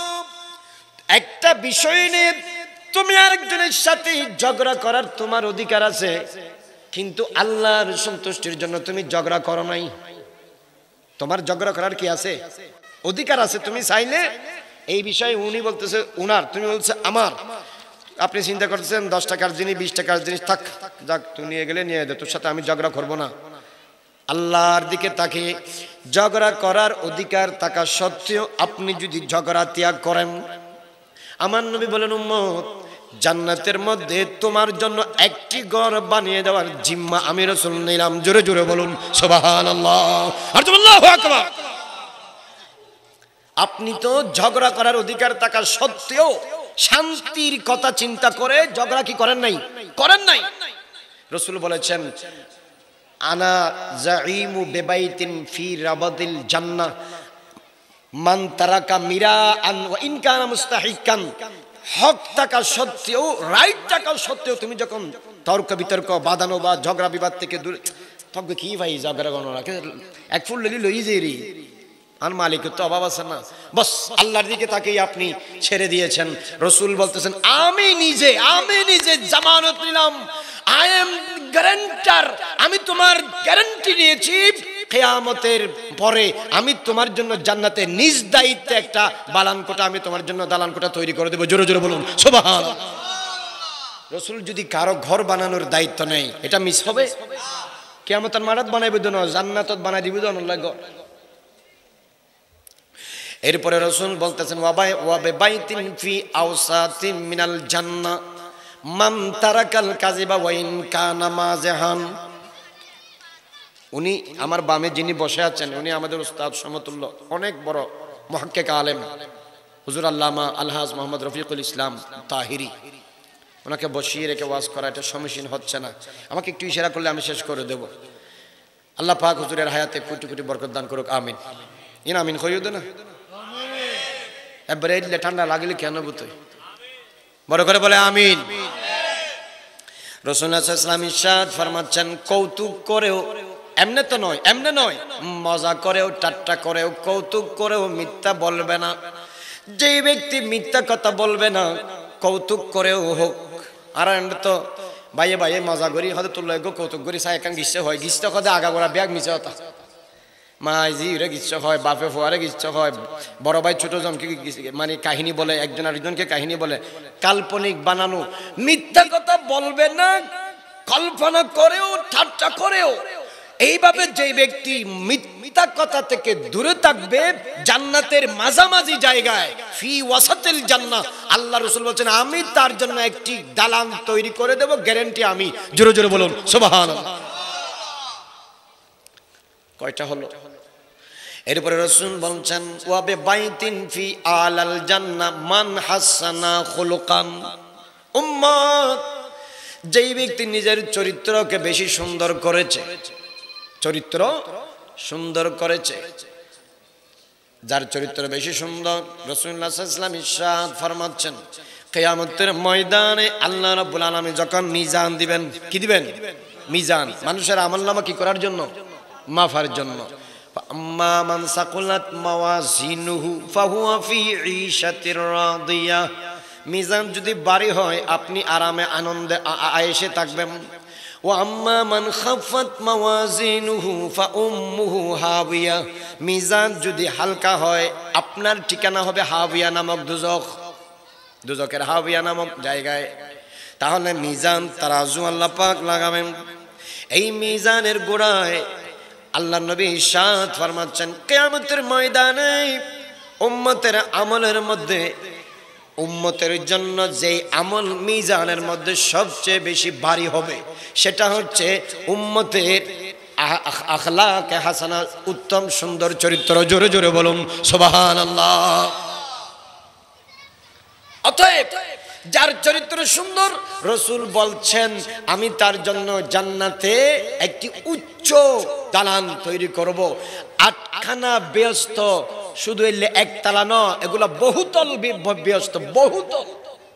B: একটা বিষয় নিয়ে তুমি আরেকজনের সাথে ঝগড়া করার তোমার অধিকার আছে, কিন্তু আল্লাহর সন্তুষ্টির জন্য তুমি ঝগড়া করো নাই। তোমার ঝগড়া করার কি আছে? অধিকার আছে। তুমি চাইলে এই বিষয়ে উনি বলতেছে উনার, তুমি বলছে আমার। আপনি চিন্তা করতেছেন 10 টাকার জিনিস 20 টাকার জিনিস থাক, যাক তুই নিয়ে গেলে নিয়ে দে, তোর সাথে আমি ঝগড়া করবো না। আল্লাহর দিকে তাকিয়ে ঝগড়া করার অধিকার থাকা সত্ত্বেও আপনি যদি ঝগড়া ত্যাগ করেন, আমার নবী বলেন, উম্মত জান্নাতের মধ্যে তোমার জন্য একটি ঘর বানিয়ে দেওয়ার জিম্মা আমি রাসূল নিলাম। জোরে জোরে বলুন সুবহানাল্লাহ, আল্লাহু আকবার। আপনি তো ঝগড়া করার অধিকার থাকা সত্ত্বেও শান্তির কথা চিন্তা করে ঝগড়া কি করেন নাই? করেন নাই। রাসূল বলেছেন, আনা জাঈমু বিবাইতিন ফি রাবাদিল জান্নাহ মান তারাকা মিরাআন ওয়া ইন কানা মুস্তাহিকান। হক থাকা সত্ত্বেও, রাইট থাকা সত্ত্বেও তুমি যখন তর্ক বিতর্ক বাঁধানো বা ঝগড়া বিবাদ থেকে দূরে থাকবে, কি ভাই ঝগড়া করো না, এক ফুল লই যে রে আর মালিকের তো অভাব আছে না। বস আল্লাহর দিকে তাকিয়ে আপনি ছেড়ে দিয়েছেন। রাসূল বলতেছেন, আমি নিজে জামানত নিলাম, আই এম গ্যারান্টার, আমি তোমার গ্যারান্টি নিয়েছি, কিয়ামতের পরে আমি তোমার জন্য জান্নাতে নিজ দায়িত্বে একটা বালানকোটা, আমি তোমার জন্য দালানকোটা তৈরি করে দেব। জোরে জোরে বলুন সুবহানাল্লাহ। রসুল যদি কারো ঘর বানানোর দায়িত্ব নেই, এটা মিস হবে? কিয়ামতের মারাত বানাইবে দোনো, জান্নাতত বানাই দিবে দোনো লাগো। এরপরে রসুল বলতেছেন ওয়াবে বাইতিন ফি আওসাতিন মিনাল জান্নাহ মান তারাকাল কাযিবা ওয়া ইন কানা মাযহান। উনি আমার বামে যিনি বসে আছেন, উনি আমাদের উস্তাদ সমতুল্য, অনেক বড় মুহাক্কিক আলেম, হুজুর আল্লামা আলহাজ মোহাম্মদ রফিকুল ইসলাম তাহিরি। ওনাকে বসিয়ে রেখে ওয়াজ করা এটা সমীচীন হচ্ছে না। আমাকে একটু ইশারা করলে আমি শেষ করে দেব। আল্লাহ পাক হুজুরের হায়াতে কোটি কোটি বরকত দান করুক, আমিন। ইন আমিন কইও দে না, এবারে দিলে ঠান্ডা লাগলে কেন বুতই বড় করে বলে আমিন। রাসূলুল্লাহ সাল্লাল্লাহু আলাইহি ওয়াসাল্লাম ইরশাদ ফরমাচ্ছেন, কৌতুক করেও, এমনে তো নয়, এমনে নয়, মজা করেও, ঠাট্টা করেও, কৌতুক করেও মিথ্যা বলবে না। যেই ব্যক্তি মিথ্যা কথা বলবে না, কৌতুক করেও হোক, আর তো বাইয়ে বাইয়ে মজা করি হয়তো তুললে কৌতুক করি চাই একান গিচ্ছে হয়, গিচ্ছে কথা আগা গোড়া ব্যাগ মিছে হতা মাই জিরে গিচ্ছে হয়, বাপে ফোয়ারে গিচ্ছে হয়, বড় ভাই ছোট জনকে মানে কাহিনী বলে, একজন আরেকজনকে কাহিনী বলে, কাল্পনিক বানানো। মিথ্যা কথা বলবে না, কল্পনা করেও, ঠাট্টা করেও। এইভাবে যে ব্যক্তি মিথ্যা কথা থেকে দূরে থাকবে, জান্নাতের মাঝামাঝি জায়গায় ফি ওয়াসাতিল জান্নাহ, আল্লাহ রাসূল বলেন আমি তার জন্য একটি দালান তৈরি করে দেব, গ্যারান্টি আমি। জোরে জোরে বলুন সুবহানাল্লাহ। কয়টা হলো? এরপরে রাসূল বলেন ওয়াবে বাইতিন ফি আলাল জান্নাহ মান হাসানা খুলুকান। উম্মত, যেই ব্যক্তি নিজের চরিত্রকে বেশি সুন্দর করেছে, চরিত্র সুন্দর করেছে, যার চরিত্র বেশি সুন্দর, রাসূলুল্লাহ সাল্লাল্লাহু আলাইহি ওয়াসাল্লাম ইরশাদ ফরমাচ্ছেন, কিয়ামতের ময়দানে আল্লাহ রাব্বুল আলামিন যখন মিজান দিবেন, কি দিবেন? মিজান। মানুষের আমলনামা কি করার জন্য? মাফার জন্য। আম্মা মান সাকুলাত মাওয়াজিনুহু ফাহুয়া ফি ঈশাতির রাদিয়া। মিজান যদি ভারী হয়, আপনি আরামে আনন্দে আয়েশে থাকবেন। ওয়া আম্মা মান খাফাত মাওয়াজিনুহু ফাউম্মুহু হাবিয়া। মিজান যদি হালকা হয়, আপনার ঠিকানা হবে হাবিয়া নামক দুজক, দুজকের হাবিয়া নামক জায়গায়। তাহলে মিজান তারাজু আল্লাহ পাক লাগাবেন। এই মিজানের গোড়ায় আল্লাহ নবী ইরশাদ ফরমাচ্ছেন, কিয়ামতের ময়দানে উম্মতের আমলের মধ্যে, উম্মতের জন্য যেই আমল মিজানের মধ্যে সবচেয়ে বেশি ভারী হবে, সেটা হচ্ছে উম্মতের আখলাকে হাসানা, উত্তম সুন্দর চরিত্র। জোরে জোরে বলুন সুবহানাল্লাহ। অতএব যার চরিত্র সুন্দর, রাসূল বলছেন আমি তার জন্য জান্নাতে একটি উচ্চ দালান তৈরি করব। 8খানা বেহেশত, শুধু এলে একতলা নয়, এগুলা বহুতল বেহেশত, বহুতল।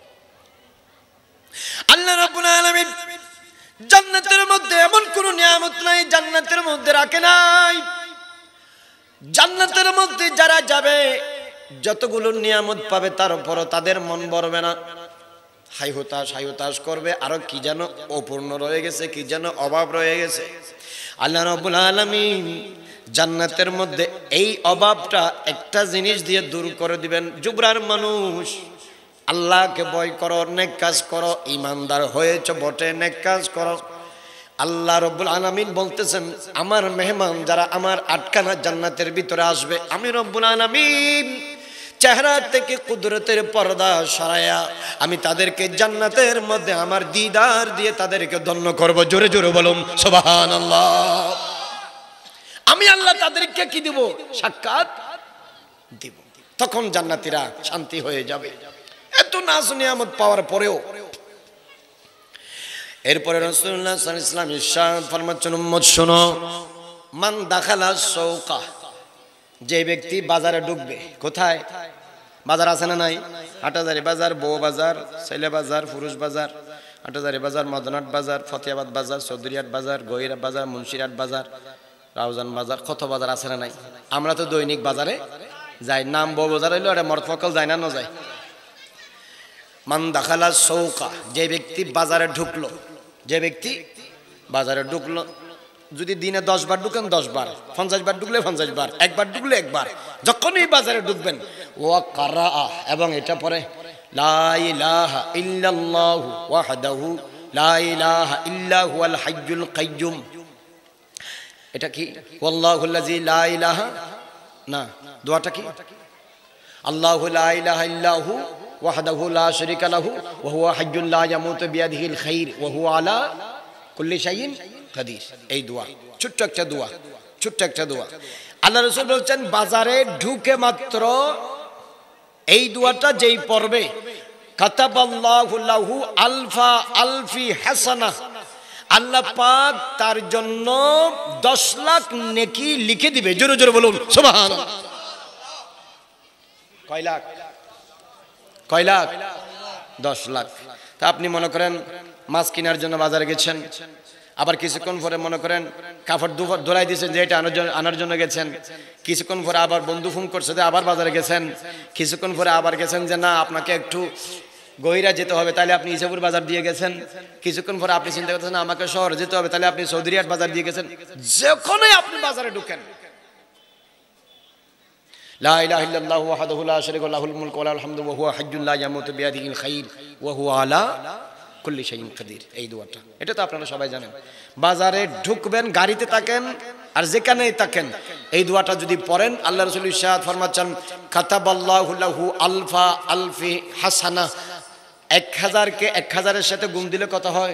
B: আল্লাহ রাব্বুল আলামিন জান্নাতের মধ্যে এমন কোন নিয়ামত নাই জান্নাতের মধ্যে রাখে নাই। জান্নাতের মধ্যে যারা যাবে, যতগুলো নিয়ামত পাবে, তার উপরও তাদের মন ভরবে না, হাই হতাশ করবে, আরো কি যেন অপূর্ণ রয়ে গেছে, কি যেন অভাব রয়ে গেছে। আল্লাহ রাব্বুল আলামিন জান্নাতের মধ্যে এই অভাবটা একটা জিনিস দিয়ে দূর করে দিবেন। জুবরার মানুষ, আল্লাহকে ভয় করো, নেক কাজ করো, ইমানদার হয়েছে বটে, নেক কাজ করো। আল্লাহ রাব্বুল আলামিন বলতেছেন আমার মেহমান যারা আমার 8খানা জান্নাতের ভিতরে আসবে, আমি রব্বুল আলামিন চেহারা থেকে কুদরতের পর্দা সরায়া আমি তাদেরকে জান্নাতের মধ্যে আমার দিদার দিয়ে তাদেরকে ধন্য করব। জোরে জোরে বলুন সুবহানাল্লাহ। আমি আল্লাহ তাদেরকে কি দিব? সাক্ষাৎ দিব। তখন জান্নাতীরা শান্তি হয়ে যাবে। এত নাজ নিয়ামত পাওয়ার পরেও। এরপরে রাসূলুল্লাহ সাল্লাল্লাহু আলাইহি ওয়াসাল্লাম ইরশাদ ফরমাচ্ছেন, উম্মত শোনো, মান দাখালা সৌকা, যে ব্যক্তি বাজারে ঢুকবে। কোথায় বাজার আছে না নাই? হাটাজারি বাজার, বউ বাজার, ছেলে বাজার, পুরুষ বাজার, হাটাজারি বাজার, মদনাট বাজার, ফতেহাবাদ বাজার, চৌধুরীহাট বাজার, গহিরা বাজার, মুন্সিরহাট বাজার, রাউজান বাজার, কত বাজার আছে না নাই? আমরা তো দৈনিক বাজারে যাই। নাম বউ বাজার হইলো এটা মরফকল যায় না, ন যায়। মান দাখালা সৌকা, যে ব্যক্তি বাজারে ঢুকলো, যে ব্যক্তি বাজারে ঢুকলো, যদি দিনে 10 বার ঢুকেন 10 বার, 50 বার ঢুকলে 50 বার, একবার ঢুকলে একবার, যখনই বাজারে ঢুকবেন ওয়া কারা, এবং এটা পরে লা ইলাহা ইল্লাল্লাহু ওয়াহদাহু লা ইলাহা ইল্লা হুয়াল হাইয়ুল কাইয়্যুম। এটা কি? ওয়াল্লাহুল্লাযী লা ইলাহা, না, দোয়াটা কি? আল্লাহু লা ইলাহা ইল্লাহু ওয়াহদাহু লা শারীকা লাহু ওয়া হুয়া হাইয়্যুন লা ইয়ামুতু বিয়াদিহিল খাইর ওয়া হুয়া আলা কুল্লি শাইইন কাদির। এই দোয়া, ছোট্ট একটা দোয়া, ছোট্ট একটা দোয়া। আল্লাহ রাসূল বলছেন বাজারে ঢুকে মাত্র এই দোয়াটা যেই পড়বে, কাতাবাল্লাহু লাহু আলফা আলফি হাসানাহ, আল্লাহ পাক তার জন্য 10 লাখ নেকি লিখে দিবে। জোরে জোরে বলুন সুবহানাল্লাহ। কয় লাখ? কয় লাখ? 10 লাখ। তা আপনি মনে করেন মাছ কেনার জন্য বাজারে গেছেন, আবার কিছুক্ষণ পরে মনে করেন কাপড় ধোলাই দিয়েছেন যে এটা আনার জন্য গেছেন, কিছুক্ষণ পরে আবার বন্ধু ফোন করছে যে আবার বাজারে গেছেন, কিছুক্ষণ পরে আবার গেছেন যে না আপনাকে একটু গহিরা যেতে হবে, তাহলে আপনি ইসাপুর বাজার দিয়ে গেছেন, কিছুক্ষণ পরে আপনি চিন্তা করতেছেন আমাকে শহরে যেতে হবে, তাহলে আপনি চৌধুরীহাট বাজার দিয়ে গেছেন। যখনই আপনি বাজারে ঢুকেন লা ইলাহা ইল্লাল্লাহু ওয়াহদাহু লা শারীকা লাহুল মুলকু ওয়া লাহুল হামদু ওয়া হুয়া হাইয়্যুন লা ইয়ামুতু বিয়াদিহিল খাইর ওয়া হুয়া আলা কুল্লি শাইইন কাদির। এই দোয়াটা, এটা তো আপনারা সবাই জানেন। বাজারে ঢুকবেন, গাড়িতে থাকেন আর যেখানেই থাকেন, এই দোয়াটা যদি পড়েন, আল্লাহ রাসূল ইরশাদ ফরমাচ্ছেন কাতাবাল্লাহু লাহু আলফা আলফি হাসানা। 1000-কে 1000-এর সাথে গুণ দিলে কত হয়?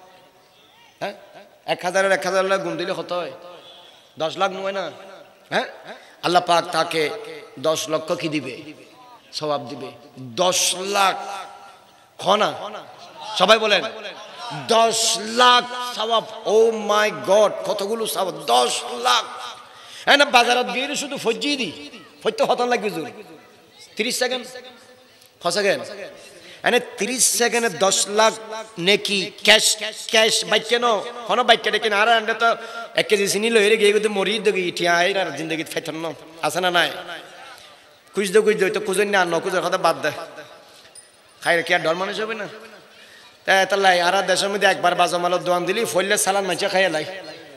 B: হ্যাঁ, 1000-এর 1000 গুণ দিলে কত হয়? 10 লাখ নয় না? হ্যাঁ, আল্লাহ পাক তাকে 10 লক্ষ কি দিবে? সওয়াব দিবে। 10 লাখ খনা, সবাই বলেন 10 লাখ সওয়াব। ও মাই গড, কতগুলো সওয়াব! 10 লাখ। হ্যাঁ না, বাজারত গিয়ে শুধু ফজ্জি দি ফজতে হতন লাগবে জোর 30 সেকেন্ড, ক সেকেন্ড, এনে 30 সেকেন্ডে 10 লাখ নেকি ক্যাশ। ক্যাশ বাইকে ন হন বাইকে ডেকে আর আন্ডে তো 1 কেজি চিনি লইরে গিয়ে কিন্তু মরি দেখি ঠিয়া আর জিন্দগি ফাইতন ন আছে না নাই? কুইজ দে তো কুজন না ন কুজের কথা বাদ দে, খাইরে কি আর ডর মানুষ হবে না? তাই আর দেশের মধ্যে একবার বাজামালত দোয়ান দিলি ফললে সালান মাইচা খাইয়া লাই,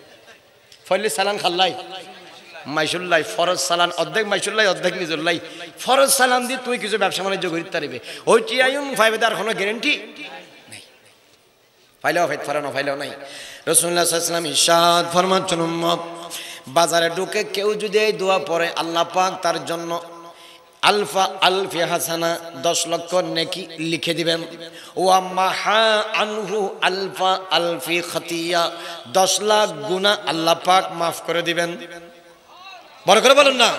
B: ফললে সালান খাল্লাই মাইসুল্লাই, ফরজ সালান অর্ধেক মাইসুল্লাই অর্ধেক নিজুল্লাই। ফরজ সালান দিয়ে তুই কিছু ব্যবসা বাণিজ্য করতে পারবি, ওইটি আইন ফাইভে তার কোনো গ্যারেন্টি নেই। ফাইলেও ফাইত ফারানো ফাইলেও নাই। রাসূলুল্লাহ সাল্লাল্লাহু আলাইহি ওয়াসাল্লাম ইরশাদ ফরমাচ্ছেন উম্মত বাজারে ঢুকে কেউ যদি এই দোয়া পড়ে, আল্লাহ পাক তার জন্য আলফা আলফি হাসানা 10 লক্ষ নেকি লিখে দিবেন। ওয়া মাহা আনহু আলফা আলফি খাতিয়া, 10 লাখ গুনাহ আল্লাহ পাক মাফ করে দিবেন। বড় করে বলুন না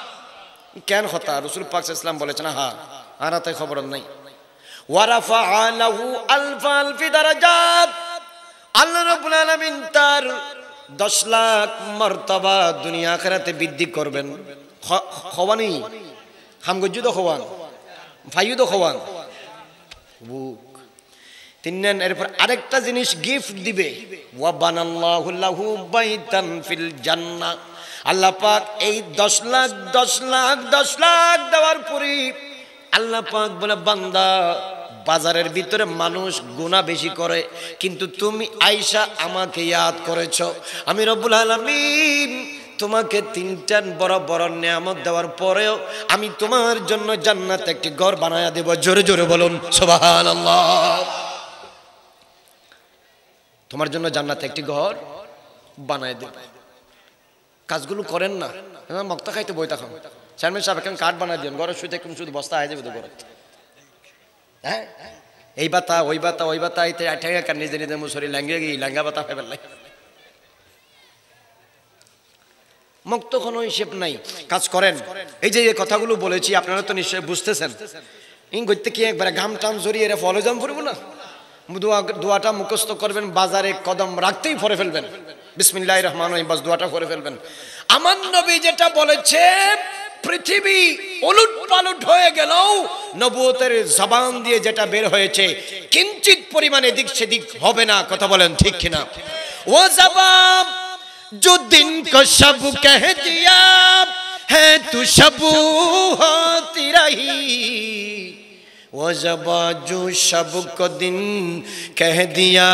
B: কেন কথা? রাসূল পাক সাল্লাল্লাহু আলাইহি ওয়াসাল্লাম বলেছেন, হ্যাঁ আর তাই খবর নাই। ওয়া রাফাআ লাহু আলফা আলফি দারাজাত, আল্লাহ রাব্বুল আলামিন তার 10 লাখ মর্তবা দুনিয়া আখিরাতে বৃদ্ধি করবেন। খওয়ানি হামগজ্জুদ খওয়ান, ফাইয়ুদ খওয়ান বুক তিনজন। এরপর আরেকটা জিনিস গিফট দিবে, ওয়া বানাল্লাহু লাহু বাইতান ফিল জান্নাহ। আল্লাহ পাক এই 10 লাখ 10 লাখ 10 লাখ দেওয়ার পরে আল্লাহ পাক বলে, বান্দা বাজারের ভিতরে মানুষ গুনাহ বেশি করে, কিন্তু তুমি আয়েশা আমাকে ইয়াদ করেছো, আমি রব্বুল আলামিন তোমাকে 3টা বড় বড় নিয়ামত দেওয়ার পরেও আমি তোমার জন্য জান্নাতে একটি ঘর বানায়া দেব। জোরে জোরে বলুন সুবহানাল্লাহ। তোমার জন্য জান্নাতে একটি ঘর বানায় দেব। কাজগুলো করেন না, মক্তা খাইতে বইতা খান। চেয়ারম্যান সাহেব এখন কাঠ বানায় দেন, ঘরে শুইতে শুধু বস্তা আয় যাবে তো ঘরে। হ্যাঁ, এই বাতা ওই বাতা ওই বাতা আইতে আঠেঙ্গা কান নিজে নিজে মুসরি ল্যাঙ্গে গিয়ে ল্যাঙ্গা বাতা ফেবেল লাই। মুক্ত কোনো হিসেব নাই, কাজ করেন। এই যে কথাগুলো বলেছি আপনারা তো নিশ্চয়ই বুঝতেছেন। ইং করতে কি একবারে ঘাম টাম জড়িয়ে এরা ফলে জাম ফুরবো না, দোয়াটা মুখস্থ করবেন, বাজারে কদম রাখতেই ফরে ফেলবেন বিসমিল্লাহির রহমানির রহিম, বাস দোয়াটা করে ফেলবেন। আমার নবী যেটা বলেছে, পৃথিবী উলট পালট হয়ে গেল, নবুয়তের জবান দিয়ে যেটা বের হয়েছে কিঞ্চিত পরিমাণে দিক সেদিক হবে না। কথা বলেন ঠিক কিনা? ও জবাব जो दिन को शब कह दिया है तू शब होती रही, वो जबा जो शब को दिन कह दिया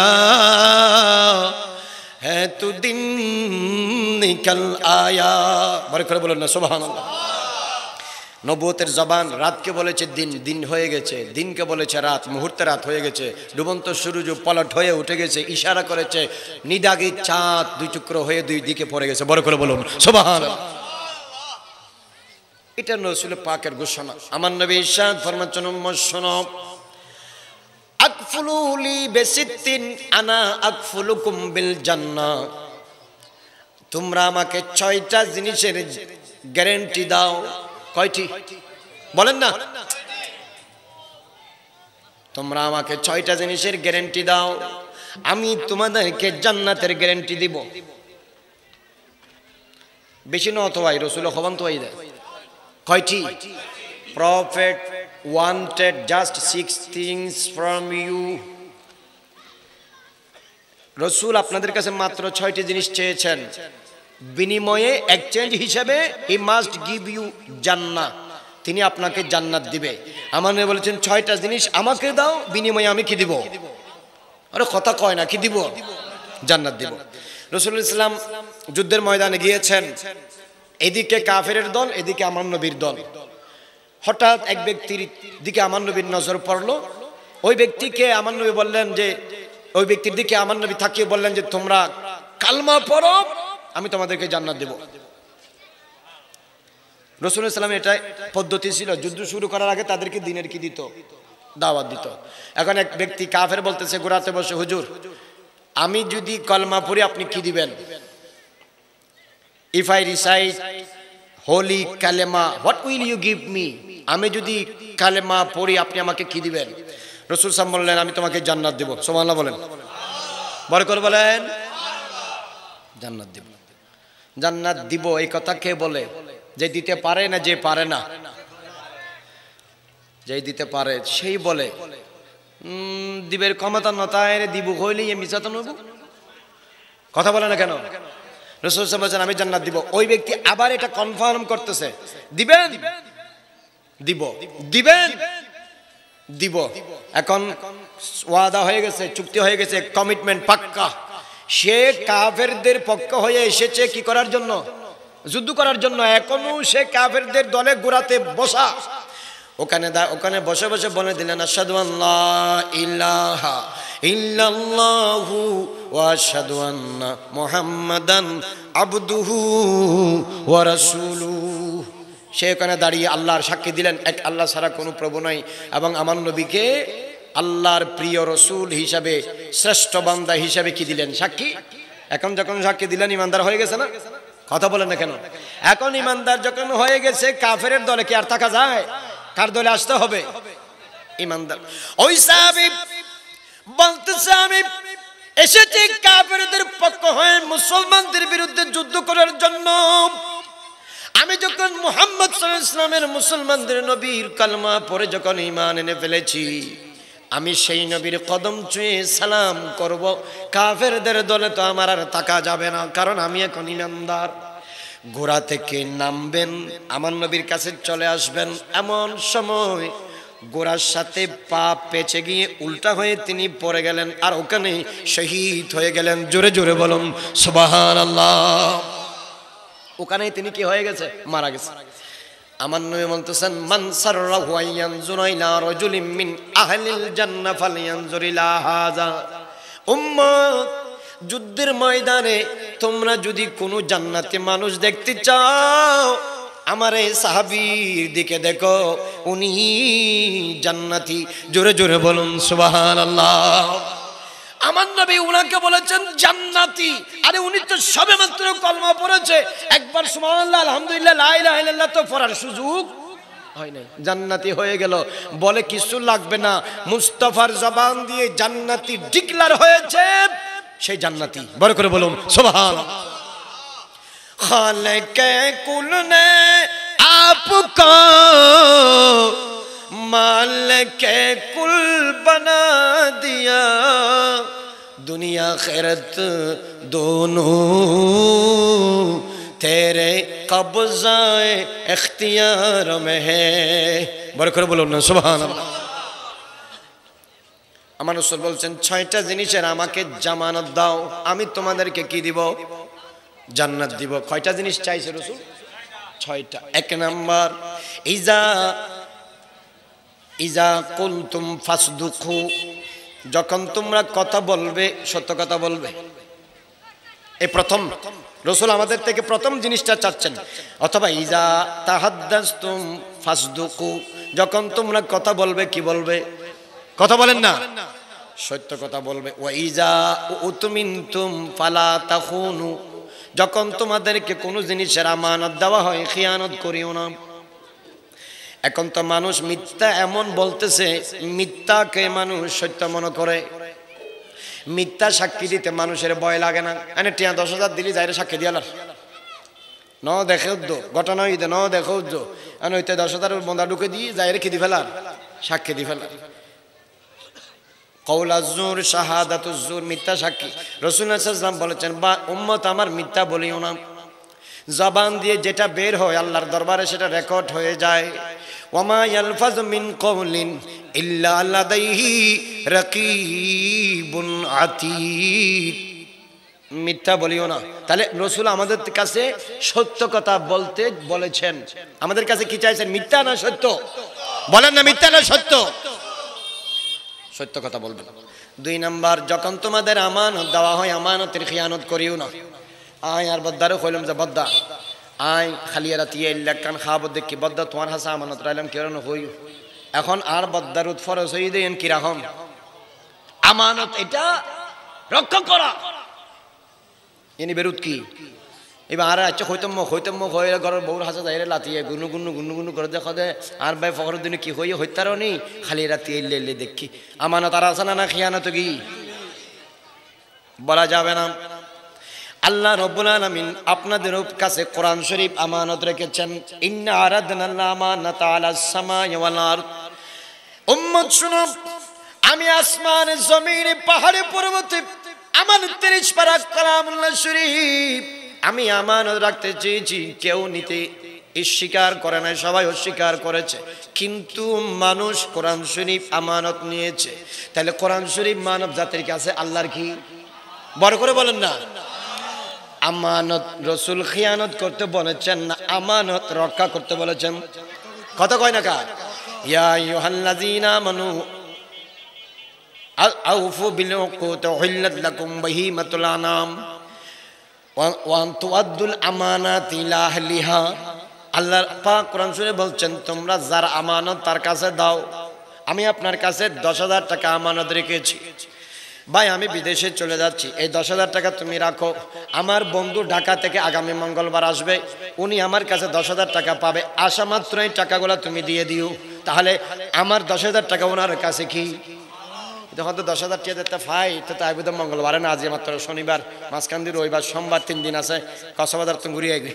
B: है तू दिन निकल आया। बड़े करे बोलो ना सुभान अल्लाह। নবুয়তের জবান রাতকে বলেছে দিন, দিন হয়ে গেছে, দিনকে বলেছে রাত, মুহূর্তে রাত হয়ে গেছে, ডুবন্ত সূর্য পলট হয়ে উঠে গেছে, ইশারা করেছে নিদাগি চাঁদ দুই টুকরো হয়ে দুই দিকে পড়ে গেছে। বড় করে বলুন সুবহানাল্লাহ। এটা রাসূল পাকের ঘোষণা। আমার নবী ইরশাদ ফরমাচ্ছেন, উম্মত শোনো, আকফুলুলি বিসিত্তিন আনা আকফুলুকুম বিল জান্নাহ, তোমরা আমাকে 6টা জিনিসের গ্যারান্টি দাও। কয়টি বলেন না? তোমরা আমাকে 6টা জিনিসের গ্যারান্টি দাও, আমি তোমাদেরকে জান্নাতের গ্যারান্টি দিব। বেশি না অথবা রাসূল খবর তো দেয়। কয়টি? Prophet wanted just 6 things from you. রাসূল আপনাদের কাছে মাত্র 6টি জিনিস চেয়েছেন, বিনিময়ে এক্সচেঞ্জ হিসেবে হি মাস্ট গিভ ইউ জান্নাহ, তিনি আপনাকে জান্নাত দিবে। আমার নবী বলেছেন 6টা জিনিস আমাকে দাও, বিনিময়ে আমি কি দিব? আরে কথা কয় না, কি দিব? জান্নাত দিব। রাসূলুল্লাহ সাল্লাল্লাহু আলাইহি ওয়াসাল্লাম যুদ্ধের ময়দানে গিয়েছেন, এদিকে কাফেরের দল, এদিকে আমার নবীর দল। হঠাৎ এক ব্যক্তির দিকে আমার নবীর নজর পড়লো। ওই ব্যক্তিকে আমার নবী বললেন যে, ওই ব্যক্তির দিকে আমার নবী তাকিয়ে বললেন যে, তোমরা কালমা পড়ো, আমি তোমাদেরকে জান্নাত দেব। রাসূলুল্লাহ সাল্লাল্লাহু আলাইহি ওয়াসাল্লাম এটা পদ্ধতি ছিল, যুদ্ধ শুরু করার আগে তাদেরকে দিনের কি দিত? দাওয়াত দিত। এখন এক ব্যক্তি কাফের বলতেছে গোরাতে বসে, হুজুর আমি যদি কলমা পড়ি আপনি কি দিবেন? If I recite holy kalima what will you give me? আমি যদি কালেমা পড়ি আপনি আমাকে কি দিবেন? রাসূল সাল্লাল্লাহু আলাইহি ওয়াসাল্লাম বললেন, আমি তোমাকে জান্নাত দেব। সুবহানাল্লাহ বলেন, বড় করে বলেন, জান্নাত দেব। জান্নাত দিব এই কথা কে বলে? যে দিতে পারে না যে পারে না? যে দিতে পারে সেই বলে দিবের ক্ষমতা নতায় দিব হইলে মিছা তো নব। কথা বলে না কেন? রাসূল সাল্লাল্লাহু আলাইহি ওয়াসাল্লাম আমি জান্নাত দিব। ওই ব্যক্তি আবার এটা কনফার্ম করতেছে, দিবেন? দিব। দিবেন? দিব। এখন ওয়াদা হয়ে গেছে, চুক্তি হয়ে গেছে, কমিটমেন্ট পাক্কা। সে কাফেরদের পক্ষ হয়ে এসেছে কি করার জন্য? যুদ্ধ করার জন্য। এখনো সে কাফেরদের দলে গোড়াতে বসা। ওখানে বসে বসে বলে দিলেন, আশহাদু আল্লা ইলাহা ইল্লাল্লাহু ওয়া আশহাদু আন্না মুহাম্মাদান আবদুহু ওয়া রাসূলুহু। সে ওখানে দাঁড়িয়ে আল্লাহর সাক্ষী দিলেন, এক আল্লাহ ছাড়া কোনো প্রভু নাই, এবং আমার নবীকে আল্লাহর প্রিয় রসুল হিসাবে, শ্রেষ্ঠ বান্দা হিসাবে কি দিলেন? সাক্ষী। এখন যখন সাক্ষী দিলেন ইমানদার হয়ে গেছে না? কথা বলেন না কেন? এখন ইমানদার যখন হয়ে গেছে, কাফেরের দলে কি আর থাকা যায়? কার দলে আসতে হবে? ইমানদার। ওই সাহাবী বলতেছে, আমি এসেছি কাফেরদের পক্ষ হয়ে মুসলমানদের বিরুদ্ধে যুদ্ধ করার জন্য। আমি যখন মুহাম্মদ সাল্লাল্লাহু আলাইহি ওয়াসাল্লামের মুসলমানদের নবীর কালমা পড়ে যখন ঈমান এনে ফেলেছি, আমি সেই নবীর কদম ছুঁয়ে সালাম করব। কাফেরদের দলে তো আমার আর থাকা যাবে না, কারণ আমি এখন ইমানদার। ঘোড়া থেকে নামবেন, আমার নবীর কাছে চলে আসবেন, এমন সময় ঘোড়ার সাথে পা পেঁচে গিয়ে উল্টা হয়ে তিনি পড়ে গেলেন, আর ওখানে শহীদ হয়ে গেলেন। জোরে জোরে বলুন সুবহানাল্লাহ। ওখানেই তিনি কি হয়ে গেছে? মারা গেছে। আমার নবী বলতেছেন, মান সাররাহু আয়ানজুরা ইলা রাজুলিন মিন আহলিল জান্নাহ ফালয়ানজুর ইলা হাযা। উম্মত, যুদ্ধের ময়দানে তোমরা যদি কোনো জান্নাতি মানুষ দেখতে চাও, আমার এই সাহাবীর দিকে দেখো, উনি জান্নাতি। জোরে জোরে বলুন সুবহানাল্লাহ। আমার নবী উনাকে বলেছেন জান্নাতি। আরে উনি তো সবেমাত্র কলমা পড়েছে, একবার সুবহানাল্লাহ আলহামদুলিল্লাহ লা ইলাহা ইল্লাল্লাহ তো পড়ার সুযোগ হয় নাই, জান্নাতি হয়ে গেল। বলে কিছু লাগবে না, মুস্তাফার জবান দিয়ে জান্নাতি ডিক্লার হয়েছে, সেই জান্নাতি। বড় করে বলুন সুবহানাল্লাহ। খালেকে কুল নে আপকো মালিকে কুল বনা দিয়া, दुनिया खैरत दोनों तेरे कब्ज़ाए इख्तियार में है। बड़े করে বলুন না সুবহানাল্লাহ। আমার রাসূল বলছেন, 6টা জিনিসের আমাকে জামানত দাও, আমি তোমাদেরকে কি দিব? জান্নাত দিব। কয়টা জিনিস চাইছে রাসূল? 6টা। 1 নাম্বার ইজা ইজা কুনতুম ফাসদুকু, যখন তোমরা কথা বলবে সত্য কথা বলবে। এই প্রথম রাসূল আমাদের থেকে প্রথম জিনিসটা চাচ্ছেন। অথবা ইজা তাহাদ্দাসতুম ফাসদুকু, যখন তোমরা কথা বলবে কি বলবে? কথা বলেন না, সত্য কথা বলবে। ওয়া ইজা উতমিনতুম ফালা তাখুনু, যখন তোমাদেরকে কোনো জিনিসের আমানত দেওয়া হয় খিয়ানত করিও না। এখন তো মানুষ মিথ্যা এমন বলতেছে, মিথ্যাকে মানুষ সত্য মনে করে। মিথ্যা সাক্ষী দিতে মানুষের ভয় লাগে না। এনে টিয়া 10,000 দিলি যাইরে সাক্ষী দিয়ালার ন দেখে উদ্য ঘটনা হইতে ন দেখে উদ্য এন হইতে 10,000 বন্ধা ঢুকে দিয়ে যাইরে কি দি ফেলার, সাক্ষী দি ফেলার। কওলাজুর শাহাদাতুজুর, মিথ্যা সাক্ষী। রাসূলুল্লাহ সাল্লাল্লাহু আলাইহি ওয়াসাল্লাম বলেছেন, বা উম্মত আমার মিথ্যা বলিও না। জবান দিয়ে যেটা বের হয় আল্লাহর দরবারে সেটা রেকর্ড হয়ে যায়। ওয়ামা ইয়ালফাযু মিন কওলিন ইল্লা লাদাইহি রাকীবুন আতীদ, মিথ্যা বলিও না। তাহলে রাসূল আমাদের কাছে সত্য কথা বলতে বলেছেন। আমাদের কাছে কি চাইছেন? মিথ্যা না সত্য? বলেন না, মিথ্যা না সত্য? সত্য কথা বলবেন। 2 নাম্বার, যখন তোমাদের আমানত দেওয়া হয় আমানতের খিয়ানত করিও না। আয় আর বদ্দারও কইলাম যে বদ্দা আয় খালি রাতি এলাকান খাবো দেখি বদ্দা তোমার হাসা আমানত রাইলাম কেন হই। এখন আর বদ্দারুত ফরজ হয়ে দেন কিরকম? আমানত এটা রক্ষা করা, এনি বেরুত কি এবার আর আচ্ছা হইতম্য হয়ে ঘরের বউর হাসা যাইরে লাতিয়ে গুনু গুনু গুনু গুনু করে দেখো দে আর ভাই ফখরুদ্দিন কি হইয়ে হইতারও নেই খালি রাতি এলে এলে দেখি। আমানত আর আসে না খিয়ানত কি বলা যাবে না। আল্লাহ রাব্বুল আলামিন আপনাদের কাছে কোরআন শরীফ আমানত রেখেছেন। ইন্না আরাদনাল আমানাতা আলাস সামাই ওয়াল আরদ, উম্মত শুনো, আমি আসমানে জমিনে পাহাড়ে পর্বতে আমানত 30 পারা কালামুল্লাহ শরীফ আমি আমানত রাখতে চেয়েছি। কেউ নিতে স্বীকার করে নাই, সবাই অস্বীকার করেছে, কিন্তু মানুষ কোরআন শরীফ আমানত নিয়েছে। তাহলে কোরআন শরীফ মানব জাতির কাছে আল্লাহর কি? বড় করে বলেন না। আমানত রাসূল খিয়ানত করতে বলেছেন না আমানত রক্ষা করতে বলেছেন? কথা কয় না কা? ইয়া আইয়ুহাল্লাযীনা আমানু আউফু বিল উকুদ উহিল্লাত লাকুম বাহিমাতুল আনাম ওয়া আনতুআদ্দুল আমানাতি ইলা আহলিহা। আল্লাহ পাক কোরআন শরীফে বলছেন তোমরা যার আমানত তার কাছে দাও। আমি আপনার কাছে 10,000 টাকা আমানত রেখেছি, ভাই আমি বিদেশে চলে যাচ্ছি, এই 10,000 টাকা তুমি রাখো। আমার বন্ধু ঢাকা থেকে আগামী মঙ্গলবার আসবে, উনি আমার কাছে 10,000 টাকা পাবে, আসা মাত্রই টাকাগুলো তুমি দিয়ে দিও। তাহলে আমার 10,000 টাকা ওনার কাছে কি? তখন তো 10,000 টাকা দিতে ফাই তো তাই বুধ মঙ্গলবারে না, আজ মাত্র শনিবার, মাঝখান দিয়ে রবিবার সোমবার 3 দিন আছে, কক্সবাজার তুমি ঘুরিয়ে গেলে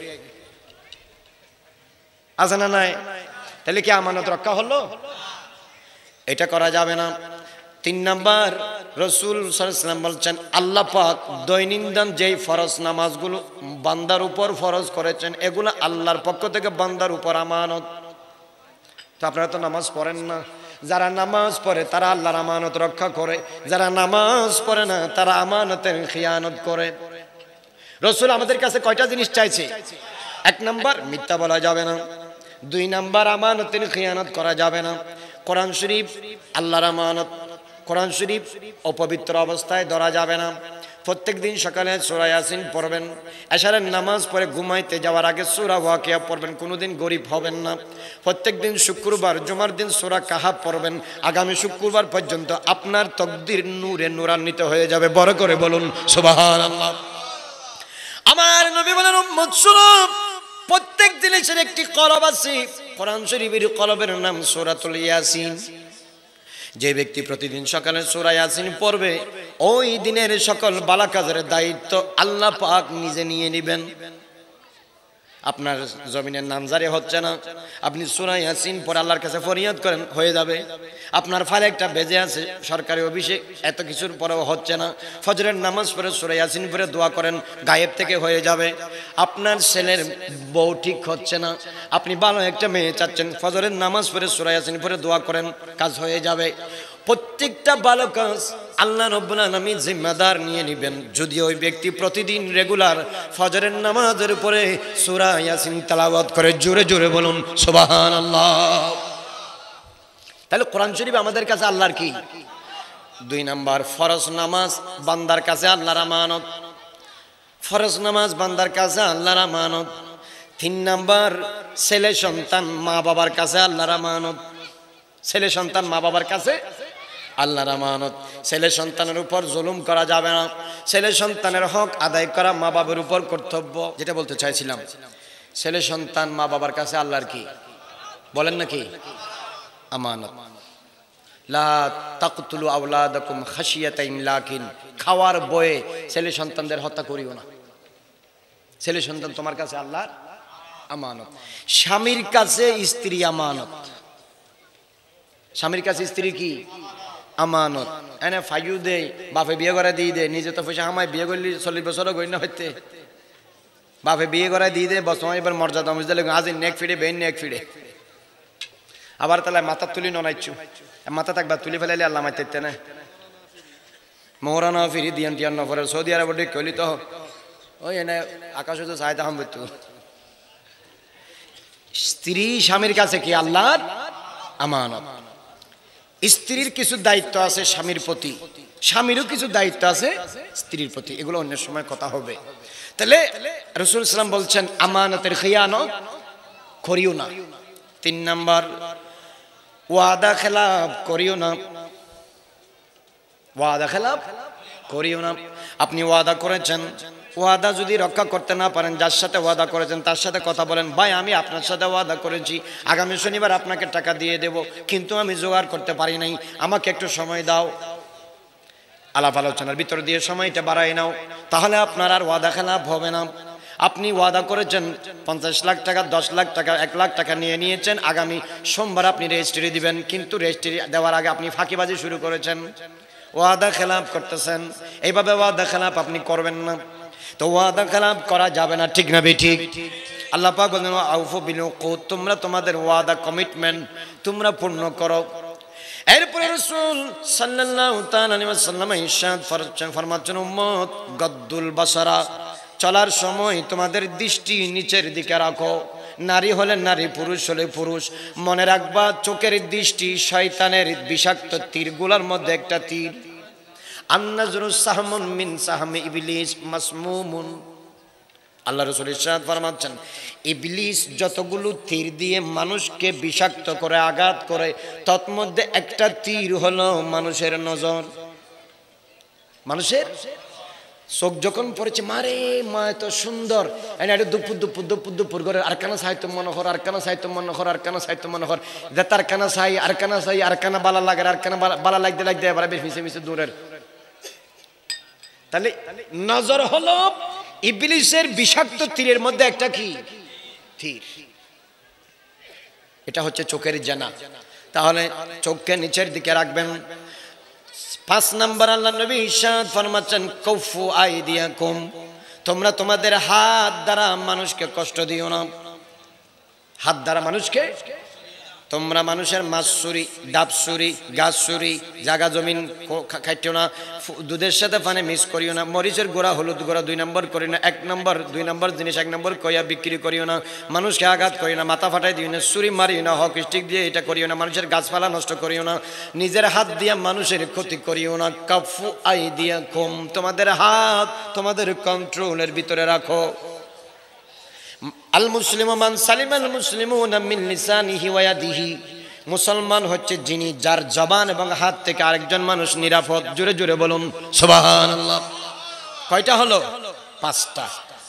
B: আছে না নাই? তাহলে কি আমানত রক্ষা হলো? এটা করা যাবে না। 3 নাম্বার, রাসূল সাল্লাল্লাহু আলাইহি ওয়াসাল্লাম বলছেন আল্লাহ পাক দৈনন্দিন যেই ফরজ নামাজগুলো বান্দার উপর ফরজ করেছেন এগুলো আল্লাহর পক্ষ থেকে বান্দার উপর আমানত। তো আপনারা তো নামাজ পড়েন না, যারা নামাজ পড়ে তারা আল্লাহর আমানত রক্ষা করে, যারা নামাজ পড়ে না তারা আমানতের খিয়ানত করে। রাসূল আমাদের কাছে কয়টা জিনিস চাইছে? 1 নাম্বার, মিথ্যা বলা যাবে না। 2 নাম্বার, আমানতের খিয়ানত করা যাবে না। কোরআন শরীফ আল্লাহর আমানত, কোরআন শরীফ অপবিত্র অবস্থায় ধরা যাবে না। প্রত্যেক দিন সকালে সূরা ইয়াসিন পড়বেন, এশারের নামাজ পড়ে ঘুমাইতে যাওয়ার আগে সূরা ওয়াকিয়া পড়বেন, কোনোদিন গরিব হবেন না। প্রত্যেক দিন শুক্রবার জুমার দিন সূরা কাহাফ পড়বেন, আগামী শুক্রবার পর্যন্ত আপনার তকদির নূরে নূরান্বিত হয়ে যাবে। বড় করে বলুন সুবহানাল্লাহ। আমার নবী বলেন উম্মত শুনো, প্রত্যেক জিনিসের একটি কলব আছে, কোরআন শরীফের কলবের নাম সূরাতুল ইয়াসিন। যে ব্যক্তি প্রতিদিন সকালে সূরা ইয়াসিন পড়বে ওই দিনের সকল বালা কাজের দায়িত্ব আল্লাহ পাক নিজে নিয়ে নেবেন। আপনার জমিনের নাম জারি হচ্ছে না, আপনি সূরা ইয়াসিন পড়ে আল্লাহর কাছে ফরিয়াদ করেন, হয়ে যাবে। আপনার ফাইলে একটা বেজে আছে সরকারি অফিসে, এত কিছুর পরেও হচ্ছে না, ফজরের নামাজ পড়ে সূরা ইয়াসিন পড়ে দোয়া করেন, গায়েব থেকে হয়ে যাবে। আপনার ছেলের বউ ঠিক হচ্ছে না, আপনি ভালো একটা মেয়ে চাচ্ছেন, ফজরের নামাজ পড়ে সূরা ইয়াসিন পড়ে দোয়া করেন, কাজ হয়ে যাবে। প্রত্যেকটা ভালো কাজ আল্লাহ রাব্বুল আলামিন জিম্মাদার নিয়ে নেবেন যদি ওই ব্যক্তি প্রতিদিন রেগুলার ফজরের নামাজের উপরে সূরা ইয়াসিন তেলাওয়াত করে। জোরে জোরে বলুন সুবহানাল্লাহ। তাহলে কোরআন শরীফ আমাদের কাছে আল্লাহর কি? 2 নাম্বার, ফরজ নামাজ বান্দার কাছে আল্লাহর আমানত। ফরজ নামাজ বান্দার কাছে আল্লাহর আমানত। 3 নাম্বার, ছেলে সন্তান মা বাবার কাছে আল্লাহর আমানত। ছেলে সন্তান মা বাবার কাছে আল্লাহর আমানত। ছেলে সন্তানের উপর জুলুম করা যাবে না। ছেলে সন্তানের হক আদায় করা মা বাবার উপর কর্তব্য। যেটা বলতে চাইছিলাম, ছেলে সন্তান মা বাবার কাছে আল্লাহর কি? বলেন নাকি? আমানত। লা তাকতুলু আওলাদাকুম খাশিয়াতা ইমলাকিন, খাওয়ার বয়ে ছেলে সন্তানদের হত্যা করিও না। ছেলে সন্তান তোমার কাছে আল্লাহর আমানত। স্বামীর কাছে স্ত্রী আমানত। স্বামীর কাছে স্ত্রী কি? আমানত। এনে ফাইউ দে, বাপে বিয়ে করে দিয়ে দে, নিজে তো পয়সা আমায় বিয়ে করলি 40 বছরও গই না হইতে, বাপে বিয়ে করে দিয়ে দে, বস এবার মর্যাদা মর্যাদা আজ নেক ফিরে বেন নেক ফিরে। আবার তাহলে মাথা তুলি ননাইছু, মাথা থাকবা তুলি ফেলাইলে আল্লাহ মাইতে না মৌরানা ফিরি দিয়ান টিয়ান নফরে সৌদি আরব কইলি তো ওই এনে আকাশ তো চাইতে হাম বলতো। স্ত্রী স্বামীর কাছে কি? আল্লাহর আমানত। স্ত্রীর কিছু দায়িত্ব আছে স্বামীর প্রতি, স্বামীরও কিছু দায়িত্ব আছে স্ত্রীর প্রতি। এগুলো অন্য সময় কথা হবে। তাহলে রাসূল সাল্লাল্লাহু আলাইহি বলছেন আমানতের খিয়ানত করিও না। 3 নাম্বার, ওয়াদা খেলাফ করিও না। ওয়াদা খেলাফ করিও না। আপনি ওয়াদা করেছেন, ওয়াদা যদি রক্ষা করতে না পারেন, যার সাথে ওয়াদা করেছেন তার সাথে কথা বলেন, ভাই আমি আপনার সাথে ওয়াদা করেছি আগামী শনিবার আপনাকে টাকা দিয়ে দেব, কিন্তু আমি জোগাড় করতে পারি নাই, আমাকে একটু সময় দাও। আলাপ আলোচনার ভিতর দিয়ে সময়টা বাড়াই নাও, তাহলে আপনার আর ওয়াদা খেলাফ হবে না। আপনি ওয়াদা করেছেন 50 লাখ টাকা, 10 লাখ টাকা, 1 লাখ টাকা নিয়ে নিয়েছেন, আগামী সোমবার আপনি রেজিস্ট্রি দিবেন, কিন্তু রেজিস্ট্রি দেওয়ার আগে আপনি ফাঁকিবাজি শুরু করেছেন, ওয়াদা খেলাফ করতেছেন। এইভাবে ওয়াদা খেলাফ আপনি করবেন না। তো ওয়াদা খেলাফ করা যাবে না, ঠিক না বেঠিক? আল্লাহ পাক বলেন আউফু বিল উকুদ, তোমরা তোমাদের ওয়াদা কমিটমেন্ট তোমরা পূর্ণ করো। এরপরে রাসূল সাল্লাল্লাহু তাআলা আলাইহি ওয়াসাল্লাম ইরশাদ ফরমাচ্ছেন উম্মত গদ্দুল বাসারা, চলার সময় তোমাদের দৃষ্টি নিচের দিকে রাখো। নারী হলে নারী, পুরুষ হলে পুরুষ। মনে রাখবা চোখের দৃষ্টি শয়তানের বিষাক্ত তীরগুলোর মধ্যে একটা তীর। আন-নাজরু সাহমুন মিন সাহমি ইবলিস মাসমুমুন। আল্লাহ রাসূল ইরশাদ ফরমাচ্ছেন ইবলিস যতগুলো তীর দিয়ে মানুষকে বিষাক্ত করে আঘাত করে, তন্মধ্যে একটা তীর হলো মানুষের নজর। মানুষের চোখ যখন পড়েছে, মারে মা এত সুন্দর, এটা দুপুর দুপুর দুপুর দুপুর করে আরকানা সাহিত্য মনোহর, আরকানা সাহিত্য মনোহর, আরকানা সাহিত্য মনোহর, তারকানা সাই আরকানা সাই আরকানা বালা লাগে, আরকানা বালা লাগতে লাগতে এবার মিশে মিশে দূরের। তাহলে নজর হলো ইবলিসের বিষাক্ত তীরের মধ্যে একটা কি তীর, এটা হচ্ছে চোখের জানা। তাহলে চোখকে নিচের দিকে রাখবেন। 5 নাম্বার আল্লাহ নবী ইরশাদ ফরমাচ্ছেন কাউফু আইদিয়াকুম, তোমরা তোমাদের হাত দ্বারা মানুষকে কষ্ট দিও না। হাত দ্বারা মানুষকে, তোমরা মানুষের মাছ চুরি, ডাব চুরি, গাছ চুরি, জায়গা জমিন খাইটিও না, দুধের সাথে পানি মিক্স করিও না, মরিচের গোড়া হলুদ গোড়া 2 নম্বর করিও না, 1 নম্বর 2 নম্বর জিনিস 1 নম্বর কইয়া বিক্রি করিও না, মানুষকে আঘাত করিও না, মাথা ফাটাই দিও না, চুরি মারিও না, হক স্টিক দিয়ে এটা করিও না, মানুষের গাছপালা নষ্ট করিও না, নিজের হাত দিয়ে মানুষের ক্ষতি করিও না। কাফু আইদিয়াকুম, তোমাদের হাত তোমাদের কন্ট্রোলের ভিতরে রাখো। আল মুসলিমু মান সালিমাল মুসলিমুনা মিন লিসানিহি ওয়া ইয়াদিহি, মুসলমান হচ্ছে যিনি যার জবান এবং হাত থেকে আরেকজন মানুষ নিরাপদ। জোরে জোরে বলুন সুবহানাল্লাহ। কয়টা হলো? 5টা।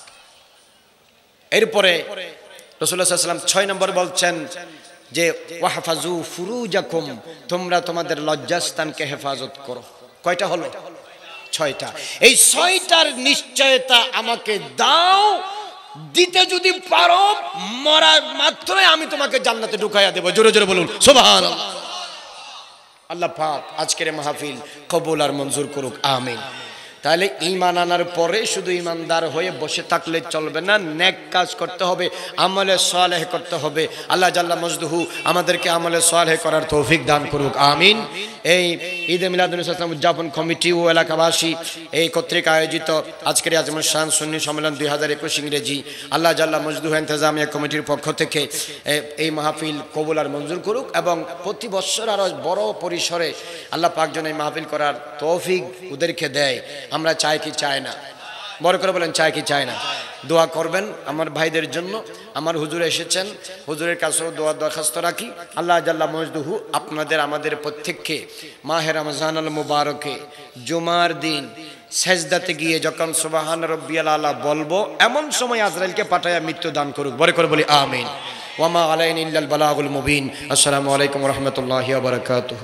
B: এরপরে রাসূলুল্লাহ সাল্লাল্লাহু আলাইহি ওয়াসাল্লাম 6 নম্বর বলছেন যে ওয়াহফাজু ফুরুজাকুম, তোমরা তোমাদের লজ্জাস্থানকে হেফাজত করো। কয়টা হলো? 6টা। এই 6টার নিশ্চয়তা আমাকে দাও, দিতে যদি পারো মরার মাত্রই আমি তোমাকে জান্নাতে ঢুকাইয়া দেব। জোরে জোরে বলুন সুবহানাল্লাহ। আল্লাহ পাক আজকের মাহফিল কবুল আর মঞ্জুর করুক, আমিন। তাহলে ঈমান আনার পরে শুধু ঈমানদার হয়ে বসে থাকলে চলবে না, নেক কাজ করতে হবে, আমলে সালেহ করতে হবে। আল্লাহ জাল্লা মজদুহু আমাদেরকে আমলে সালেহ করার তৌফিক দান করুক, আমিন। এই ঈদে মিলাদুন নবী উদযাপন কমিটি ও এলাকাবাসী এই কর্তৃক আয়োজিত আজকের আজম শান সুন্নি সম্মেলন 2021 ইংরেজি, আল্লাহ জাল্লা মজদুহু ইন্তেজামিয়া কমিটির পক্ষ থেকে এই মাহফিল কবুল আর মঞ্জুর করুক এবং প্রতি বছর আরো বড় পরিসরে আল্লাহ পাক যেন এই মাহফিল করার তৌফিক ওদেরকে দেয়। আমরা চাই কি চাই না? বড় করে বলেন, চাই কি চাই না? দোয়া করবেন আমার ভাইদের জন্য। আমার হুজুর এসেছেন, হুজুরের কাছেও দোয়া দরখাস্ত রাখি। আল্লাহ জাল্লা মজদুহু আপনাদের আমাদের প্রত্যেককে মাহে রমজানুল মুবারকে জুমার দিন সেজদাতে গিয়ে যখন সুবহান রাব্বিয়াল আলা বলবো, এমন সময় আজরাইলকে পাঠায়া মৃত্যু দান করুক। বড় করে বলি আমিন। ওয়া মা আলাইনা ইল্লাল বালাগুল মুবিন। আসসালামু আলাইকুম ওয়া রাহমাতুল্লাহি ওয়া বারাকাতুহু।